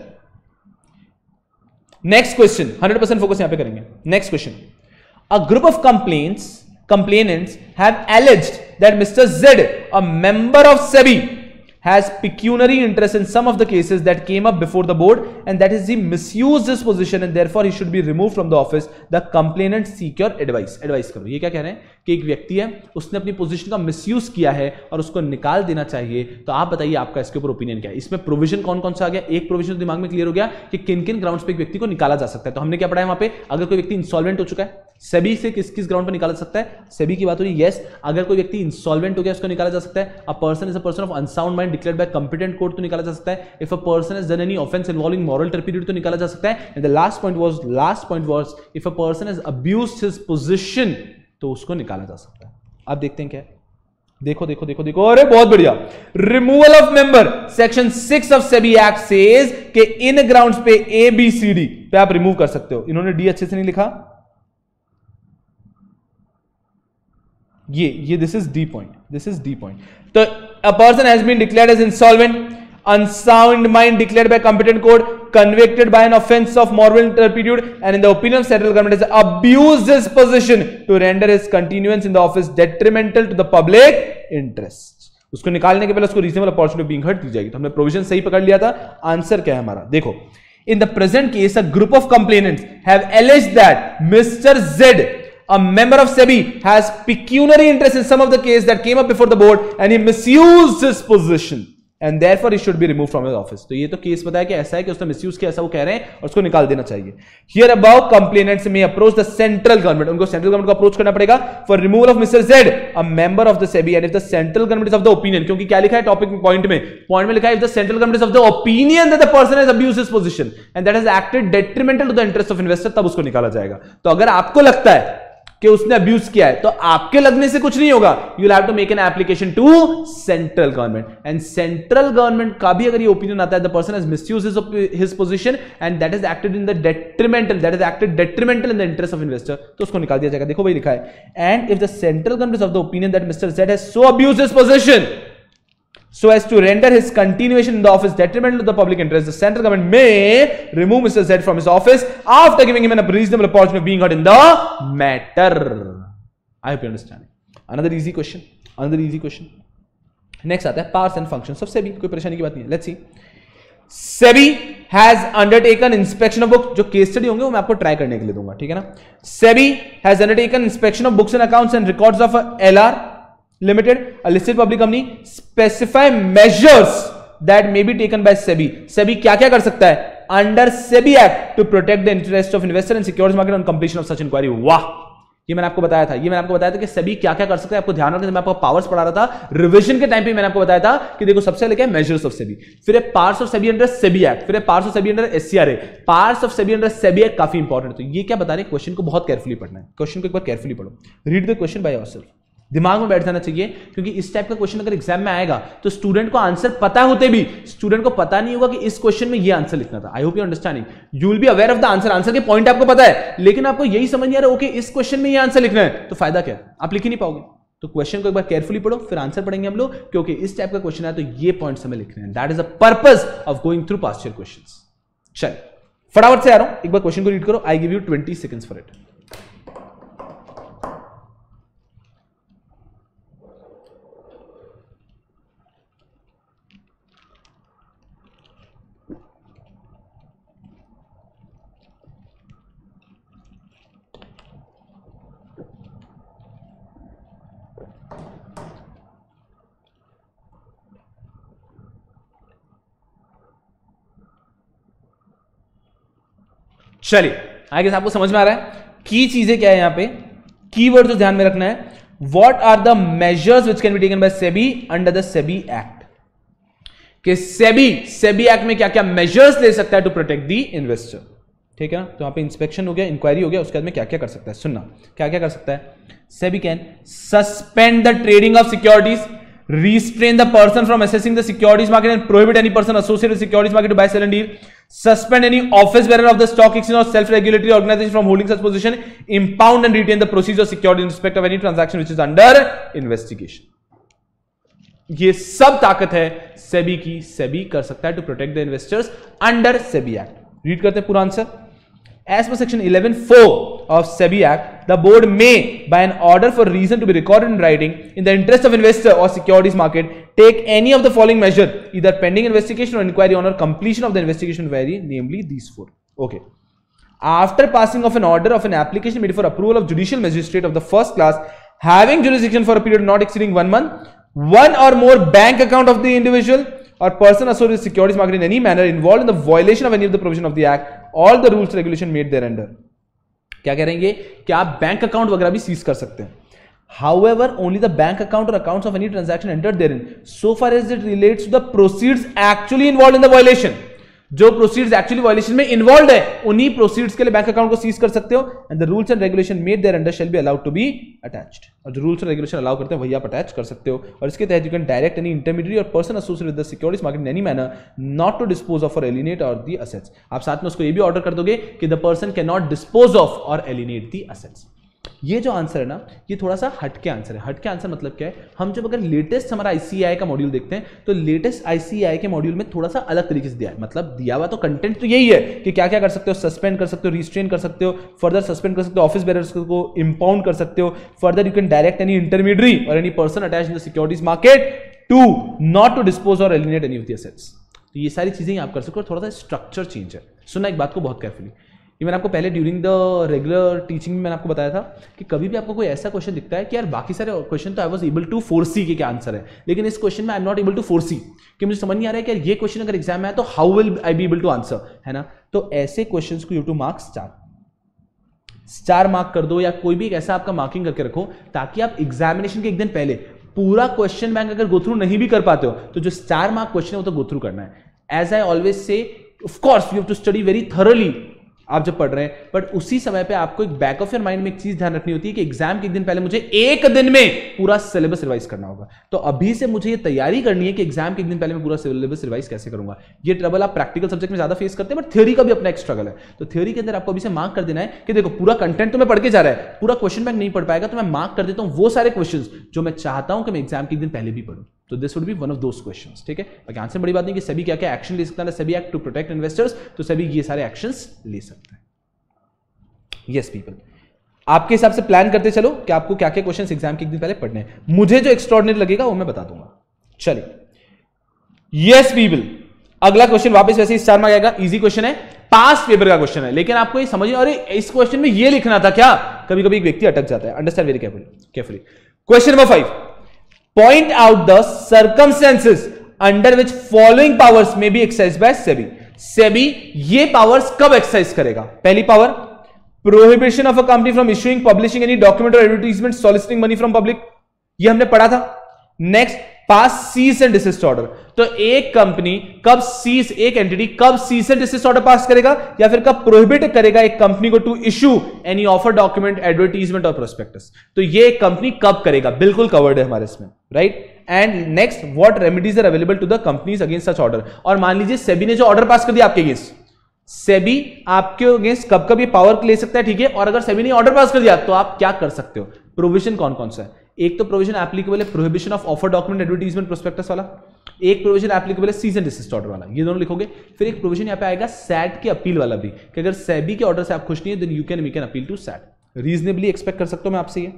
next question, hundred percent focus यहां पे करेंगे। Next question, a group of complaints complainants have alleged that Mister Z, a member of SEBI, has pecuniary interest in some of the cases that came up before the board, and that is he misused his position and therefore he should be removed from the office. The complainant seek your advice. Advice करो। ये क्या कह रहे हैं कि एक व्यक्ति है, उसने अपनी पोजीशन का मिसयूज किया है और उसको निकाल देना चाहिए, तो आप बताइए आपका इसके ऊपर ओपिनियन क्या है? इसमें प्रोविजन कौन कौन सा आ गया? एक प्रोविजन तो दिमाग में क्लियर हो गया कि किन किन ग्राउंड्स पे एक व्यक्ति को निकाला जा सकता है। तो हमने क्या पढ़ा है वहां पे? अगर कोई व्यक्ति इंसॉल्वेंट हो चुका है, सेबी से किस किस ग्राउंड पर निकाला सकता है? सेबी की बात हो रही है, यस। अगर कोई व्यक्ति इंसॉल्वेंट हो गया उसको निकाला जा सकता है। A person is a person of unsound mind mind declared by competent court तो निकाला जा सकता है, if a person has done any offence involving moral turpitude तो निकाला जा सकता है, and the last point was last point was if a person has abused his position तो उसको निकाला जा सकता है। अब देखते हैं क्या, देखो देखो देखो देखो, अरे बहुत बढ़िया। Removal of member, section six of SEBI act says कि इन ग्राउंड्स पे ए बी सी डी पे आप रिमूव कर सकते हो। इन्होंने डी अच्छे से नहीं लिखा, ये ये this is the point, this is the point. तो a person has been declared as insolvent, unsound mind declared by competent court, convicted by an offense of moral turpitude, and in the opinion of central government has abused his position to render his continuance in the office detrimental to the public interest. उसको निकालने के पहले उसको reasonable opportunity being heard दी जाएगी। तो हमने provision सही पकड़ लिया था। आंसर क्या है हमारा, देखो, in the present case a group of complainants have alleged that Mister Z, a member of SEBI, has pecuniary interest in some of the case that came up before the board and he misused his position and therefore he should be removed from his office. तो ये तो case बताया कि ऐसा है कि उसने misuse किया, ऐसा वो कह रहे हैं और उसको निकाल देना चाहिए। Here above complainants may approach the central government, उनको central government को अप्रोच करना पड़ेगा for removal of Mister Z, a member of the SEBI, and if the central government is of the opinion, क्योंकि क्या लिखा है टॉपिक में, point में पॉइंट में लिखा है if the central government is of the opinion that the person has abused his position and that has acted detrimental to the interest of investor, तब उसको निकाला जाएगा। तो अगर आपको लगता है कि उसने अब्यूज किया है तो आपके लगने से कुछ नहीं होगा, you will have to make an application to central government, and central government का भी अगर ये ओपिनियन आता है the person has misused his position and that is acted in the detrimental that is acted detrimental in the interest of investor, तो उसको निकाल दिया जाएगा। देखो भाई लिखा है, and if the central government is of the opinion that mister Z has so abused his position so as to render his continuation in the office detrimental to the public interest, the central government may remove Mister Z from his office after giving him a reasonable opportunity of being heard in the matter. I hope you understand. Another easy question. Another easy question. Next आता है powers and functions of SEBI. कोई परेशानी की बात नहीं है. Let's see. SEBI has undertaken inspection of books. जो case study होंगे वो मैं आपको ट्राई करने के लिए दूंगा, ठीक है ना? SEBI has undertaken inspection of books and accounts and records of L R Limited, a listed public company, specify measures that may be taken by SEBI. SEBI क्या क्या कर सकता है under SEBI Act to protect the interest of investor and securities market on completion of such inquiry. वाह, ये मैंने आपको बताया था, ये मैंने आपको बताया था कि SEBI क्या क्या कर सकता है। आपको ध्यान रखना, मैं आपको पावर्स पढ़ा रहा था रिवीजन के टाइम पे, मैंने आपको बताया था कि देखो सबसे पहले क्या है मेजर्स ऑफ SEBI, फिर है powers of SEBI under SEBI act, फिर है powers of SEBI under S C R A, powers of SEBI under SEBI act काफी इंपॉर्टेंट। तो ये क्या बता रहे हैं, क्वेश्चन को बहुत केयरफुली पढ़ना है, क्वेश्चन को एक बार केयरफुली पढ़ो, read the question by yourself, दिमाग में बैठ जाना चाहिए, क्योंकि इस टाइप का क्वेश्चन अगर एग्जाम में आएगा तो स्टूडेंट को आंसर पता होते भी स्टूडेंट को पता नहीं होगा कि इस क्वेश्चन में ये आंसर लिखना था। I hope you understanding, you will be aware of the answer, answer के पॉइंट आपको पता है, लेकिन आपको यही समझ नहीं आ रहा ओके इस क्वेश्चन में ये आंसर लिखना है, तो फायदा क्या, आप लिख ही नहीं पाओगे। तो क्वेश्चन को एक बार केयरफुली पढ़ो, फिर आंसर पढ़ेंगे हम लोग, क्योंकि इस टाइप का क्वेश्चन है तो ये पॉइंट्स हमें लिखने हैं। That is the purpose of going through past year questions. चल फटाफट से आ रहा हूं, एक बार क्वेश्चन को रीड करो, I give you twenty seconds for it. चलिए आई गेस आपको समझ में आ रहा है की चीजें क्या है यहां पे, कीवर्ड जो ध्यान में रखना है, what are the measures which can be taken by SEBI under the SEBI act, कि सेबी सेबी एक्ट में क्या क्या मेजर्स ले सकता है टू प्रोटेक्ट द इन्वेस्टर, ठीक है ना? तो यहां पे इंस्पेक्शन हो गया, इंक्वायरी हो गया, उसके बाद में क्या क्या कर सकता है, सुनना क्या क्या कर सकता है। SEBI can suspend the trading of securities, restrain the person from assessing the securities market and prohibit any person associated with securities market to buy, sell and deal, suspend any office bearer of the stock exchange or self-regulatory organization from holding such position, impound and retain the proceeds of security in respect of any transaction which is under investigation. ये सब ताकत है सेबी की, सेबी कर सकता है to protect the investors under SEBI act. Read करते हैं पूरा answer. As per section eleven four of SEBI Act, the board may, by an order for reason to be recorded in writing, in the interest of investor or securities market, take any of the following measure, either pending investigation or inquiry on or completion of the investigation inquiry, namely these four. Okay. After passing of an order of an application made for approval of judicial magistrate of the first class, having jurisdiction for a period not exceeding one month, one or more bank account of the individual or person associated with securities market in any manner involved in the violation of any of the provision of the act, all the rules regulation made thereunder. क्या कह रहे हैं ये कि आप bank account वगैरह भी seize कर सकते हैं। However, only the bank account or accounts of any transaction entered therein, so far as it relates to the proceeds actually involved in the violation. जो प्रोसीड्स एक्चुअली वायलेशन में involve है, उन्हीं proceeds के लिए bank account को seize कर सकते हो. And the rules and regulation made there under shall be allowed to be attached. और जो रूल्स एंड रेगुलेशन अलाउ करते हैं वही आप अटैच कर सकते हो. और इसके तहत you can direct any intermediate or person associated with the securities market in any manner not to dispose of or alienate और द असेट्स. आप साथ में उसको ये भी ऑर्डर कर दोगे कि the person can not dispose of or alienate the assets. ये जो आंसर है ना, ये थोड़ा सा हटके आंसर है. हटके आंसर मतलब क्या है, हम जब अगर लेटेस्ट हमारा आईसीएआई का मॉड्यूल देखते हैं तो लेटेस्ट आईसीएआई के मॉड्यूल में थोड़ा सा अलग तरीके से दिया है. मतलब दिया हुआ तो कंटेंट तो यही है कि क्या क्या कर सकते हो, सस्पेंड कर सकते हो, रिस्ट्रेन कर सकते हो, फर्दर सस्पेंड कर सकते हो, ऑफिस बेरर्स को इंपाउंड कर सकते हो, further you can direct any intermediary or any person attach in the securities market to not to dispose or alienate any of the assets. तो ये सारी चीजें आप कर सकते हो. थोड़ा सा स्ट्रक्चर चेंज है. सुनना एक बात को बहुत केयरफुली. ये मैंने आपको पहले ड्यूरिंग द रेगुलर टीचिंग में मैंने आपको बताया था कि कभी भी आपको कोई ऐसा क्वेश्चन दिखता है कि यार बाकी सारे क्वेश्चन तो I was able to foresee के क्या आंसर है, लेकिन इस क्वेश्चन में I am not able to foresee, कि मुझे समझ नहीं आ रहा है कि यार ये क्वेश्चन अगर एग्जाम में आया तो how will I be able to answer, है ना. तो ऐसे क्वेश्चंस को you to mark star star mark कर दो, या कोई भी एक ऐसा आपका मार्किंग करके रखो ताकि आप एग्जामिनेशन के एक दिन पहले पूरा क्वेश्चन बैंक अगर गो थ्रू नहीं भी कर पाते हो तो जो स्टार मार्क क्वेश्चन है वो तो गो थ्रू करना है. As I always say, of course you have to study very thoroughly आप जब पढ़ रहे हैं, बट उसी समय पे आपको एक बैक ऑफ योर माइंड में एक चीज ध्यान रखनी होती है कि एग्जाम के एक दिन पहले मुझे एक दिन में पूरा सिलेबस रिवाइज करना होगा. तो अभी से मुझे ये तैयारी करनी है कि एग्जाम के एक दिन पहले मैं पूरा सिलेबस रिवाइज कैसे करूंगा. ये ट्रबल आप प्रैक्टिकल सब्जेक्ट में ज्यादा फेस करते हैं, बट थ्योरी का भी अपना एक स्ट्रगल है. तो थ्योरी के अंदर आपको अभी से मार्क कर देना है कि देखो पूरा कंटेंट तो मैं पढ़ के जा रहा है, पूरा क्वेश्चन बैंक नहीं पढ़ पाएगा तो मैं मार्क कर देता हूं वो सारे क्वेश्चन जो मैं चाहता हूं कि मैं एग्जाम के एक दिन पहले भी पढ़ूं. तो this would be one of those questions. ठीक है, बाकी आंसर बड़ी बात नहीं कि सभी क्या क्या एक्शन ले सकता है. सभी एक्ट टू प्रोटेक्ट इन्वेस्टर्स, तो सभी ये सारे एक्शंस ले सकते हैं. यस पीपल, आपके हिसाब से प्लान करते चलो कि आपको क्या क्या क्वेश्चंस एग्जाम के एक दिन पहले पढ़ने हैं. मुझे जो एक्स्ट्राऑर्डिनरी लगेगा वो मैं बता दूंगा. चलिए, यस पीपल, अगला क्वेश्चन वापस वैसे ही स्टार में आएगा. इजी क्वेश्चन है, पास्ट पेपर का क्वेश्चन है, लेकिन आपको ये समझ, अरे इस क्वेश्चन में ये लिखना था क्या. कभी कभी एक व्यक्ति अटक जाता है. Understand very carefully carefully question number five, point out the circumstances under which following powers may be exercised by SEBI. SEBI ये पावर्स कब एक्सरसाइज करेगा. पहली power, prohibition of a company from issuing publishing any document or advertisement soliciting money from public, ये हमने पढ़ा था. Next, pass cease and desist order. तो एक कंपनी कब सीज, एक एंटिटी कब सीज एंड डिसिस्ट ऑर्डर पास करेगा या फिर कब प्रोहिबिट करेगा एक कंपनी को to issue any offer document, advertisement or prospectus. तो ये एक कंपनी कब करेगा, बिल्कुल कवर्ड है हमारे इसमें, right. And next, what remedies are available to the companies against such order. और मान लीजिए सेबी ने जो ऑर्डर पास कर दिया आपके अगेंस्ट, सेबी आपके अगेंस्ट कब कब ये पावर ले सकता है, ठीक है. और अगर सेबी ने ऑर्डर पास कर दिया तो आप क्या कर सकते हो. प्रोविजन कौन कौन सा है. एक तो प्रोविजन एप्लीकेबल है prohibition of offer document, advertisement, prospectus वाला. एक प्रोविजन एप्लीकेबल है सीज एंड डिसिस्ट ऑर्डर वाला. ये दोनों लिखोगे. फिर एक प्रोविजन यहां पे आएगा सैट के अपील वाला भी, कि अगर सेबी के ऑर्डर से आप खुश नहीं है then you can we can appeal to SAT. Reasonably expect कर सकता हूं मैं आपसे ये.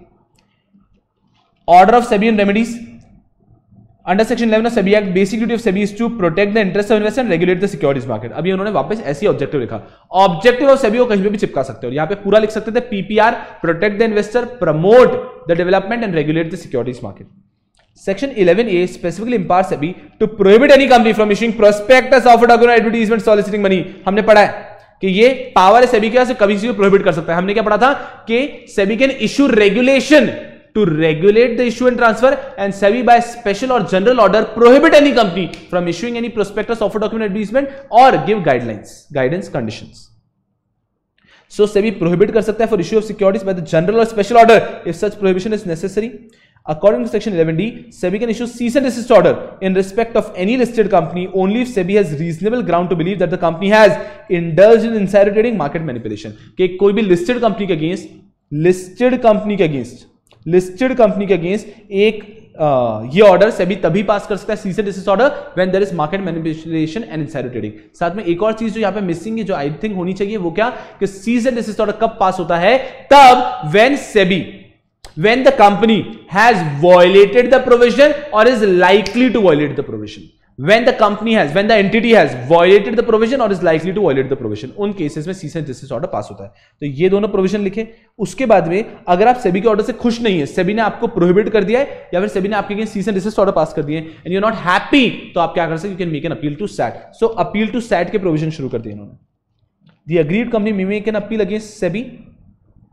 Order of SEBI and remedies under section eleven of SEBI act, basic duty of SEBI is to protect the interest of investor and regulate the securities market. अभी उन्होंने वापस ऐसी ऑब्जेक्टिव लिखा. ऑब्जेक्टिव ऑफ सेबी को कहीं पे भी चिपका सकते हो. यहां पे पूरा लिख सकते थे PPR, protect the investor, promote the development and regulate the securities market. Section eleven A specifically empowers SEBI to prohibit any company from issuing prospectus, offer document, advertisement, soliciting money. हमने पढ़ा है कि ये पावर है सेबी के पास, कभी किसी को प्रोहिबिट कर सकता है. हमने क्या पढ़ा था कि SEBI can issue regulation to regulate the issue and transfer, and SEBI by special or general order prohibit any company from issuing any prospectus, offer document, advertisement or give guidelines, guidance, conditions. So SEBI prohibit कर सकता है for issue of securities by the general or special order if such prohibition is necessary. According to section eleven D, SEBI can issue cease and desist order in respect of any listed company only if SEBI has reasonable ground to believe that the company has indulged in insider trading, market manipulation. कि कोई भी listed company के against, listed company के against listed company के against एक आ, ये order SEBI तभी पास कर सकता है, cease and desist order, when there is market manipulation and insider trading. साथ में एक और चीज जो यहां पे मिसिंग है, जो आई थिंक होनी चाहिए, वो क्या, कि सीज एंड डिसिस्ट ऑर्डर कब पास होता है, तब when SEBI when the company has violated the provision or is likely to violate the provision. When the company has, when the entity has violated the provision or is likely to violate the provision, उन cases में cease and desist order पास होता है. तो ये दोनों provision लिखे. उसके बाद में अगर आप सेबी के ऑर्डर से खुश नहीं है, सेबी ने आपको प्रोहिबिट कर दिया है या फिर सेबी ने आपके cease and desist order पास कर दिए and you are not happy, तो आप क्या कर सकते, you can make an appeal to SAT. So appeal to SAT के प्रोविजन शुरू कर दिए इन्होंने. The aggrieved company may make an appeal against SEBI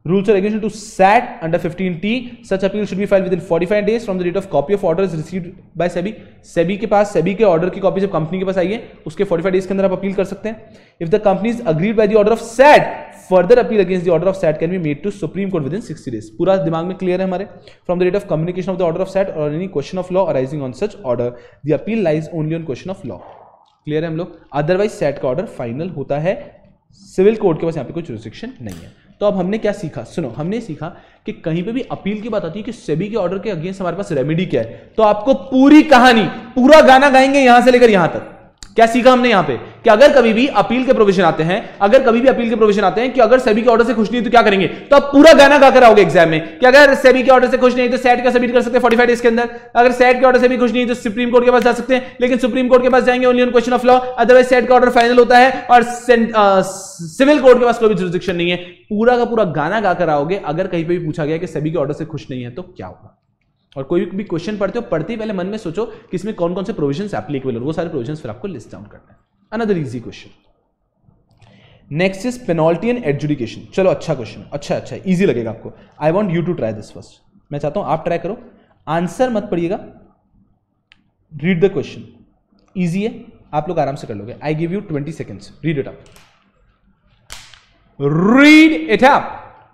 Rules or regulation to S A T under fifteen T. Such appeal should be filed within forty-five days from the date of copy of order is received by SEBI. SEBI के पास SEBI के order की copy जब company के पास आई है उसके forty-five days के अंदर आप अपील कर सकते हैं. If the company is agreed by the order of S A T, further appeal against the order of S A T can be made to Supreme Court within sixty days. पूरा दिमाग में clear है हमारे. From the date of communication of the order of S A T or any question of law arising on such order, the appeal lies only on question of law. Clear है हम लोग. Otherwise S A T का order final होता है. Civil court के पास यहाँ पे कोई जुरिस्डिक्शन नहीं है. तो अब हमने क्या सीखा? सुनो, हमने सीखा कि कहीं पे भी अपील की बात आती है कि सेबी के ऑर्डर के अगेंस्ट हमारे पास रेमेडी क्या है, तो आपको पूरी कहानी, पूरा गाना गाएंगे यहां से लेकर यहां तक. क्या सीखा हमने यहां पे? कि अगर कभी भी अपील के प्रोविजन आते हैं, अगर कभी भी अपील के प्रोविजन आते हैं कि अगर सेबी के ऑर्डर से खुश नहीं तो क्या करेंगे, तो आप पूरा गाना गाकर आओगे एग्जाम में कि अगर सेबी के ऑर्डर से खुश नहीं तो सैट का सबमिट कर सकते हैं पैंतालीस डेज के अंदर. अगर सैट के ऑर्डर से भी खुश नहीं तो सुप्रीम कोर्ट के पास जा सकते हैं, लेकिन सुप्रीम कोर्ट के पास जाएंगे only on question of law. Otherwise SAT का ऑर्डर फाइनल होता है और सिविल कोर्ट के पास कोई भी जुरिस्डिक्शन नहीं है. पूरा का पूरा गाना गाकर आओगे. अगर कहीं पे भी पूछा गया कि सेबी के ऑर्डर से खुश नहीं है तो क्या होगा. और कोई भी क्वेश्चन पढ़ते हो, पढ़ते ही पहले मन में सोचो कि इसमें कौन कौन से प्रोविजंस एप्लीकेबल है. वो सारे प्रोविजंस फिर आपको लिस्ट डाउन करना है. Another easy question. Next is penalty and adjudication. चलो अच्छा क्वेश्चन, अच्छा अच्छा इजी लगेगा आपको. I want you to try this first. मैं चाहता हूं आप ट्राई करो. आंसर मत पढ़िएगा, रीड द क्वेश्चन. इजी है, आप लोग आराम से कर लोगे. I give you twenty seconds. Read it up. Read it up.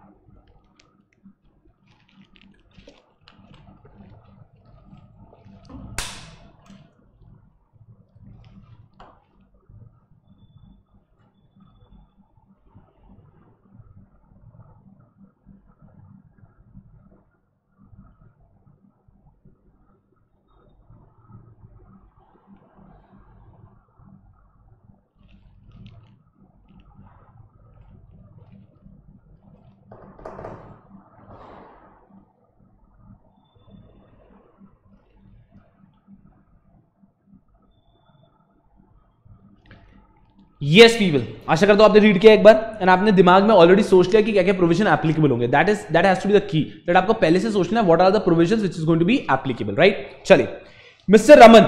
Yes people, आशा करता हूं आपने रीड किया एक बार एंड आपने दिमाग में ऑलरेडी सोच लिया कि क्या क्या प्रोविजन एप्लीकेबल होंगे. That is that has to be the key, दैट आपको पहले से सोचना है what are the provisions which is going to be applicable, right. चलिए, mister Raman,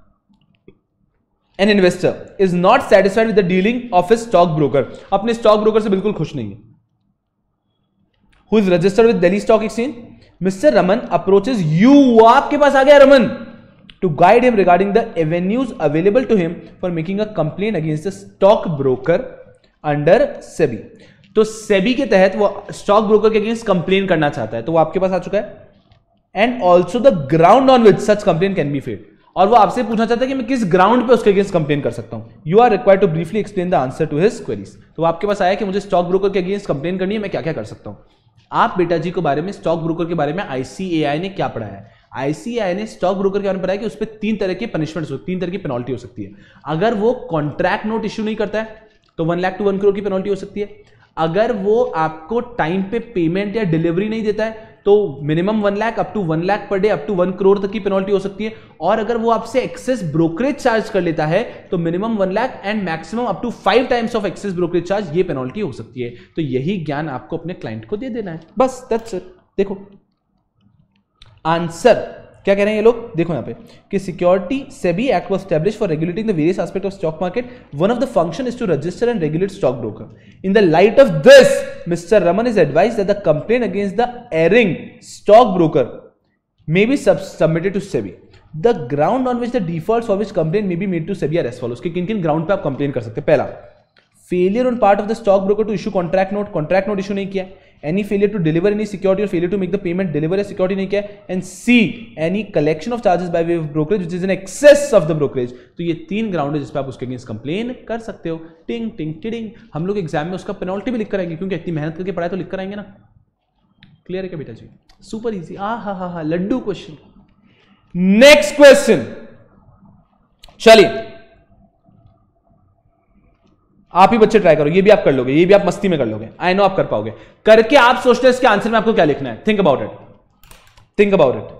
an investor, is not satisfied with the dealing of his stock broker. अपने stock broker से बिल्कुल खुश नहीं है. Who is registered with Delhi stock exchange. Mister Raman approaches you, आपके पास आ गया Raman, to guide him regarding the avenues available to him for making a complaint against the stock broker under SEBI. तो SEBI के तहत वो स्टॉक ब्रोकर के against complain करना चाहता है, तो वो आपके पास आ चुका है. And also the ground on which such complain can be filed, और वो आपसे पूछना चाहता है कि मैं किस ग्राउंड पे उसके अगेंस्ट कंप्लेन कर सकता हूं. You are required to briefly explain the answer to his queries. तो वो आपके पास आया कि मुझे स्टॉक ब्रोकर के अगेंस्ट कंप्लेन करनी है, मैं क्या क्या कर सकता हूं. आप बेटा जी को बारे में, स्टॉक ब्रोकर के बारे में आईसीएआई ने क्या पढ़ाया है? आईसीएआई ने स्टॉक ब्रोकर के बारे में पढ़ाया कि उस पर तीन तरह के पनिशमेंट्स हो, तीन तरह की पेनल्टी हो सकती है. अगर वो कॉन्ट्रैक्ट नोट इश्यू नहीं करता है तो one lakh to one crore की पेनल्टी हो सकती है. अगर वो आपको टाइम पे पेमेंट या डिलीवरी नहीं देता है तो minimum one lakh up to one lakh per day up to one crore तक की पेनल्टी हो सकती है. और अगर वो आपसे एक्सेस ब्रोकरेज चार्ज कर लेता है तो minimum one lakh and maximum up to five times of excess brokerage charge, ये पेनल्टी हो सकती है. तो यही ज्ञान आपको अपने क्लाइंट को दे देना है, बस. That's it. देखो आंसर क्या कह रहे हैं ये लोग, देखो यहां पे कि security SEBI act was established for regulating the various aspect of stock market. One of the function is to register and regulate stock broker. In the light of this, mister Raman is advised that the complaint against the erring stock broker may be submitted to SEBI. The ground on which the default for which complaint may be made to SEBI are as follows. कि किन किन ground पे आप complain कर सकते हैं. पहला, failure on part of the stock broker to issue contract note, contract note issue नहीं किया. Any failure to deliver any security और failure to make the payment, deliver या सिक्योरिटी नहीं किया. And C, any collection of charges by way of brokerage which is in excess of the brokerage. तो ये तीन ground है जिस पे आप उसके अगेंस्ट कंप्लेन कर सकते हो. टिंग टिंग टिडिंग. हम लोग एग्जाम में उसका पेनल्टी भी लिख कर आएंगे क्योंकि इतनी मेहनत करके पढ़ाई तो लिख कर आएंगे ना. क्लियर है क्या बेटा जी? Super easy. आ हा हा हा लड्डू क्वेश्चन. नेक्स्ट क्वेश्चन, चलिए आप ही बच्चे ट्राई करो. ये भी आप कर लोगे, ये भी आप मस्ती में कर लोगे. आई नो आप कर पाओगे. करके आप सोचते हैं इसके आंसर में आपको क्या लिखना है. Think about it, think about it.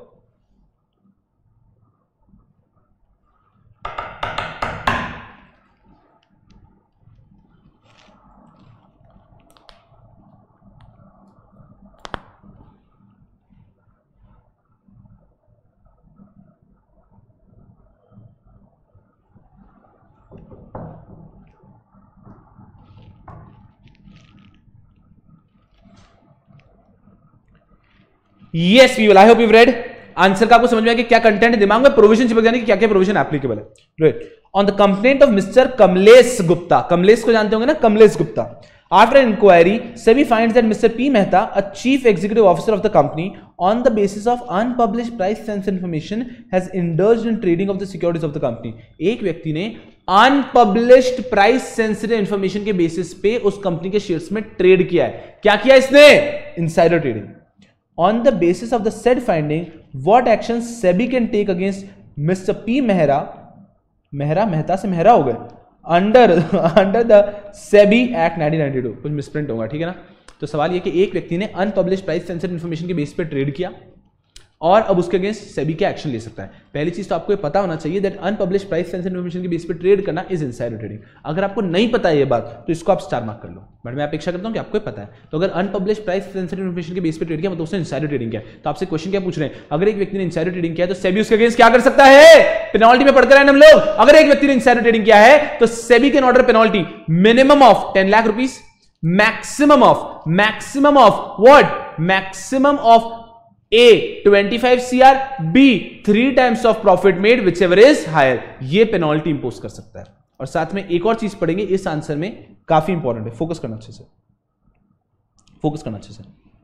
Yes we will, I hope you read. Answer का आपको समझ में आया कि क्या कंटेंट है, दिमाग में प्रोविजन चिपक जाने की क्या क्या प्रोविजन एप्लीकेबल है। Right, on the complaint of mister Kamlesh Gupta, Kamlesh को जानते होंगे ना, Kamlesh Gupta. After an inquiry, SEBI finds that Mister P. Mehta, a chief executive officer of the company, on the basis of unpublished price sensitive information, has indulged in trading of the securities of the company. एक व्यक्ति ने unpublished price sensitive information के basis पे उस company के shares में trade किया है। क्या किया इसने? Insider trading. On the basis of the said finding, what actions SEBI can take against Mister P. Mehra, Mehra Mehta से मेहरा हो गए, under under the SEBI act nineteen ninety two, कुछ मिसप्रिंट होगा, ठीक है ना। तो सवाल ये कि एक व्यक्ति ने अनपब्लिश प्राइस सेंसिटिव इन्फॉर्मेशन के बेस पे ट्रेड किया और अब उसके अगेंस्ट सेबी क्या एक्शन ले सकता है। पहली चीज तो आपको ये पता होना चाहिए that unpublished price sensitive information के बेस पे ट्रेड करना इज इनसाइडर ट्रेडिंग। अगर आपको नहीं पता है ये बात तो इसको आप स्टार मार्क कर लो, बट मैं अपेक्षा करता हूं कि आपको पता है। तो अगर अनपब्लिश प्राइस सेंसिटिव इन्फॉर्मेशन के बेस पे ट्रेड किया मतलब उसने इनसाइडर ट्रेडिंग किया। तो आपसे क्वेश्चन क्या पूछ रहे हैं, अगर एक व्यक्ति ने इनसाइडर ट्रेडिंग किया है तो सेबी उसके अगेंस्ट क्या कर सकता है? पेनल्टी में पढ़ते रहे हम लोग। अगर एक व्यक्ति ने इनसाइडर ट्रेडिंग किया है तो SEBI can order penalty minimum of ten lakh rupees, maximum of maximum of what maximum of A twenty-five C R, B three times of profit made whichever is higher, ये पेनल्टी इंपोज कर सकता है। और साथ में एक और चीज पढ़ेंगे इस आंसर में, काफी इंपॉर्टेंट है, फोकस करना अच्छे से, फोकस करना अच्छे से।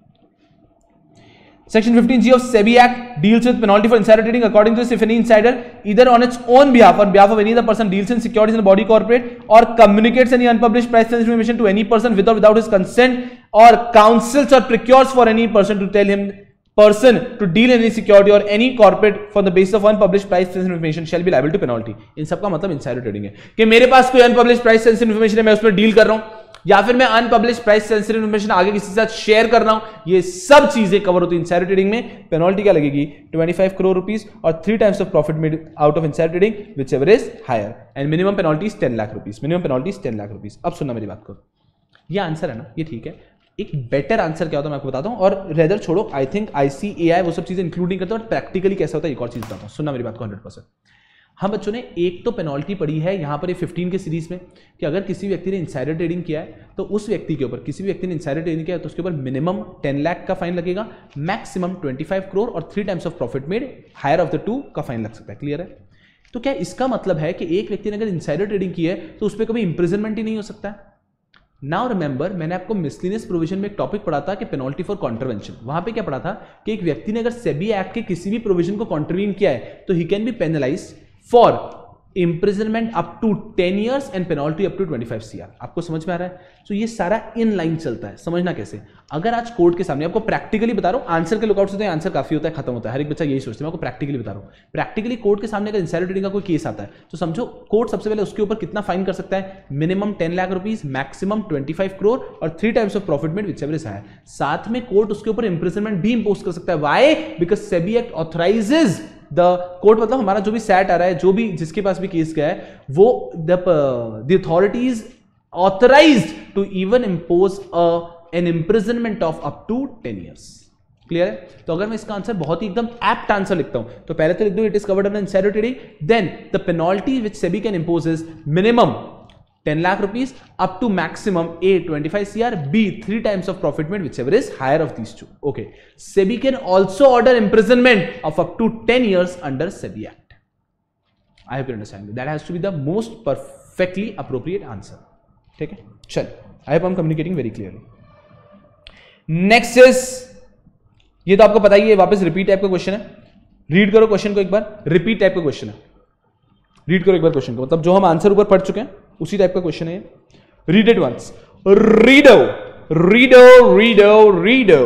Section fifteen G of SEBI Act deals with penalty for insider trading. According to this, if any insider, either on its own behalf or behalf of any other person, deals in securities in a body corporate or communicates any unpublished price sensitive information to any person with or without his consent, or counsels or procures for any person to tell him person to deal in any security or any corporate for the basis of unpublished price sensitive information shall be liable to penalty. इन सब का मतलब insider trading है कि मेरे पास कोई unpublished price sensitive information है, मैं उसमें डील कर रहा हूं, या फिर मैं unpublished price sensitive information आगे किसी के साथ शेयर कर रहा हूं। ये सब चीजें कवर होती है insider trading में। पेनल्टी क्या लगेगी? पच्चीस करोड़ रुपीस और three times of profit made out of insider trading whichever is higher, and minimum penalty is ten lakh rupees, minimum penalty is ten lakh rupees. अब सुनना मेरी बात को, ये आंसर है ना, ये ठीक है। एक बेटर आंसर क्या होता है मैं आपको बताता हूं, और रेदर छोड़ो, आई थिंक आईसीएआई वो सब चीजें इंक्लूड नहीं करता, और प्रैक्टिकली कैसा होता है एक और चीज बताता हूं, सुनना मेरी बात को हंड्रेड परसेंट। हम बच्चों ने एक तो पेनल्टी पड़ी है यहां पर ये फिफ्टीन के सीरीज में कि अगर किसी व्यक्ति ने इनसाइडर ट्रेडिंग किया है तो उस व्यक्ति के ऊपर, किसी भी व्यक्ति ने इनसाइडर ट्रेडिंग किया है तो उसके ऊपर मिनिमम टेन लाख का फाइन लगेगा, मैक्सिमम ट्वेंटी फाइव करोड़ और three times of profit made higher of the two का फाइन लग सकता है। क्लियर है? तो क्या इसका मतलब है कि एक व्यक्ति ने अगर इनसाइडर ट्रेडिंग की है तो उस पर कभी इंप्रिजनमेंट ही नहीं हो सकता है? नाउ रिमेंबर, मैंने आपको मिसलिनियस प्रोविजन में एक टॉपिक पढ़ा था कि पेनल्टी फॉर कॉन्ट्रवेंशन। वहां पे क्या पढ़ा था कि एक व्यक्ति ने अगर सेबी एक्ट के किसी भी प्रोविजन को कॉन्ट्रवीन किया है तो he can be penalised for imprisonment up to ten years and penalty up to twenty five CR. आपको समझ में आ रहा है? तो ये सारा इन लाइन चलता है। समझना कैसे, अगर आज कोर्ट के सामने, आपको प्रैक्टिकली बता रहा हूं, आंसर के लुकआउट से तो आंसर काफी होता है, खत्म होता है, हर एक बच्चा यही सोचता है, मैं आपको प्रैक्टिकली बता रहा हूं। प्रैक्टिकली कोर्ट के सामने अगर इनसाइडर ट्रेडिंग का कोई केस आता है तो समझो कोर्ट सबसे पहले उसके ऊपर कितना फाइन कर सकता है? Minimum ten lakh rupees, maximum twenty five crore और three times of profit made whichever is higher. साथ में कोर्ट उसके ऊपर इंप्रिजनमेंट भी इंपोज कर सकता है। Why? Because SEBI act authorises the court, मतलब हमारा जो भी सैट आ रहा है, जो भी जिसके पास भी केस गया है, वो the authorities authorised to even impose an imprisonment of up to ten years. Clear है? तो अगर मैं इसका आंसर बहुत ही एकदम एप्ट आंसर लिखता हूं तो पहले तो लिख दो it is covered under insider trading, then the penalty which SEBI can impose is minimum ten lakh rupees up to maximum a twenty five CR, be three times of profit made whichever is higher of these two. Okay, SEBI can also order imprisonment of up to ten years under SEBI act. I hope you understand, that has to be the most perfectly appropriate answer. ठीक है, चल, I hope I am communicating very clearly. Next is, ये तो आपको पता ही है, वापस रिपीट टाइप का क्वेश्चन है। रीड करो क्वेश्चन को एक बार, रिपीट टाइप का क्वेश्चन है, रीड करो एक बार क्वेश्चन को, मतलब जो हम आंसर ऊपर पढ़ चुके हैं उसी टाइप का क्वेश्चन है। Read it once, redo redo redo redo.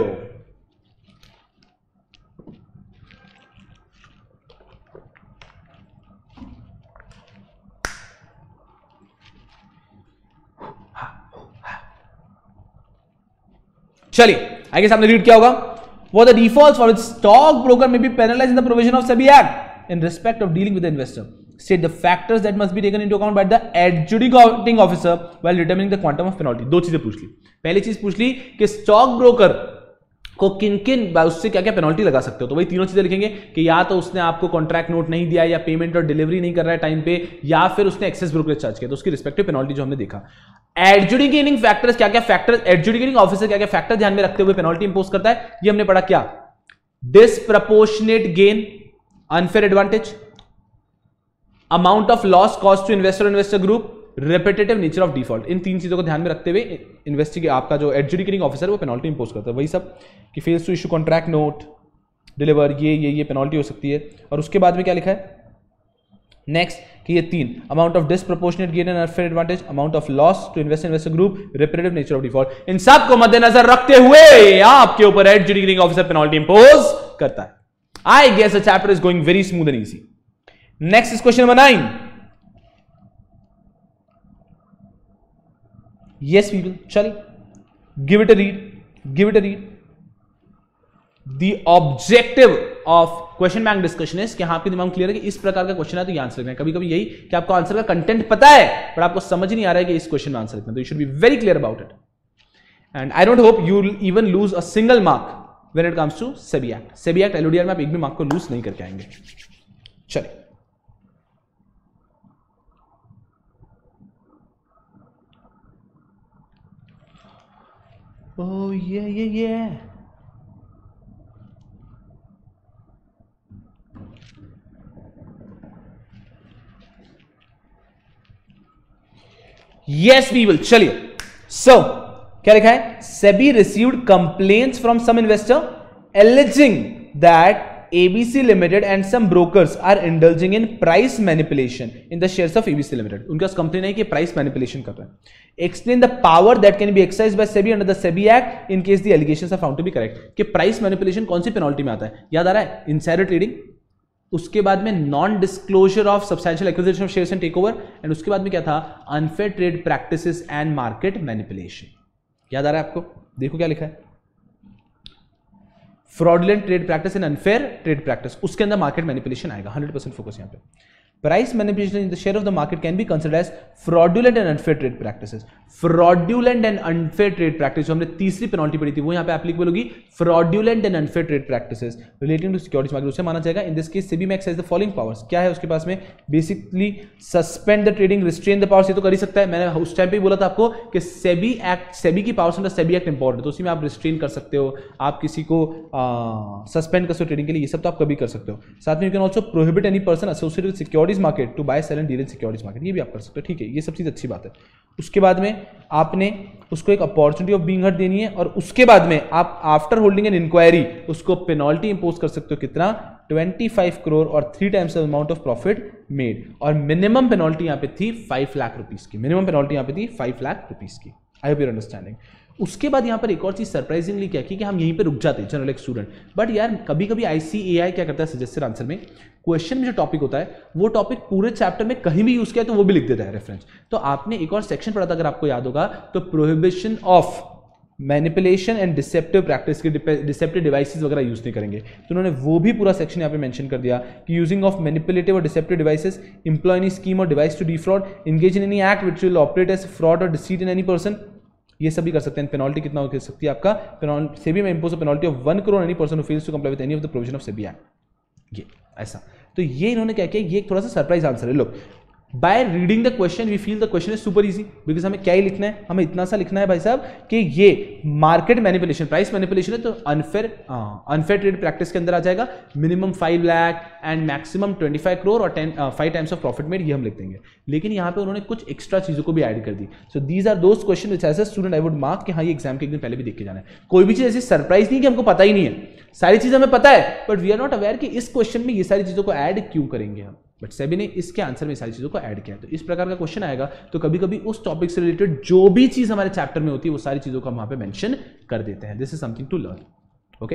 चलिए आगे सामने रीड क्या होगा? What the defaults for its stock broker may be penalized in the provision of SEBI Act in respect of dealing with the investor. State the factors that must be taken into account by the adjudicating officer while determining the quantum of penalty. दो चीजें पूछ ली। पहली चीज पूछ ली कि stock broker को किन किन उससे क्या क्या पेनल्टी लगा सकते हो, तो वही तीनों चीजें लिखेंगे कि या तो उसने आपको कॉन्ट्रैक्ट नोट नहीं दिया, या पेमेंट और डिलीवरी नहीं कर रहा है टाइम पे, या फिर उसने एक्सेस ब्रोकरेज चार्ज किया, तो उसकी रिस्पेक्टिव पेनल्टी जो हमने देखा। एडजुडिकेटिंग फैक्टर्स क्या क्या फैक्टर्स, एडजुडिकेटिंग ऑफिसर क्या क्या फैक्टर ध्यान में रखते हुए पेनल्टी इंपोज करता है, ये हमने पढ़ा। क्या disproportionate gain, unfair advantage, amount of loss cost to investor investor group, repetitive nature of default. इन तीन चीजों को ध्यान में रखते हुए इन्वेस्टिगेट आपका जो एडजुडिकेटिंग ऑफिसर वो पेनल्टी इंपोज करता है। वही सब कि fails to issue contract note deliver, ये ये ये पेनल्टी हो सकती है। और उसके बाद में क्या लिखा है नेक्स्ट कि ये तीन, amount of disproportionate gain and unfair advantage, amount of loss to investor investor group, repetitive nature of default, इन सब को मद्देनजर रखते हुए आपके ऊपर एडजुडिकेटिंग ऑफिसर पेनल्टी इंपोज करता है। I guess the chapter is going very smooth and easy. Next is question number nine. Yes, people, चलिए, give it a read, give it a read. The objective of question bank discussion is कि हाँ आपके दिमाग में clear है कि इस प्रकार का क्वेश्चन है तो ये आंसर लिखना है। कभी कभी यही कि आपको आंसर का कंटेंट पता है पर आपको समझ नहीं आ रहा है कि इस क्वेश्चन में आंसर लिखना, तो you should be very clear about it. And I don't hope you will even lose a single mark when it comes to SEBI act. SEBI act LODR में आप एक भी मार्क को लूज नहीं करके आएंगे। चलिए, oh yeah yeah yeah yes we will। चलिए, so क्या लिखा है, SEBI received complaints from some investor alleging that A B C Limited and some brokers are indulging in price manipulation in the shares of A B C Limited। उनका complain है कि price manipulation कर रहे हैं। Explain the power that can be exercised by SEBI under the SEBI Act in case the allegations are found to be correct। कि price manipulation कौन सी penalty में आता है, याद आ रहा है, इनसाइडर ट्रेडिंग, उसके बाद में non disclosure of substantial acquisition of shares and takeover, and उसके बाद में क्या था, unfair trade practices and market manipulation. याद आ रहा है आपको, देखो क्या लिखा है, fraudulent trade practice and unfair trade practice, उसके अंदर मार्केट मैनिपुलेशन आएगा। हंड्रेड परसेंट फोकस यहां पे। Price manipulation in the share of the market can be considered as fraudulent and unfair trade practices. Fraudulent and unfair trade practice जो हमने तीसरी penalty पढ़ी थी वो यहां पे एप्लीकेबल होगी। Fraudulent and unfair trade practices relating to securities market उसे माना जाएगा। इन दिस केस सेबी में एक्सरसाइज द फॉलोइंग पावर्स। क्या है उसके पास में, basically suspend the trading, restrain the powers, ये तो कर ही सकता है। मैंने उस टाइम पे बोला था आपको कि सेबी एक्ट, सेबी की powers under SEBI act important, तो उसी में आप रिस्ट्रेन कर सकते हो, आप किसी को सस्पेंड कर सकते हो ट्रेडिंग के लिए, ये सब तो आप कभी कर सकते हो। साथ में you can also prohibit any person associated with securities market to buy sell and deal in securities market, ये भी आप कर सकते हो। ठीक है, ये सब चीज अच्छी बात है। उसके बाद में आपने उसको एक अपॉर्चुनिटी ऑफ बीइंग हर्ड देनी है, और उसके बाद में आप आफ्टर होल्डिंग एन इंक्वायरी उसको पेनल्टी इंपोज कर सकते हो। कितना, पच्चीस करोड़ और three times the amount of profit made. और मिनिमम पेनल्टी यहां पे थी फाइव लाख रुपीस की, मिनिमम पेनल्टी यहां पे थी फाइव लाख रुपीस की। I hope you are understanding. उसके बाद यहां पर एक और चीज सरप्राइजिंगली क्या की कि हम यहीं पे रुक जाते हैं जनरल एक स्टूडेंट, बट यार कभी कभी आईसीएआई क्या करता है, सजेस्टेड आंसर में क्वेश्चन में जो टॉपिक होता है वो टॉपिक पूरे चैप्टर में कहीं भी यूज किया तो वो भी लिख देता है रेफरेंस। तो आपने एक और सेक्शन पढ़ा था अगर आपको याद होगा, तो prohibition of manipulation and deceptive practice के डिसेप्टिव डिवाइसेस वगैरह यूज नहीं करेंगे, तो उन्होंने वो भी पूरा सेक्शन यहाँ पे मेंशन कर दिया कि यूजिंग ऑफ मैनिपुलेटिव और deceptive devices, employ any scheme और device to defraud, engage in any act which will operate as fraud और डिसीट इन एनी पर्सन, ये सभी कर सकते हैं। पेनल्टी कितना हो सकती है आपका, पेनल्टी सेबी में impose penalty of one crore any person who fails to comply with any of the provision of SEBI act. ये ऐसा, तो ये इन्होंने क्या किया, ये एक थोड़ा सा सरप्राइज आंसर है। लोग by reading the question we feel the question is super easy, because हमें क्या ही लिखना है, हमें इतना सा लिखना है भाई साहब कि ये मार्केट मैनिपुलेशन, प्राइस मैनिपुलेशन है तो अनफेयर अनफेयर ट्रेड प्रैक्टिस के अंदर आ जाएगा। Minimum five lakh and maximum twenty five crore और ten five times of profit made, ये हम लिख देंगे। लेकिन यहाँ पे उन्होंने कुछ एक्स्ट्रा चीजों को भी ऐड कर दी। So these are those question which as a student I would mark कि हाँ ये एग्जाम के एक दिन पहले भी देख के जाना है। कोई भी चीज ऐसी सरप्राइज नहीं कि हमको पता ही नहीं है, सारी चीज हमें पता है, but we are not aware कि इस क्वेश्चन में ये सारी चीजों को ऐड क्यों करेंगे हम, बट सेबी ने इसके आंसर में सारी चीजों को ऐड किया। तो इस प्रकार का क्वेश्चन आएगा तो कभी कभी उस टॉपिक से रिलेटेड जो भी चीज हमारे चैप्टर में होती है वो सारी चीजों को हम वहां पे मेंशन कर देते हैं। This is something to learn. Okay,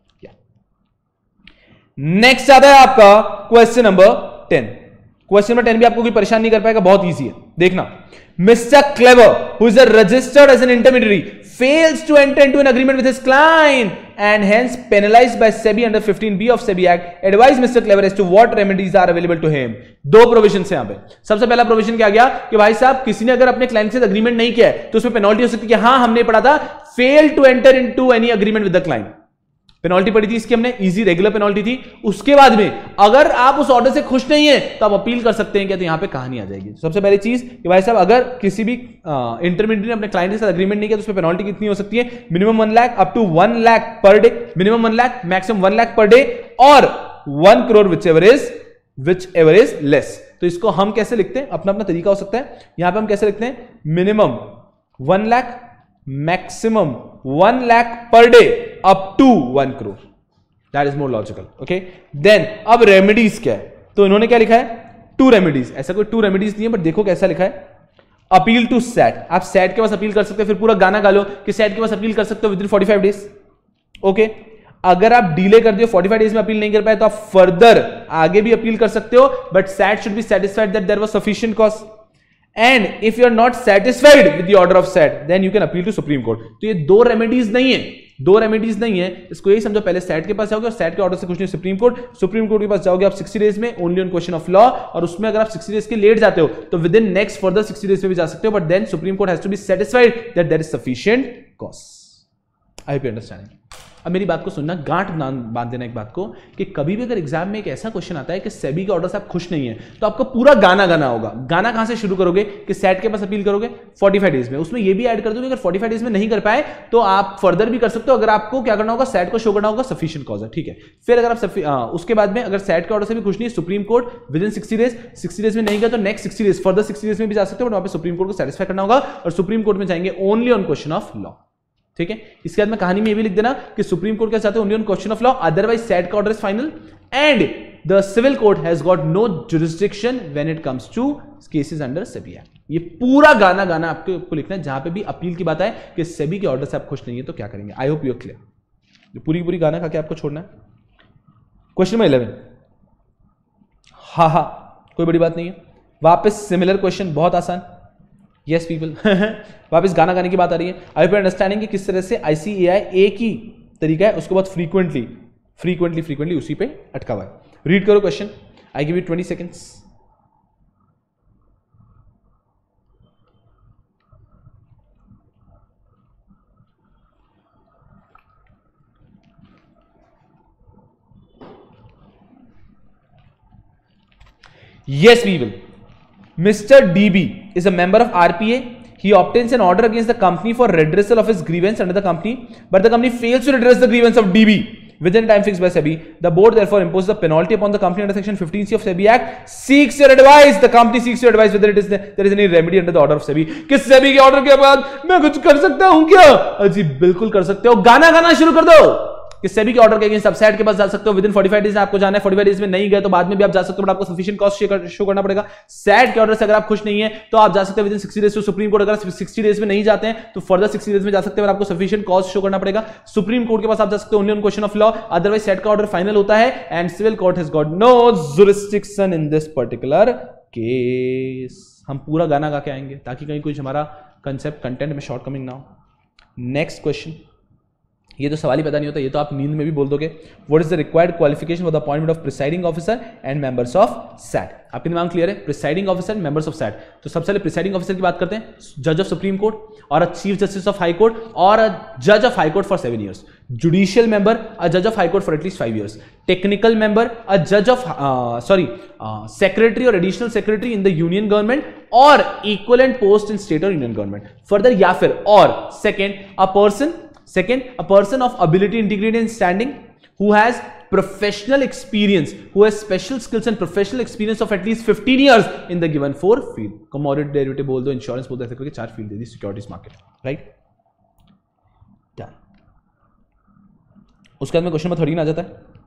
next आता है आपका question number ten. Question number ten भी आपको कोई परेशान नहीं कर पाएगा, बहुत ईजी है। देखना, mister clever who is registered as an intermediary fails to enter into an agreement with his client and hence penalized by SEBI under fifteen B of SEBI Act. Advise Mister Clever as to what remedies are available to him. दो provision है यहां पे। सबसे पहला provision क्या गया कि भाई साहब किसी ने अगर अपने क्लाइंट से अग्रीमेंट नहीं किया है तो उसमें पेनल्टी हो सकती है कि हाँ हमने पढ़ा था fail to enter into any agreement with the client. Penalty पड़ी थी इसकी हमने, इजी रेगुलर पेनल्टी थी। उसके बाद में अगर आप उस ऑर्डर से खुश नहीं है तो आप अपील कर सकते हैं क्या, तो यहां पे कहानी आ जाएगी। सबसे पहली चीज कि भाई साहब अगर किसी भी इंटरमीडिएट ने अपने क्लाइंट के साथ एग्रीमेंट नहीं किया तो उस पर पेनल्टी कितनी हो सकती है, minimum one lakh up to one lakh per day, minimum one lakh maximum one lakh per day और one crore whichever is whichever is less. तो इसको हम कैसे लिखते हैं, अपना अपना तरीका हो सकता है। यहां पे हम कैसे लिखते हैं, minimum one lakh maximum one lakh per day up to one crore, that is more logical. Okay, then अब रेमेडीज क्या है, तो इन्होंने क्या लिखा है, टू रेमेडीज। ऐसा कोई टू रेमेडीज नहीं है, बट देखो कैसा लिखा है, अपील टू सैट। आप सैट के पास अपील कर सकते हो, फिर पूरा गाना गा लो कि सैट के पास अपील कर सकते हो within forty five days. Okay, अगर आप डिले कर दियो फोर्टी फाइव डेज में अपील नहीं कर पाए तो आप फर्दर आगे भी अपील कर सकते हो, but SAT should be satisfied that there was sufficient cause, and if you are not satisfied with the order of SAT then you can appeal to Supreme Court. तो ये दो रेमेडीज नहीं है, दो रेमेडीज नहीं है, इसको यही समझो, पहले सैट के पास जाओगे और सैट के ऑर्डर से कुछ नहीं सुप्रीम कोर्ट, सुप्रीम कोर्ट के पास जाओगे आप सिक्सटी डेज में only on question of law, और उसमें अगर आप सिक्सटी डेज के लेट जाते हो तो within next further sixty days में भी जा सकते हो, but then Supreme Court has to be satisfied that there is sufficient cause. I hope you understanding. अब मेरी बात को सुनना, गांठ बांध देना एक बात को कि कभी भी अगर एग्जाम में एक ऐसा क्वेश्चन आता है कि सेबी के ऑर्डर से आप खुश नहीं है तो आपको पूरा गाना गाना होगा। गाना कहां से शुरू करोगे कि सैट के पास अपील करोगे फोर्टी फाइव डेज में, उसमें ये भी ऐड कर दोगे अगर फोर्टी फाइव डेज में नहीं कर पाए तो आप फर्दर भी कर सकते हो, अगर आपको क्या करना होगा, सैट को शो करना होगा सफिशिएंट कॉज है। ठीक है, फिर अगर आप आ, उसके बाद में अगर सैट के ऑर्डर से भी खुश नहीं है, Supreme Court within sixty days, sixty days में नहीं गया तो next sixty days further sixty days में भी जा सकते हो, बट वहां पे सुप्रीम कोर्ट को सेटिस्फाई करना होगा और सुप्रीम कोर्ट में जाएंगे only on question of law. ठीक है, इसके बाद में कहानी में ये भी लिख देना कि सुप्रीम कोर्ट क्या चाहते हैं, only on question of law, otherwise SAT का order is final and the civil court has got no jurisdiction when it comes to cases under SEBI act. ये पूरा गाना गाना आपको आपको लिखना है, जहां पे भी अपील की बात है कि सेबी के ऑर्डर से आप खुश नहीं है तो क्या करेंगे। I hope you are clear. पूरी पूरी गाना खा के आपको छोड़ना है। क्वेश्चन नंबर इलेवन, हा हा कोई बड़ी बात नहीं है, वापस सिमिलर क्वेश्चन, बहुत आसान। यस पीपल, वापस गाना गाने की बात आ रही है। आई होप अंडरस्टैंडिंग कि किस तरह से आईसीएआई एक ही तरीका है, उसके बाद फ्रीक्वेंटली फ्रीक्वेंटली फ्रीक्वेंटली उसी पे अटका हुआ है। रीड करो question, I give you twenty seconds. Yes, we will. Mister D B is a member of R P A. He obtains an order against the company for redressal of his grievance under the company, but the company fails to redress the grievance of D B within time fixed by SEBI. The board therefore imposes a penalty upon the company under section fifteen C of SEBI Act. Seeks your advice. The company seeks your advice whether it is there is any remedy under the order of SEBI. कि SEBI के order के बाद मैं कुछ कर सकता हूं क्या? अजी बिल्कुल कर सकते हो, गाना गाना शुरू कर दो कि सेबी के ऑर्डर के अगेंस्ट आप सैट के पास जा सकते हो, within forty five days आपको जाना है, फोर्टी फाइव डेज में नहीं गए तो बाद में भी आप जा सकते हो, बट आपको सफिशिएंट कॉस्ट शो करना पड़ेगा। सैट के ऑर्डर से अगर आप खुश नहीं है तो आप जा सकते हो within sixty days to Supreme Court, अगर सिक्सटी डेज में नहीं जाते हैं तो फर्दर सिक्सटी डेज में जा सकते हैं, आपको सफिशिएंट कॉस्ट शो करना पड़ेगा। सुप्रीम कोर्ट के पास आप जा सकते हो only on question of law, otherwise SAT का ऑर्डर फाइनल होता है and civil court has got no jurisdiction in this particular case. हम पूरा गाना गा के आएंगे ताकि कहीं कुछ हमारा कंसेप्ट कंटेंट में शॉर्टकमिंग ना हो। नेक्स्ट क्वेश्चन, ये तो सवाल ही पता नहीं होता, ये तो आप नींद में भी बोल दोगे। What is the required qualification for the appointment of presiding officer and members of SAT. आपके दिमाग क्लियर है? Presiding officer, members of SAT. तो सबसे पहले प्रिसाइडिंग ऑफिसर की बात करते हैं, जज ऑफ सुप्रीम कोर्ट और a chief justice of high court और अ जज of high court for seven years. Judicial member, अ जज of high court for at least five years. Technical member, अ जज ऑफ सॉरी सेक्रेटरी और additional secretary in the union government और equivalent post इन state और union government. Further या फिर और second a person Second, a person of ability, integrity and standing who has professional experience, who has special skills and professional experience of at least fifteen years in the given four field. Commodity derivative बोल दो, insurance बोल दो, ऐसे करके चार field दे दी, securities market, right? Done. उसके बाद में क्वेश्चन नंबर थर्टीन आ जाता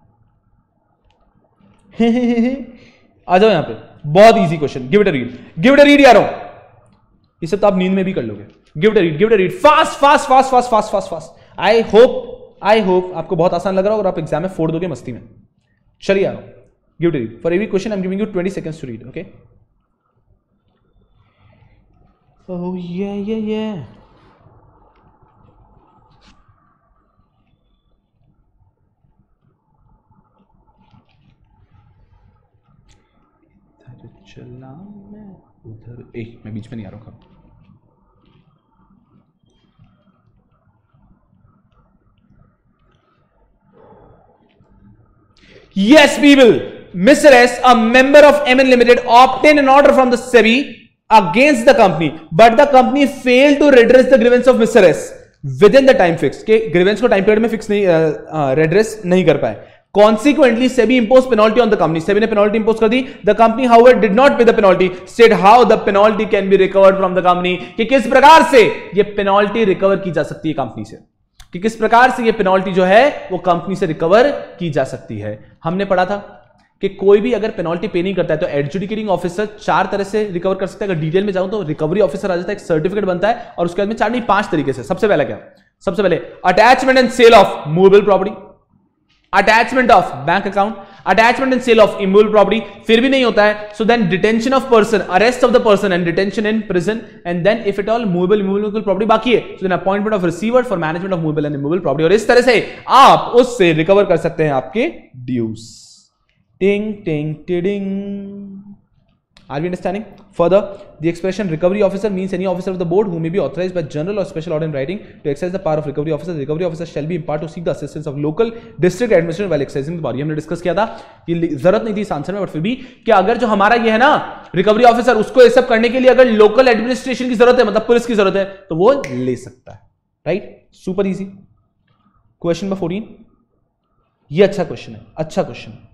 है। आ जाओ यहां पे, बहुत easy question, give it a read, give it a read यारों। ये सब तो आप नींद में भी कर लोगे। Give it a read, give it a read, fast fast fast fast fast fast fast. I hope I hope आपको बहुत आसान लग रहा हो और आप एग्जाम में फोड़ दोगे मस्ती में। चलिए यार, give it a read. For every question I am giving you twenty seconds to read, okay? ओह ये ये ये चला मैं उधर, एक मैं बीच में नहीं आ रहा हूँ। Yes, people. Mister S, a member of M N Limited, obtained an order from the SEBI against the company, but the company failed to redress the grievance of Mister S within the time fixed. के grievance को time period में fix नहीं uh, redress नहीं कर पाए. Consequently, SEBI imposed penalty on the company. SEBI ने penalty impose कर दी. The company, however, did not pay the penalty. Said how the penalty can be recovered from the company. कि किस प्रकार से ये penalty recover की जा सकती है कंपनी से, कि किस प्रकार से ये पेनल्टी जो है वो कंपनी से रिकवर की जा सकती है. हमने पढ़ा था कि कोई भी अगर पेनल्टी पे नहीं करता है तो एडजुडिकेटिंग ऑफिसर चार तरह से रिकवर कर सकता है. अगर डिटेल में जाऊं तो रिकवरी ऑफिसर आ जाता है, एक सर्टिफिकेट बनता है और उसके बाद में चार नहीं पांच तरीके से. सबसे पहला क्या, सबसे पहले attachment and sale of movable property, attachment of bank account, attachment and sale of immovable property. फिर भी नहीं होता है, so then detention of person, arrest of the person and detention in prison, and then if it all movable immovable property बाकी है, so then appointment of receiver for management of movable and immovable property. और इस तरह से आप उससे recover कर सकते हैं आपके ड्यूज. टिंग टिंग टिडिंग. Are we understanding? Further, the expression recovery officer means any officer of the board who may be authorized by general or special order in writing to exercise the power of recovery officer. The recovery officer shall be empowered to seek the assistance of local district administration while exercising the power. ये हमने discuss किया था, ये जरूरत नहीं थी इस answer में, बट फिर भी कि अगर जो हमारा ये है ना रिकवरी ऑफिसर, उसको ये सब करने के लिए अगर लोकल एडमिनिस्ट्रेशन की जरूरत है, मतलब पुलिस की जरूरत है, तो वो ले सकता है. Right, super easy. Question number fourteen, ये अच्छा क्वेश्चन है, अच्छा क्वेश्चन है.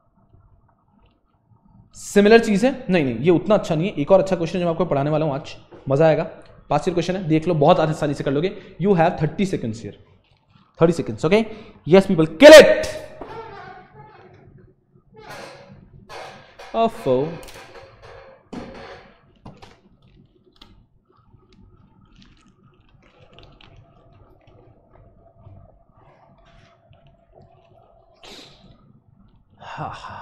सिमिलर चीज है, नहीं नहीं ये उतना अच्छा नहीं है. एक और अच्छा क्वेश्चन जो मैं आपको पढ़ाने वाला हूं आज, मजा आएगा. पांच क्वेश्चन है, देख लो, बहुत आसानी से कर लोगे. You have thirty seconds here, thirty seconds. Okay, yes people, kill it. ओफो, हा हा.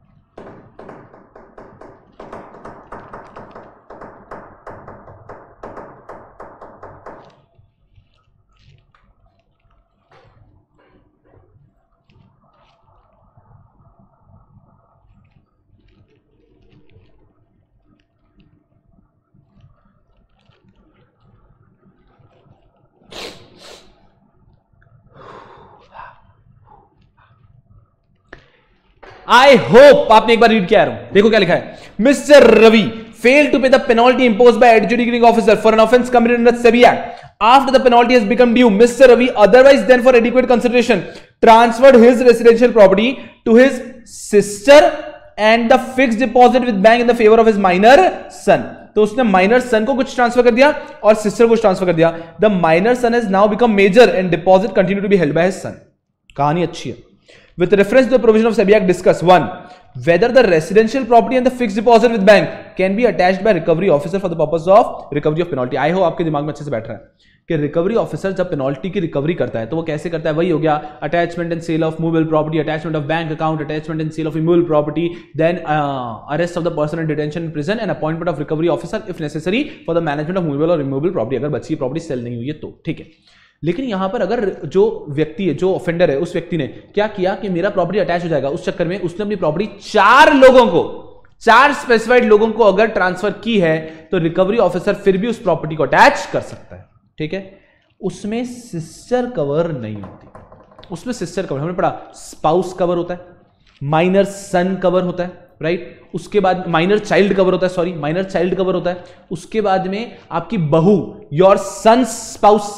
आई होप आपने एक बार रीड किया है. देखो क्या लिखा है. Mister Ravi failed to pay the penalty imposed by adjudicating officer for an offence committed under SEBI Act. After the penalty has become due, Mister Ravi, otherwise then for adequate consideration, transferred his residential property to his sister and the fixed deposit with bank in the favor of his minor son. तो उसने minor सन को कुछ transfer कर दिया और sister को कुछ transfer कर दिया. The minor son has now become major and deposit continue to be held by his son. कहानी अच्छी है. With reference to the provision of SEBI Act, discuss one, whether the residential property and the fixed deposit with bank can be attached by recovery officer for the purpose of recovery of penalty. I hope आपके दिमाग में अच्छे से बैठ रहा है कि recovery officer जब पेनल्टी की रिकवरी करता है तो वो कैसे करता है. वही हो गया attachment and sale of movable property, attachment of bank account, attachment and sale of immovable property, then arrest of the person and detention in prison and appointment of recovery officer if necessary for the management of movable और immovable property. अगर बची property cell नहीं हुई है तो ठीक है. लेकिन यहां पर अगर जो व्यक्ति है, जो ऑफेंडर है, उस व्यक्ति ने क्या किया कि मेरा प्रॉपर्टी अटैच हो जाएगा, उस चक्कर में उसने अपनी प्रॉपर्टी चार लोगों को, चार स्पेसिफाइड लोगों को अगर ट्रांसफर की है तो रिकवरी ऑफिसर फिर भी उस प्रॉपर्टी को अटैच कर सकता है. ठीक है, उसमें सिस्टर कवर नहीं होती. उसमें सिस्टर कवर हमने पढ़ा, स्पाउस कवर होता है, माइनर सन कवर होता है, राइट. उसके बाद माइनर चाइल्ड कवर होता है, सॉरी माइनर चाइल्ड कवर होता है. उसके बाद में आपकी बहू, your son's spouse,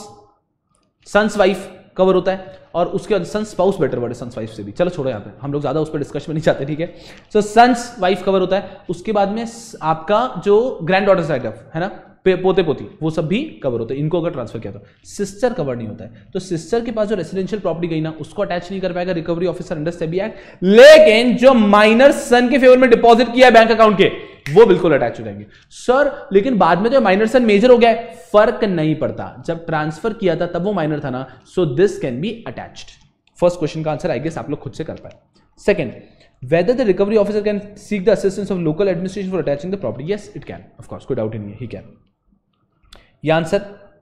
son's wife cover होता है. और उसके बाद सन्स स्पाउस बेटर वर्ड है सन्स वाइफ से भी. चलो छोड़ो, यहाँ पे हम लोग ज्यादा उस पर डिस्कशन में नहीं चाहते. ठीक है, सो सन्स वाइफ कवर होता है. उसके बाद में आपका जो ग्रैंड डॉटर साइड ऑफ है ना, पोते पोती, वो सब भी कवर होते हैं. इनको अगर ट्रांसफर किया तो सिस्टर कवर नहीं होता है. तो सिस्टर के पास जो रेसिडेंशियल प्रॉपर्टी गई ना, उसको अटैच नहीं कर पाएगा recovery officer under SEBI act. लेकिन जो माइनर सन के फेवर में डिपॉजिट किया है बैंक अकाउंट के, वो बिल्कुल अटैच हो जाएंगे. सर लेकिन बाद में जो माइनर सन मेजर हो गया, फर्क नहीं पड़ता. जब ट्रांसफर किया था तब वो माइनर था ना, so this can be attached. First question का आंसर आई गेस आप लोग खुद से कर पाए. Second, whether the recovery officer can seek the assistance of local administration for attaching the property. Yes, it can. Of course, कोई doubt ही नहीं है, he can. ये आंसर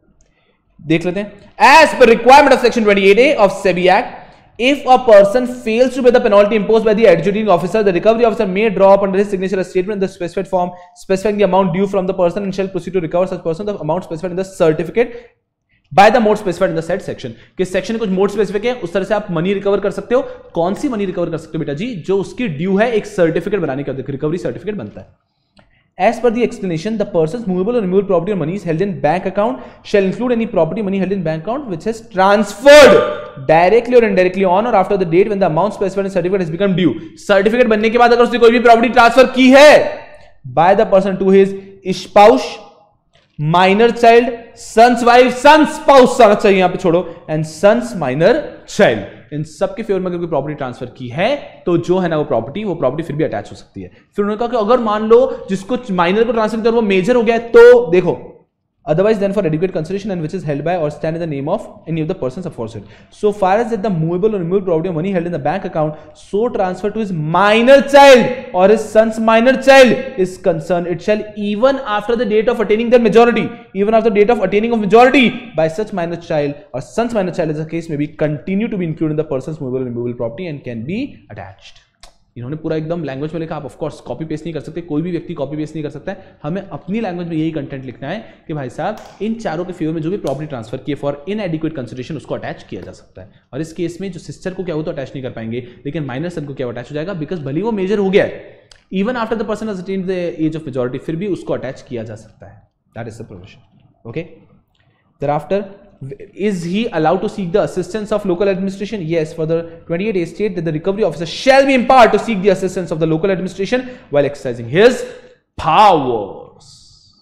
देख लेते हैं. As per requirement of section twenty-eight A of SEBI Act, if a person fails to pay the penalty imposed by the adjudicating officer, the recovery officer may draw up under his signature a statement in the specified form specifying the amount due from the person and shall proceed to recover such person the amount specified in the certificate by the mode specified in the said section, कि section में कुछ mode specific है, उस तरह से आप money recover कर सकते हो। कौन सी मनी रिकवर कर सकते हो बेटा जी? जो उसकी ड्यू है, एक सर्टिफिकेट बनाने का, रिकवरी सर्टिफिकेट बनता है। As per the explanation, the person's movable or immovable property or money is held in bank account shall include any property money held in bank account which has transferred directly or indirectly on or after the date when the amount specified in certificate has become due. Certificate बनने के बाद अगर उसने कोई भी property transfer की है by the person to his spouse, minor child, son's wife, son's spouse आना चाहिए यहां पे छोड़ो, and son's minor child, इन सब के फेवर में अगर कोई प्रॉपर्टी ट्रांसफर की है तो जो है ना वो प्रॉपर्टी वो प्रॉपर्टी फिर भी अटैच हो सकती है। फिर उन्होंने कहा कि अगर मान लो जिसको माइनर को ट्रांसफर किया वो मेजर हो गया है, तो देखो otherwise than for adequate consideration and which is held by or stand in the name of any of the persons aforesaid. So far as that the movable or immovable property or money held in the bank account so transferred to his minor child or his son's minor child is concerned, it shall even after the date of attaining their majority, even after the date of attaining of majority by such minor child or son's minor child as the case may be, continue to be included in the person's movable or immovable property and can be attached. इन्होंने पूरा एकदम language में लिखा। आप of course copy paste नहीं कर सकते, कोई भी व्यक्ति कॉपी पेस्ट नहीं कर सकता है, हमें अपनी लैंग्वेज में यही कंटेंट लिखना है कि भाई साहब इन चारों के फेवर में जो भी प्रॉपर्टी ट्रांसफर किए फॉर इनएडिक्वेट कंसिडरेशन उसको अटैच किया जा सकता है। और इस केस में जो सिस्टर को क्या हो तो अटैच नहीं कर पाएंगे, लेकिन माइनर सन को क्या अटैच हो जाएगा, बिकॉज भले वो मेजर हो गया है, even after the person has attained the age of majority, फिर भी उसको अटैच किया जा सकता है। That is the provision. Okay, thereafter is he allowed to seek the assistance of local administration? Yes, for the twenty-eight A state that the recovery officer shall be empowered to seek the assistance of the local administration while exercising his powers.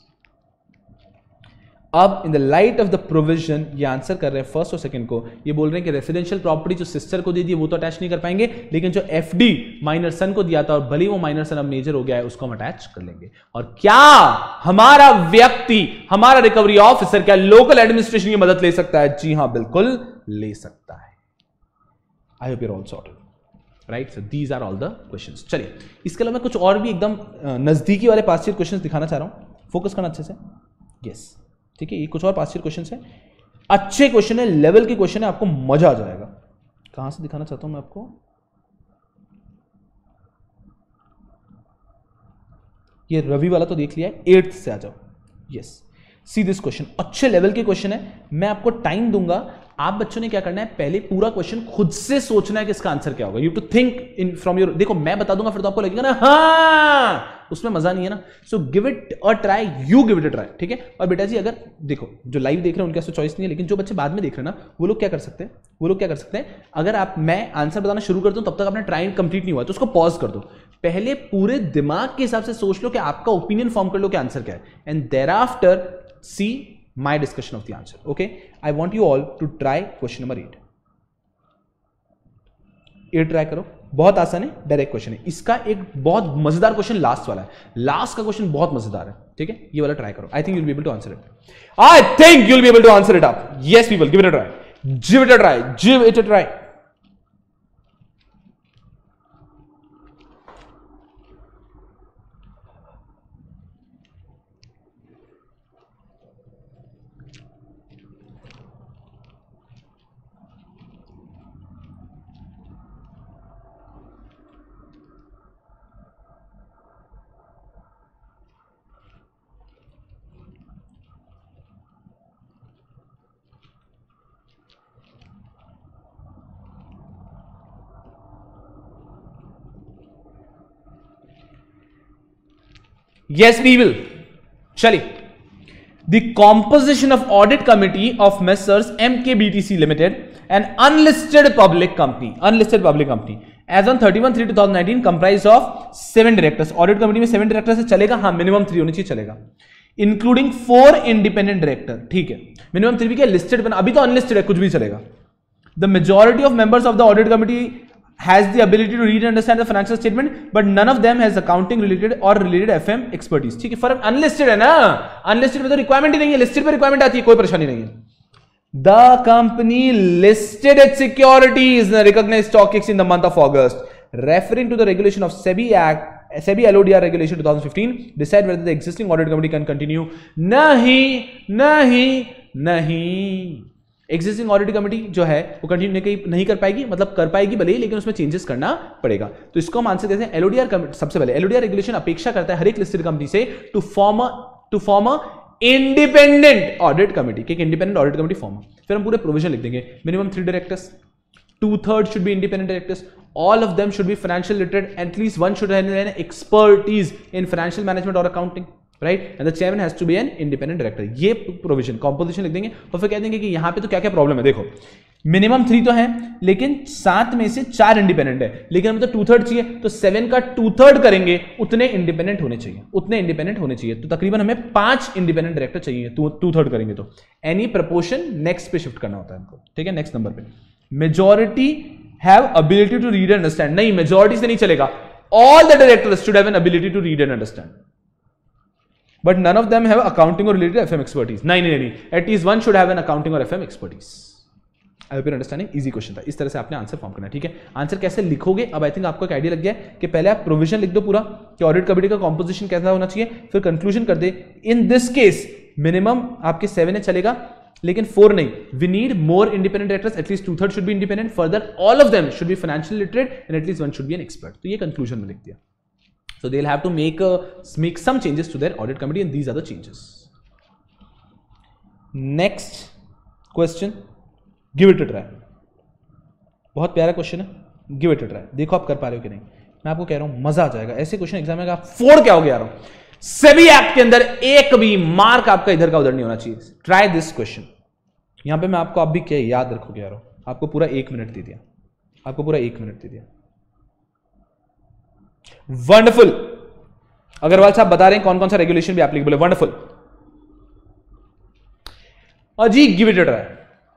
अब in the light of the provision ये answer कर रहे हैं first और second को, ये बोल रहे हैं कि रेसिडेंशियल प्रॉपर्टी जो सिस्टर को दे दी वो तो अटैच नहीं कर पाएंगे, लेकिन जो एफडी माइनर सन को दिया था और भले वो माइनर सन अब मेजर हो गया है उसको हम अटैच कर लेंगे। और क्या हमारा व्यक्ति, हमारा रिकवरी ऑफिसर क्या लोकल एडमिनिस्ट्रेशन की मदद ले सकता है? जी हां, बिल्कुल ले सकता है। I hope you are all sorted, right? So these are all the questions. चलिए, इसके अलावा मैं कुछ और भी एकदम नजदीकी वाले पास्ट ईयर क्वेश्चंस दिखाना चाह रहा हूं, फोकस करना अच्छे से। यस, ठीक है, ये कुछ और पास्ट ईयर क्वेश्चन है, अच्छे क्वेश्चन है, लेवल के क्वेश्चन है, आपको मजा आ जाएगा। कहां से दिखाना चाहता हूं मैं आपको? ये रवि वाला तो देख लिया है, एट्थ से आ जाओ। यस, सी दिस क्वेश्चन, अच्छे लेवल के क्वेश्चन है, मैं आपको टाइम दूंगा। आप बच्चों ने क्या करना है, पहले पूरा क्वेश्चन खुद से सोचना है कि इसका आंसर क्या होगा। You to think in from your, देखो मैं बता दूंगा फिर तो आपको लगेगा ना हाँ, उसमें मजा नहीं है ना। So give it a try, you give it a try, ठीक है। और बेटा जी अगर देखो जो लाइव देख रहे हैं उनके पास चॉइस नहीं है, लेकिन जो बच्चे बाद में देख रहे हैं ना वो लोग क्या कर सकते हैं, वो लोग क्या कर सकते हैं, अगर आप मैं आंसर बताना शुरू कर दूं तब तक आपने ट्राई कंप्लीट नहीं हुआ तो उसको पॉज कर दो, पहले पूरे दिमाग के हिसाब से सोच लो कि आपका ओपिनियन फॉर्म कर लो कि आंसर क्या है, and thereafter see my discussion of the answer. Okay, I want you all to try question number eight. ये ट्राई करो, बहुत आसान है, डायरेक्ट क्वेश्चन है। इसका एक बहुत मजेदार क्वेश्चन लास्ट वाला है, लास्ट का क्वेश्चन बहुत मजेदार है, ठीक है, ये वाला ट्राई करो। I think you will be able to answer it, I think you will be able to answer it up. Yes people, give it a try, give it a try, give it a try. Yes, we will. चलिए, the composition of audit committee of Messrs M K B T C Limited, an unlisted public company, unlisted public company, as on thirty-one three twenty nineteen, comprised of seven directors. Audit committee में seven directors से चलेगा, हाँ minimum three होनी चाहिए, चलेगा, including four independent director, ठीक है, minimum three भी क्या listed बना, अभी तो unlisted है, कुछ भी चलेगा. The majority of members of the audit committee has the ability to read and understand the financial statement, but none of them has accounting related or related F M expertise. ठीक है, फर्क unlisted है ना, unlisted में तो requirement ही नहीं है, listed पे रिक्वायरमेंट आती है, कोई परेशानी नहीं है. The company listed its securities in the recognized stock exchange in the month of August, referring to the regulation of SEBI Act, SEBI L O D R regulation twenty fifteen, decide whether the existing audit committee can continue. नहीं, नहीं, नहीं. Existing audit committee जो है वो continue नहीं कर पाएगी, मतलब कर पाएगी भले ही, लेकिन उसमें चेंजेस करना पड़ेगा. तो इसको हम आंसर देते हैं एलओडीआर. सबसे पहले एलओडीआर रेगुलेशन अपेक्षा करता है हर एक लिस्टेड कंपनी से to form to form a independent audit committee, कि एक इंडिपेंडेंट ऑडिट कमिटी फॉर्म हो। फिर हम पूरे प्रोविजन लिख देंगे, minimum three directors, two third should be independent directors, all of them should be financial literate, at least one should have an expertise in financial management or accounting, right, and the chairman has to be an independent director। ये provision composition लिख देंगे और फिर कह देंगे कि यहां पे तो क्या क्या प्रॉब्लम है। देखो मिनिमम थ्री तो है, लेकिन सात में से चार इंडिपेंडेंट है, लेकिन हमें तो टू थर्ड चाहिए, तो सेवन का टू थर्ड करेंगे उतने इंडिपेंडेंट होने चाहिए, उतने इंडिपेंडेंट होने चाहिए, तो तकरीबन हमें पांच इंडिपेंडेंट डायरेक्टर चाहिए टू थर्ड करेंगे तो। एनी प्रपोर्शन नेक्स्ट पे शिफ्ट करना होता है हमको, ठीक है। नेक्स्ट नंबर पे majority have ability to read and understand, नहीं मेजॉरिटी से नहीं चलेगा, all the directors should have an ability to read and understand, but none of them have accounting or related F M expertise, नहीं नहीं नहीं, at least one should have an accounting or F M expertise। I hope you're understanding, easy question था, इस तरह से आपने answer form करना है, ठीक है। आंसर कैसे लिखोगे, अब आई थिंक आपको एक आइडिया लग गया है कि पहले आप प्रोविजन लिख दो पूरा कि ऑडिट कमिटी का कॉम्पोजिशन कैसा होना चाहिए, फिर कंक्लूजन कर दे। इन दिस केस मिनिमम आपके सेवन है चलेगा, लेकिन फोर नहीं, we need more independent directors, at least two third should be independent, further all of them should be financial literate and at least one should be an expert. तो ये conclusion में लिख दिया। So they will have to make make some changes to their audit committee and these are the changes. Next question, give it a try. बहुत प्यारा question है, give it a try, देखो आप कर पा रहे हो कि नहीं। मैं आपको कह रहा हूं मजा आ जाएगा, ऐसे क्वेश्चन एग्जाम में आप फोड़ के आओगे यार। सेबी एक्ट के अंदर एक भी मार्क आपका इधर का उधर नहीं होना चाहिए। ट्राई दिस क्वेश्चन, यहां पे मैं आपको आप भी क्या याद रखोगे यार, आपको पूरा एक मिनट दे दिया, आपको पूरा एक मिनट दे दिया। वंडरफुल, अग्रवाल साहब बता रहे हैं कौन कौन सा रेगुलेशन भी एप्लीकेबल है, वंडरफुल। अजी गिव इट अ ट्राई।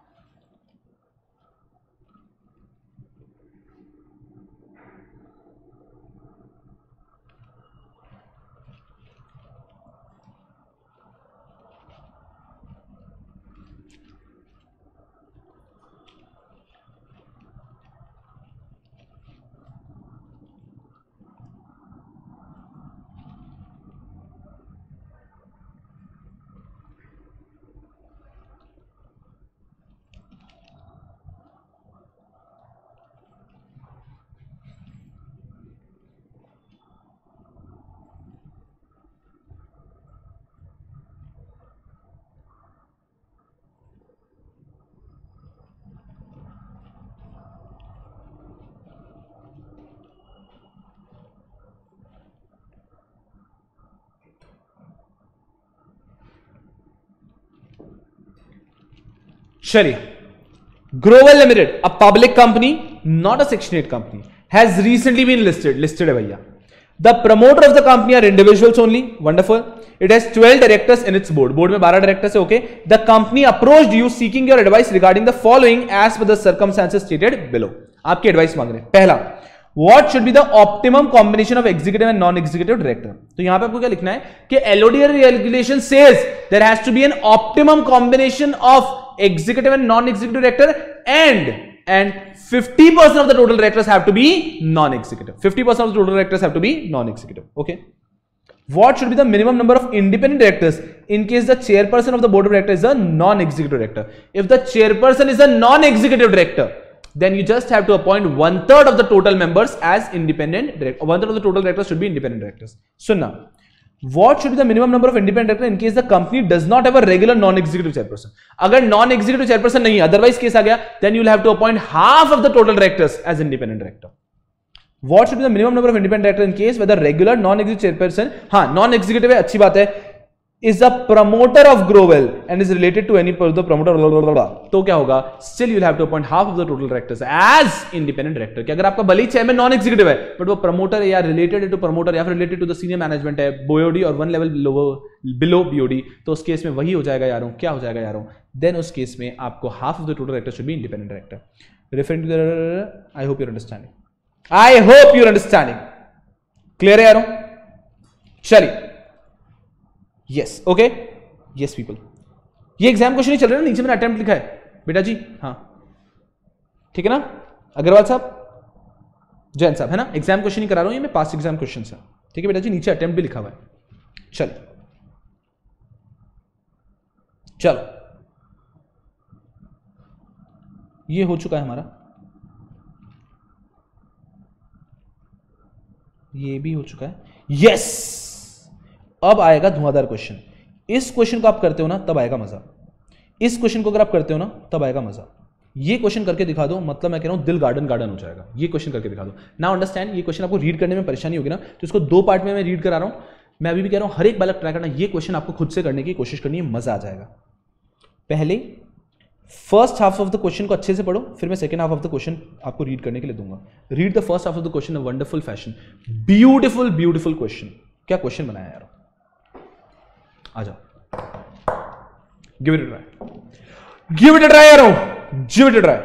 चलिए, Grovel limited, a public company, not a section eight company, has recently been listed, listed है भैया। The promoter of the company are individuals only, wonderful. It has twelve directors in its board, board में बारह directors है, okay. The company approached you seeking your advice regarding the following as per the circumstances stated below. आपकी advice मांग रहे हैं। पहला, What should be the optimum combination of executive and non-executive director? तो यहां पे आपको क्या लिखना है कि L O D R regulation says there has to be an optimum combination of executive and non-executive director, and and fifty percent of the total directors have to be non-executive. fifty percent of the total directors have to be non-executive. Okay. What should be the minimum number of independent directors in case the chairperson of the board of directors is a non-executive director? If the chairperson is a non-executive director, then you just have to appoint one third of the total members as independent directors. One third of the total directors should be independent directors. So now, what should be the minimum number of independent directors in case the company does not have a regular non-executive chairperson? अगर non-executive chairperson नहीं है, otherwise case आ गया, then you will have to appoint half of the total directors as independent director. What should be the minimum number of independent directors in case whether regular non-executive chairperson, हाँ non-executive है, अच्छी बात है, is a promoter of Growell and is related to any the promoter, blah, blah, blah, blah. तो क्या होगा? Still you'll have to appoint half of the total directors as independent director. कि अगर आपका भले ही चेयरमैन नॉन एग्जीक्यूटिव है, but वो प्रमोटर है या रिलेटेड टू प्रमोटर या फिर related to the senior management है, बीओडी और वन लेवल बिलो बीओडी, तो उस केस में वही हो जाएगा यारों। क्या हो जाएगा यारों? देन उस केस में आपको half of the total director should be independent director. Referring to the, I hope you're understanding, I hope you're understanding. Clear है यारों? चलिए, यस, ओके, यस पीपल। ये एग्जाम क्वेश्चन नहीं चल रहा है ना, नीचे मैंने अटेम्प्ट लिखा है बेटा जी, हाँ ठीक है ना। अग्रवाल साहब, जैन साहब, है ना, एग्जाम क्वेश्चन नहीं करा रहा हूं, ये मैं पास्ट एग्जाम क्वेश्चन है, ठीक है बेटा जी। नीचे अटेम्प्ट भी लिखा हुआ है। चल चलो, ये हो चुका है हमारा, ये भी हो चुका है, यस। अब आएगा धुआंधार क्वेश्चन। इस क्वेश्चन को आप करते हो ना तब आएगा मजा, इस क्वेश्चन को अगर आप करते हो ना तब आएगा मजा। ये क्वेश्चन करके दिखा दो, मतलब मैं कह रहा हूं दिल गार्डन गार्डन हो जाएगा। ये क्वेश्चन करके दिखा दो। नाउ अंडरस्टैंड, ये क्वेश्चन आपको रीड करने में परेशानी होगी ना, तो इसको दो पार्ट में मैं रीड करा रहा हूं। मैं अभी भी कह रहा हूं हर एक बालक ट्राई करना, ये क्वेश्चन आपको खुद से करने की कोशिश करनी है, मजा आ जाएगा। पहले first half of the question को अच्छे से पढ़ो, फिर मैं second half of the question आपको रीड करने के लिए दूंगा। Read the first half of the question in wonderful fashion. Beautiful beautiful question, क्या क्वेश्चन बनाया यार, आ जाओ, give it a try, give it a try यारो, give it a try.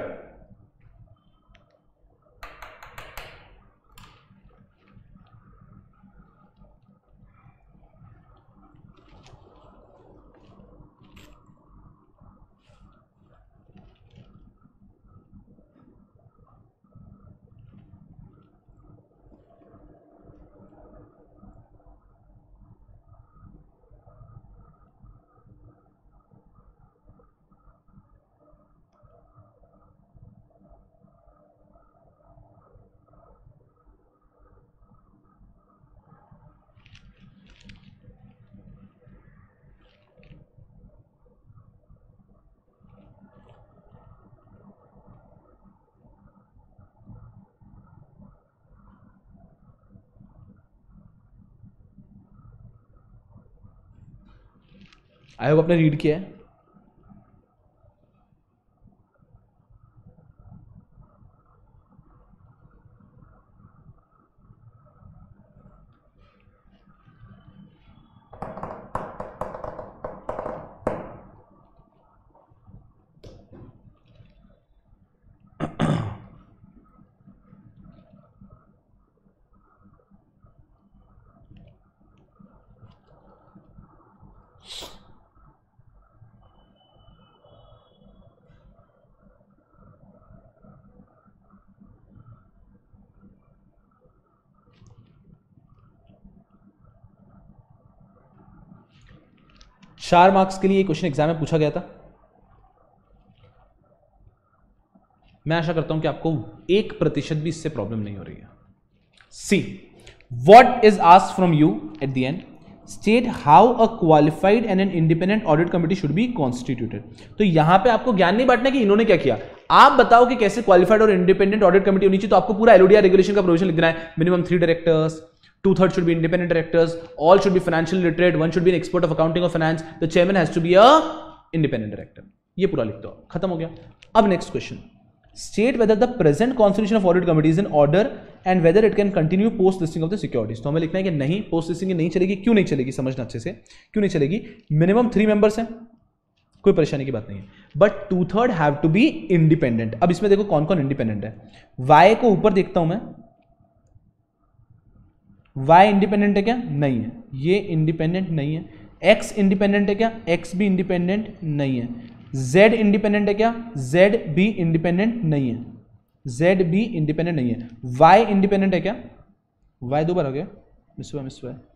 I hope आपने रीड किया है। चार मार्क्स के लिए क्वेश्चन एग्जाम में पूछा गया था। मैं आशा करता हूं कि आपको एक प्रतिशत भी इससे प्रॉब्लम नहीं हो रही है। See what is asked from you at the end, state how a qualified and an independent audit committee should be constituted. तो यहां पे आपको ज्ञान नहीं बांटना कि इन्होंने क्या किया, आप बताओ कि कैसे क्वालिफाइड और इंडिपेंडेंट ऑडिट कमिटी होनी चाहिए। तो आपको पूरा एलओडीआर रेगुलेशन का प्रोविजन लिख देना है। Minimum three directors, two thirds should be independent directors, all should be financially literate, one should be an expert of accounting or finance, the chairman has to be a independent director। ये पूरा लिख दो, खत्म हो गया। अब next question, state whether the present constitution of audit committee is in order and whether it can continue post listing of the securities। तो हमें लिखना है कि नहीं, पोस्ट लिस्टिंग नहीं चलेगी। क्यों नहीं चलेगी, समझना अच्छे से, क्यों नहीं चलेगी। मिनिमम थ्री मेंबर्स हैं, कोई परेशानी की बात नहीं है, but two third have to be independent. अब इसमें देखो कौन कौन इंडिपेंडेंट है। वाई को ऊपर देखता हूं मैं, y इंडिपेंडेंट है क्या, नहीं है, ये इंडिपेंडेंट नहीं है। x इंडिपेंडेंट है क्या, x भी इंडिपेंडेंट नहीं है। z इंडिपेंडेंट है क्या, z भी इंडिपेंडेंट नहीं है, z भी इंडिपेंडेंट नहीं है। y इंडिपेंडेंट है क्या, y दो बार हो गया, मिस हुआ मिस हुआ है,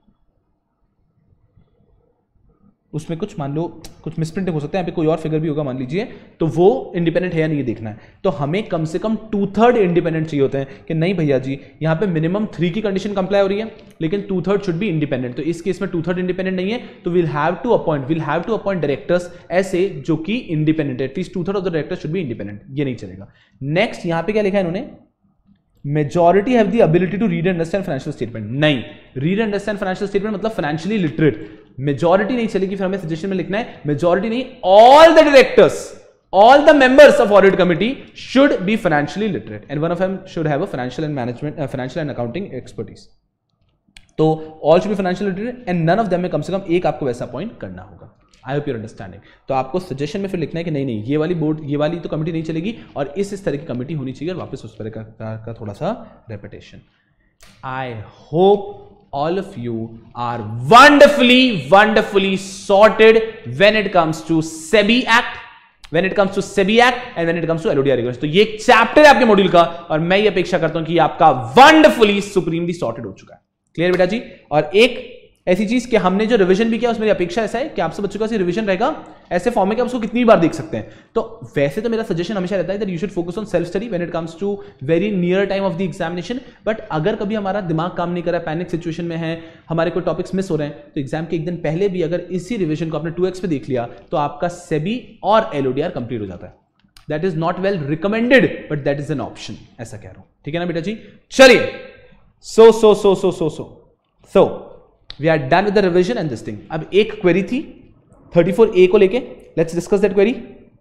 उसमें कुछ मान लो कुछ मिसप्रिंटिंग हो सकता है, यहाँ पे कोई और फिगर भी होगा मान लीजिए, तो वो इंडिपेंडेंट है या नहीं देखना है। तो हमें कम से कम टू थर्ड इंडिपेंडेंट चाहिए होते हैं कि नहीं भैया जी यहाँ पे मिनिमम थ्री की कंडीशन कंप्लाई हो रही है, लेकिन two third should be independent. तो इस केस में टू थर्ड इंडिपेंडेंट नहीं है, तो will have to appoint will have to appoint directors ऐसे जो कि इंडिपेंडेंट है। At least two third of the directors should be independent, ये नहीं चलेगा। नेक्स्ट यहाँ पे क्या लिखा है इन्होंने, majority have the ability to read and understand financial statement. नहीं, read and understand financial statement मतलब फाइनेंशियली लिटरेट। मेजॉरिटी नहीं चलेगी, फिर हमें सजेशन में लिखना है मेजॉरिटी नहीं, all the directors, all the members of audit committee should be financially literate and one of them should have a financial and management financial and accounting expertise. तो all should be financial literate and none of them में कम से कम एक आपको वैसा appoint करना होगा। I hope you're understanding. तो आपको सजेशन में फिर लिखना है कि नहीं नहीं ये वाली बोर्ड ये वाली तो कमेटी नहीं चलेगी और इस इस तरह की कमेटी होनी चाहिए, और वापस उस तरह का, का, का थोड़ा सा repetition. I hope all of you are wonderfully wonderfully sorted when it comes to SEBI Act, when it comes to SEBI Act and when it comes to L O D R regulations। तो ये एक chapter है आपके module का, और मैं ये अपेक्षा करता हूं कि आपका wonderfully supremely sorted हो चुका है। क्लियर बेटा जी। और एक ऐसी चीज कि हमने जो रिवीजन भी किया उसमें अपेक्षा ऐसा है कि आपसे बच्चों का रिवीजन रहेगा ऐसे फॉर्म में कि आप उसको कितनी बार देख सकते हैं। तो वैसे तो मेरा सजेशन हमेशा रहता है that you should focus on self study when it comes to very near time of the examination. But अगर कभी हमारा दिमाग काम नहीं कर रहा है, पैनिक सिचुएशन में है, हमारे कोई टॉपिक्स मिस हो रहे हैं, तो एग्जाम के एक दिन पहले भी अगर इसी रिविजन को आपने टू एक्स पे देख लिया तो आपका सेबी और एलओडीआर कंप्लीट हो जाता है। That is not well recommended but that is an option, ऐसा कह रहा हूं, ठीक है ना बेटा जी। चलिए, so so so so so so so we are done with the revision and this thing. अब एक क्वेरी थी थर्टी फोर ए को लेके, let's discuss that query.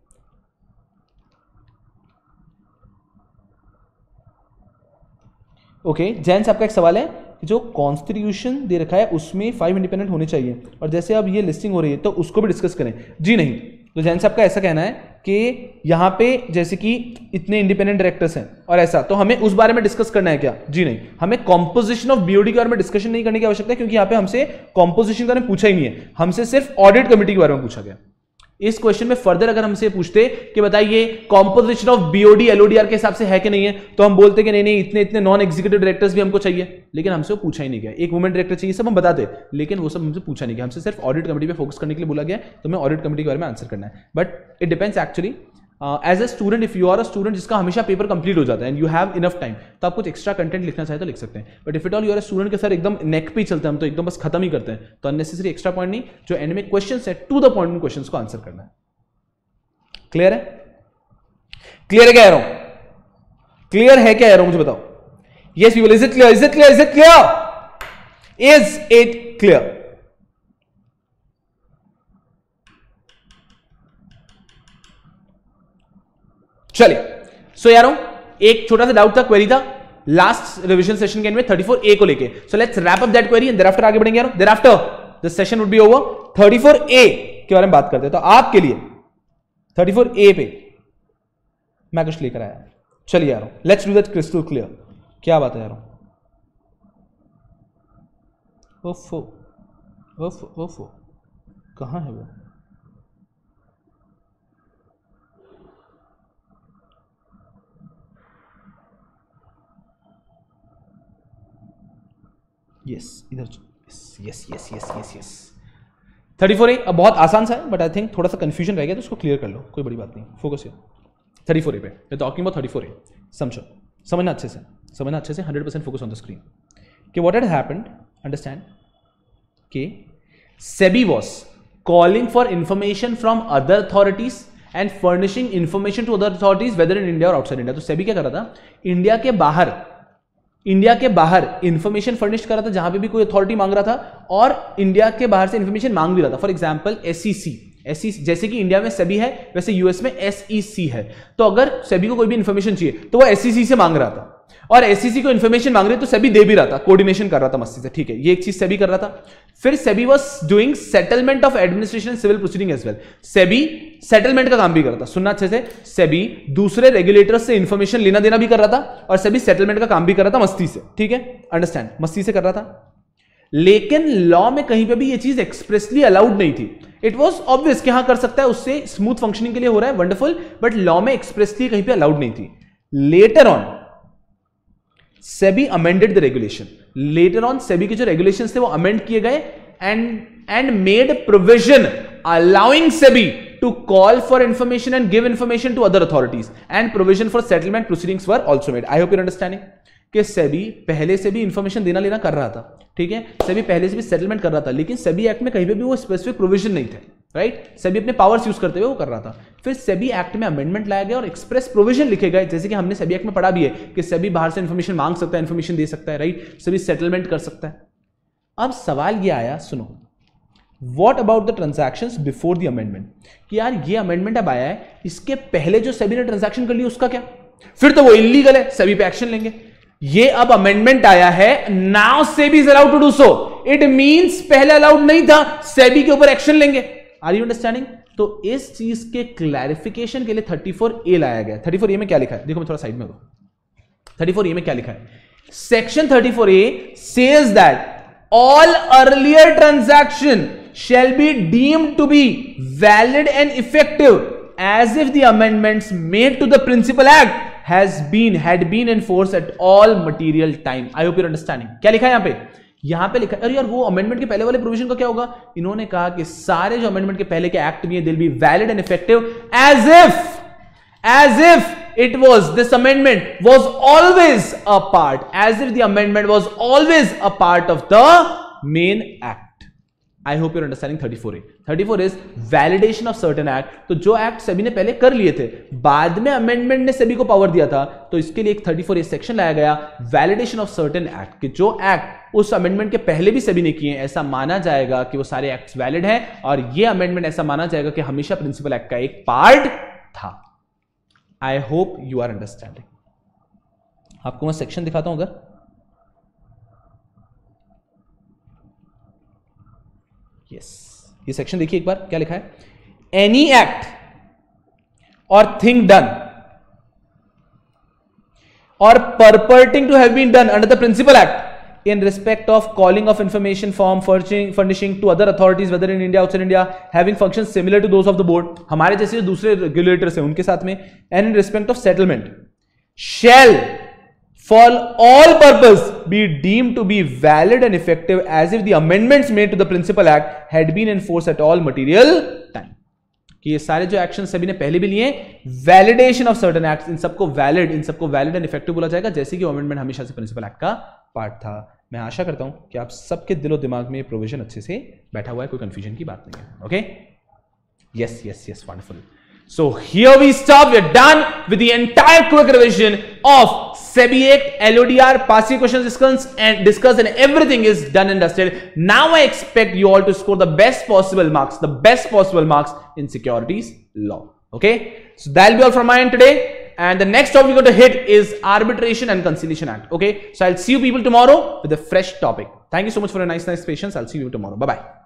Okay, Jain से आपका एक सवाल है कि जो कॉन्स्टिट्यूशन दे रखा है उसमें फाइव इंडिपेंडेंट होने चाहिए और जैसे अब ये लिस्टिंग हो रही है तो उसको भी डिस्कस करें। जी नहीं, तो जैन साहब का ऐसा कहना है कि यहां पे जैसे कि इतने इंडिपेंडेंट डायरेक्टर्स हैं और ऐसा, तो हमें उस बारे में डिस्कस करना है क्या? जी नहीं, हमें कॉम्पोजिशन ऑफ बीओडी के बारे में डिस्कशन नहीं करने की आवश्यकता है क्योंकि यहां पे हमसे कॉम्पोजिशन के बारे में पूछा ही नहीं है, हमसे सिर्फ ऑडिट कमेटी के बारे में पूछा गया। इस क्वेश्चन में फर्दर अगर हमसे पूछते कि बताइए कॉम्पोजिशन ऑफ बीओडी एलओडीआर के हिसाब से है कि नहीं है, तो हम बोलते कि नहीं नहीं इतने इतने नॉन एग्जीक्यूटिव डायरेक्टर्स भी हमको चाहिए, लेकिन हमसे वो पूछा ही नहीं गया। एक वुमेन डायरेक्टर चाहिए सब हम बताते, लेकिन वो सब हमसे पूछा नहीं गया, हमसे सिर्फ ऑडिट कमेटी पे फोकस करने के लिए बोला गया, तो हमें ऑडिट कमेटी के बारे में आंसर करना है। But it depends actually as a student, if you are a student जिसका हमेशा पेपर कंप्लीट हो जाता है and you have enough time, तो आप कुछ एक्स्ट्रा कंटेंट लिखना चाहे तो लिख सकते हैं। But if it all you are a student के सर एकदम नेक पे ही चलते हैं हम, तो एकदम बस खत्म ही करते हैं, तो अननेसेसरी एक्स्ट्रा पॉइंट नहीं, जो एंड में क्वेश्चन है टू द पॉइंट क्वेश्चन को आंसर करना है। क्लियर है? क्लियर है क्या कह रहा हूं? क्लियर है क्या कह रहा हूं, मुझे बताओ। Yes people, is it clear? Is it clear? Is it clear? Is it clear? चलिए, सो यारों एक छोटा सा डाउट था, क्वेरी था लास्ट रिवीजन सेशन के एंड में थर्टी फोर ए को लेके। So let's wrap up that query and thereafter आगे बढ़ेंगे यारों। Thereafter this session would be over. Thirty four A के बारे में बात करते हैं, तो आपके लिए थर्टी फोर ए पे मैं कुछ लेकर आया। चलिए यारों, let's do that crystal clear. क्या बात है यारों? ओफो ओफो ओफो, कहां है वो? यस इधर, yes yes yes yes yes yes thirty four A अब बहुत आसान सा है, बट आई थिंक थोड़ा सा कंफ्यूजन रह गया, तो उसको क्लियर कर लो, कोई बड़ी बात नहीं, फोकस है थर्टी फोर ए पे। Talking about thirty four A, समझो, समझना अच्छे से, समझना अच्छे से, hundred percent focus on the screen कि व्हाट हैड हैपेंड, अंडरस्टैंड कि SEBI was calling for information from other authorities and furnishing information to other authorities whether in India और आउटसाइड इंडिया। तो सेबी क्या कर रहा था, इंडिया के बाहर इंडिया के बाहर इंफॉर्मेशन फर्निश कर रहा था जहां पे भी कोई अथॉरिटी मांग रहा था, और इंडिया के बाहर से इंफॉर्मेशन मांग भी रहा था। फॉर एग्जांपल एसईसी, एसईसी जैसे कि इंडिया में सेबी है वैसे यूएस में एसईसी है, तो अगर सेबी को कोई भी इंफॉर्मेशन चाहिए तो वो एसईसी से मांग रहा था, और एसईसी को इंफॉर्मेशन मांग रही तो सेबी दे भी रहा था, कोऑर्डिनेशन कर रहा था मस्ती से, ठीक है, ये एक चीज सेबी कर रहा था। फिर SEBI was doing settlement of administration civil proceeding as well. SEBI settlement का काम भी करता, सुनना अच्छे से, सेबी दूसरे रेगुलेटर्स से इंफॉर्मेशन लेना देना भी कर रहा था और सेबी सेटलमेंट का काम भी कर रहा था मस्ती से, ठीक है, अंडरस्टैंड, मस्ती से कर रहा था। लेकिन लॉ में कहीं पे भी ये चीज एक्सप्रेसली अलाउड नहीं थी। इट वॉज ऑब्वियस कि हाँ कर सकता है, उससे स्मूथ फंक्शनिंग के लिए हो रहा है, वंडरफुल, बट लॉ में एक्सप्रेसली कहीं पे अलाउड नहीं थी। Later on SEBI amended the regulation, later on SEBI के जो रेगुलेशंस थे वो अमेंड किए गए and and made provision allowing SEBI to call for information and give information to other authorities and provision for settlement proceedings were also made. I hope you're understanding कि सेबी पहले से भी इंफॉर्मेशन देना लेना कर रहा था, ठीक है, सेबी पहले से भी सेटलमेंट कर रहा था, लेकिन सेबी एक्ट में कहीं पे भी वो स्पेसिफिक प्रोविजन नहीं थे, राइट, सेबी अपने पावर्स यूज करते हुए वो कर रहा था। फिर सेबी एक्ट में अमेंडमेंट लाया गया और एक्सप्रेस प्रोविजन लिखे गए, जैसे कि हमने सेबी एक्ट में पढ़ा भी है कि सेबी बाहर से इंफॉर्मेशन मांग सकता है, इंफॉर्मेशन दे सकता है, राइट, सेबी सेटलमेंट कर सकता है। अब सवाल ये आया, सुनो, what about the transactions before the amendment, कि यार ये अमेंडमेंट अब आया है, इसके पहले जो सेबी ने ट्रांजैक्शन कर ली उसका क्या? फिर तो वो इलीगल है, सेबी पे एक्शन लेंगे। ये अब अमेंडमेंट आया है, now SEBI is allowed to do so, it means पहले अलाउड नहीं था, सेबी के ऊपर एक्शन लेंगे। Are you understanding? तो इस चीज के क्लैरिफिकेशन के लिए थर्टी फोर ए लाया गया। थर्टी फोर ए में क्या लिखा है, देखो मैं थोड़ा साइड में हूं, थर्टी फोर ए में क्या लिखा है, section thirty four A says that all earlier transaction shall be deemed to be valid and effective as if the amendments made to the principal act has been had been in force at all material time. I hope you're understanding. क्या लिखा है यहां पे यहां पे लिखा, अरे यार वो अमेंडमेंट के पहले वाले प्रोविजन का क्या होगा? इन्होंने कहा कि सारे जो अमेंडमेंट के पहले के एक्ट भी है, will be valid and effective as if as if it was this amendment was always a part, as if the amendment was always a part of the main act. I hope you're understanding thirty-four A. thirty-four is validation of certain act. तो जो act SEBI ने पहले कर लिए थे, बाद में amendment ने सेबी को पावर दिया था, तो इसके लिए एक thirty-four A सेक्शन लाया गया, वैलिडेशन ऑफ सर्टेन एक्ट, कि जो एक्ट उस अमेंडमेंट के पहले भी सेबी ने किए हैं, ऐसा माना जाएगा कि वो सारे एक्ट्स वैलिड हैं, और ये अमेंडमेंट ऐसा माना जाएगा कि हमेशा प्रिंसिपल एक्ट का एक पार्ट था. I hope you are understanding. आपको मैं सेक्शन दिखाता हूं अगर. Yes yes. ये सेक्शन देखिए एक बार, क्या लिखा है? Any act or thing done or purporting to have been done under the principal act in respect of calling of information form, furnishing, furnishing to other authorities whether in India outside India, having functions similar to those of the board, हमारे जैसे दूसरे regulators हैं उनके साथ में, and in respect of settlement shall for all purpose be deemed to be valid and effective as if the amendments made to the principal act had been in force at all material time. कि ये सारे जो action सभी ने पहले भी लिए, validation of certain acts, इन सबको वैलिड इन सबको वैलिड एंड इफेक्टिव बोला जाएगा, जैसे कि अमेंडमेंट हमेशा से प्रिंसिपल एक्ट का पार्ट था. मैं आशा करता हूं कि आप सबके दिलो दिमाग में ये प्रोविजन अच्छे से बैठा हुआ है, कोई कंफ्यूजन की बात नहीं है. Okay, yes yes yes, wonderful. So here we stop. We're done with the entire quick revision of SEBI Act, L O D R, past year questions discussed and discussed, and everything is done and dusted. Now I expect you all to score the best possible marks, the best possible marks in securities law. Okay, so that'll be all from my end today. And the next topic we're going to hit is Arbitration and Conciliation Act. Okay, so I'll see you people tomorrow with a fresh topic. Thank you so much for your nice, nice patience. I'll see you tomorrow. Bye bye.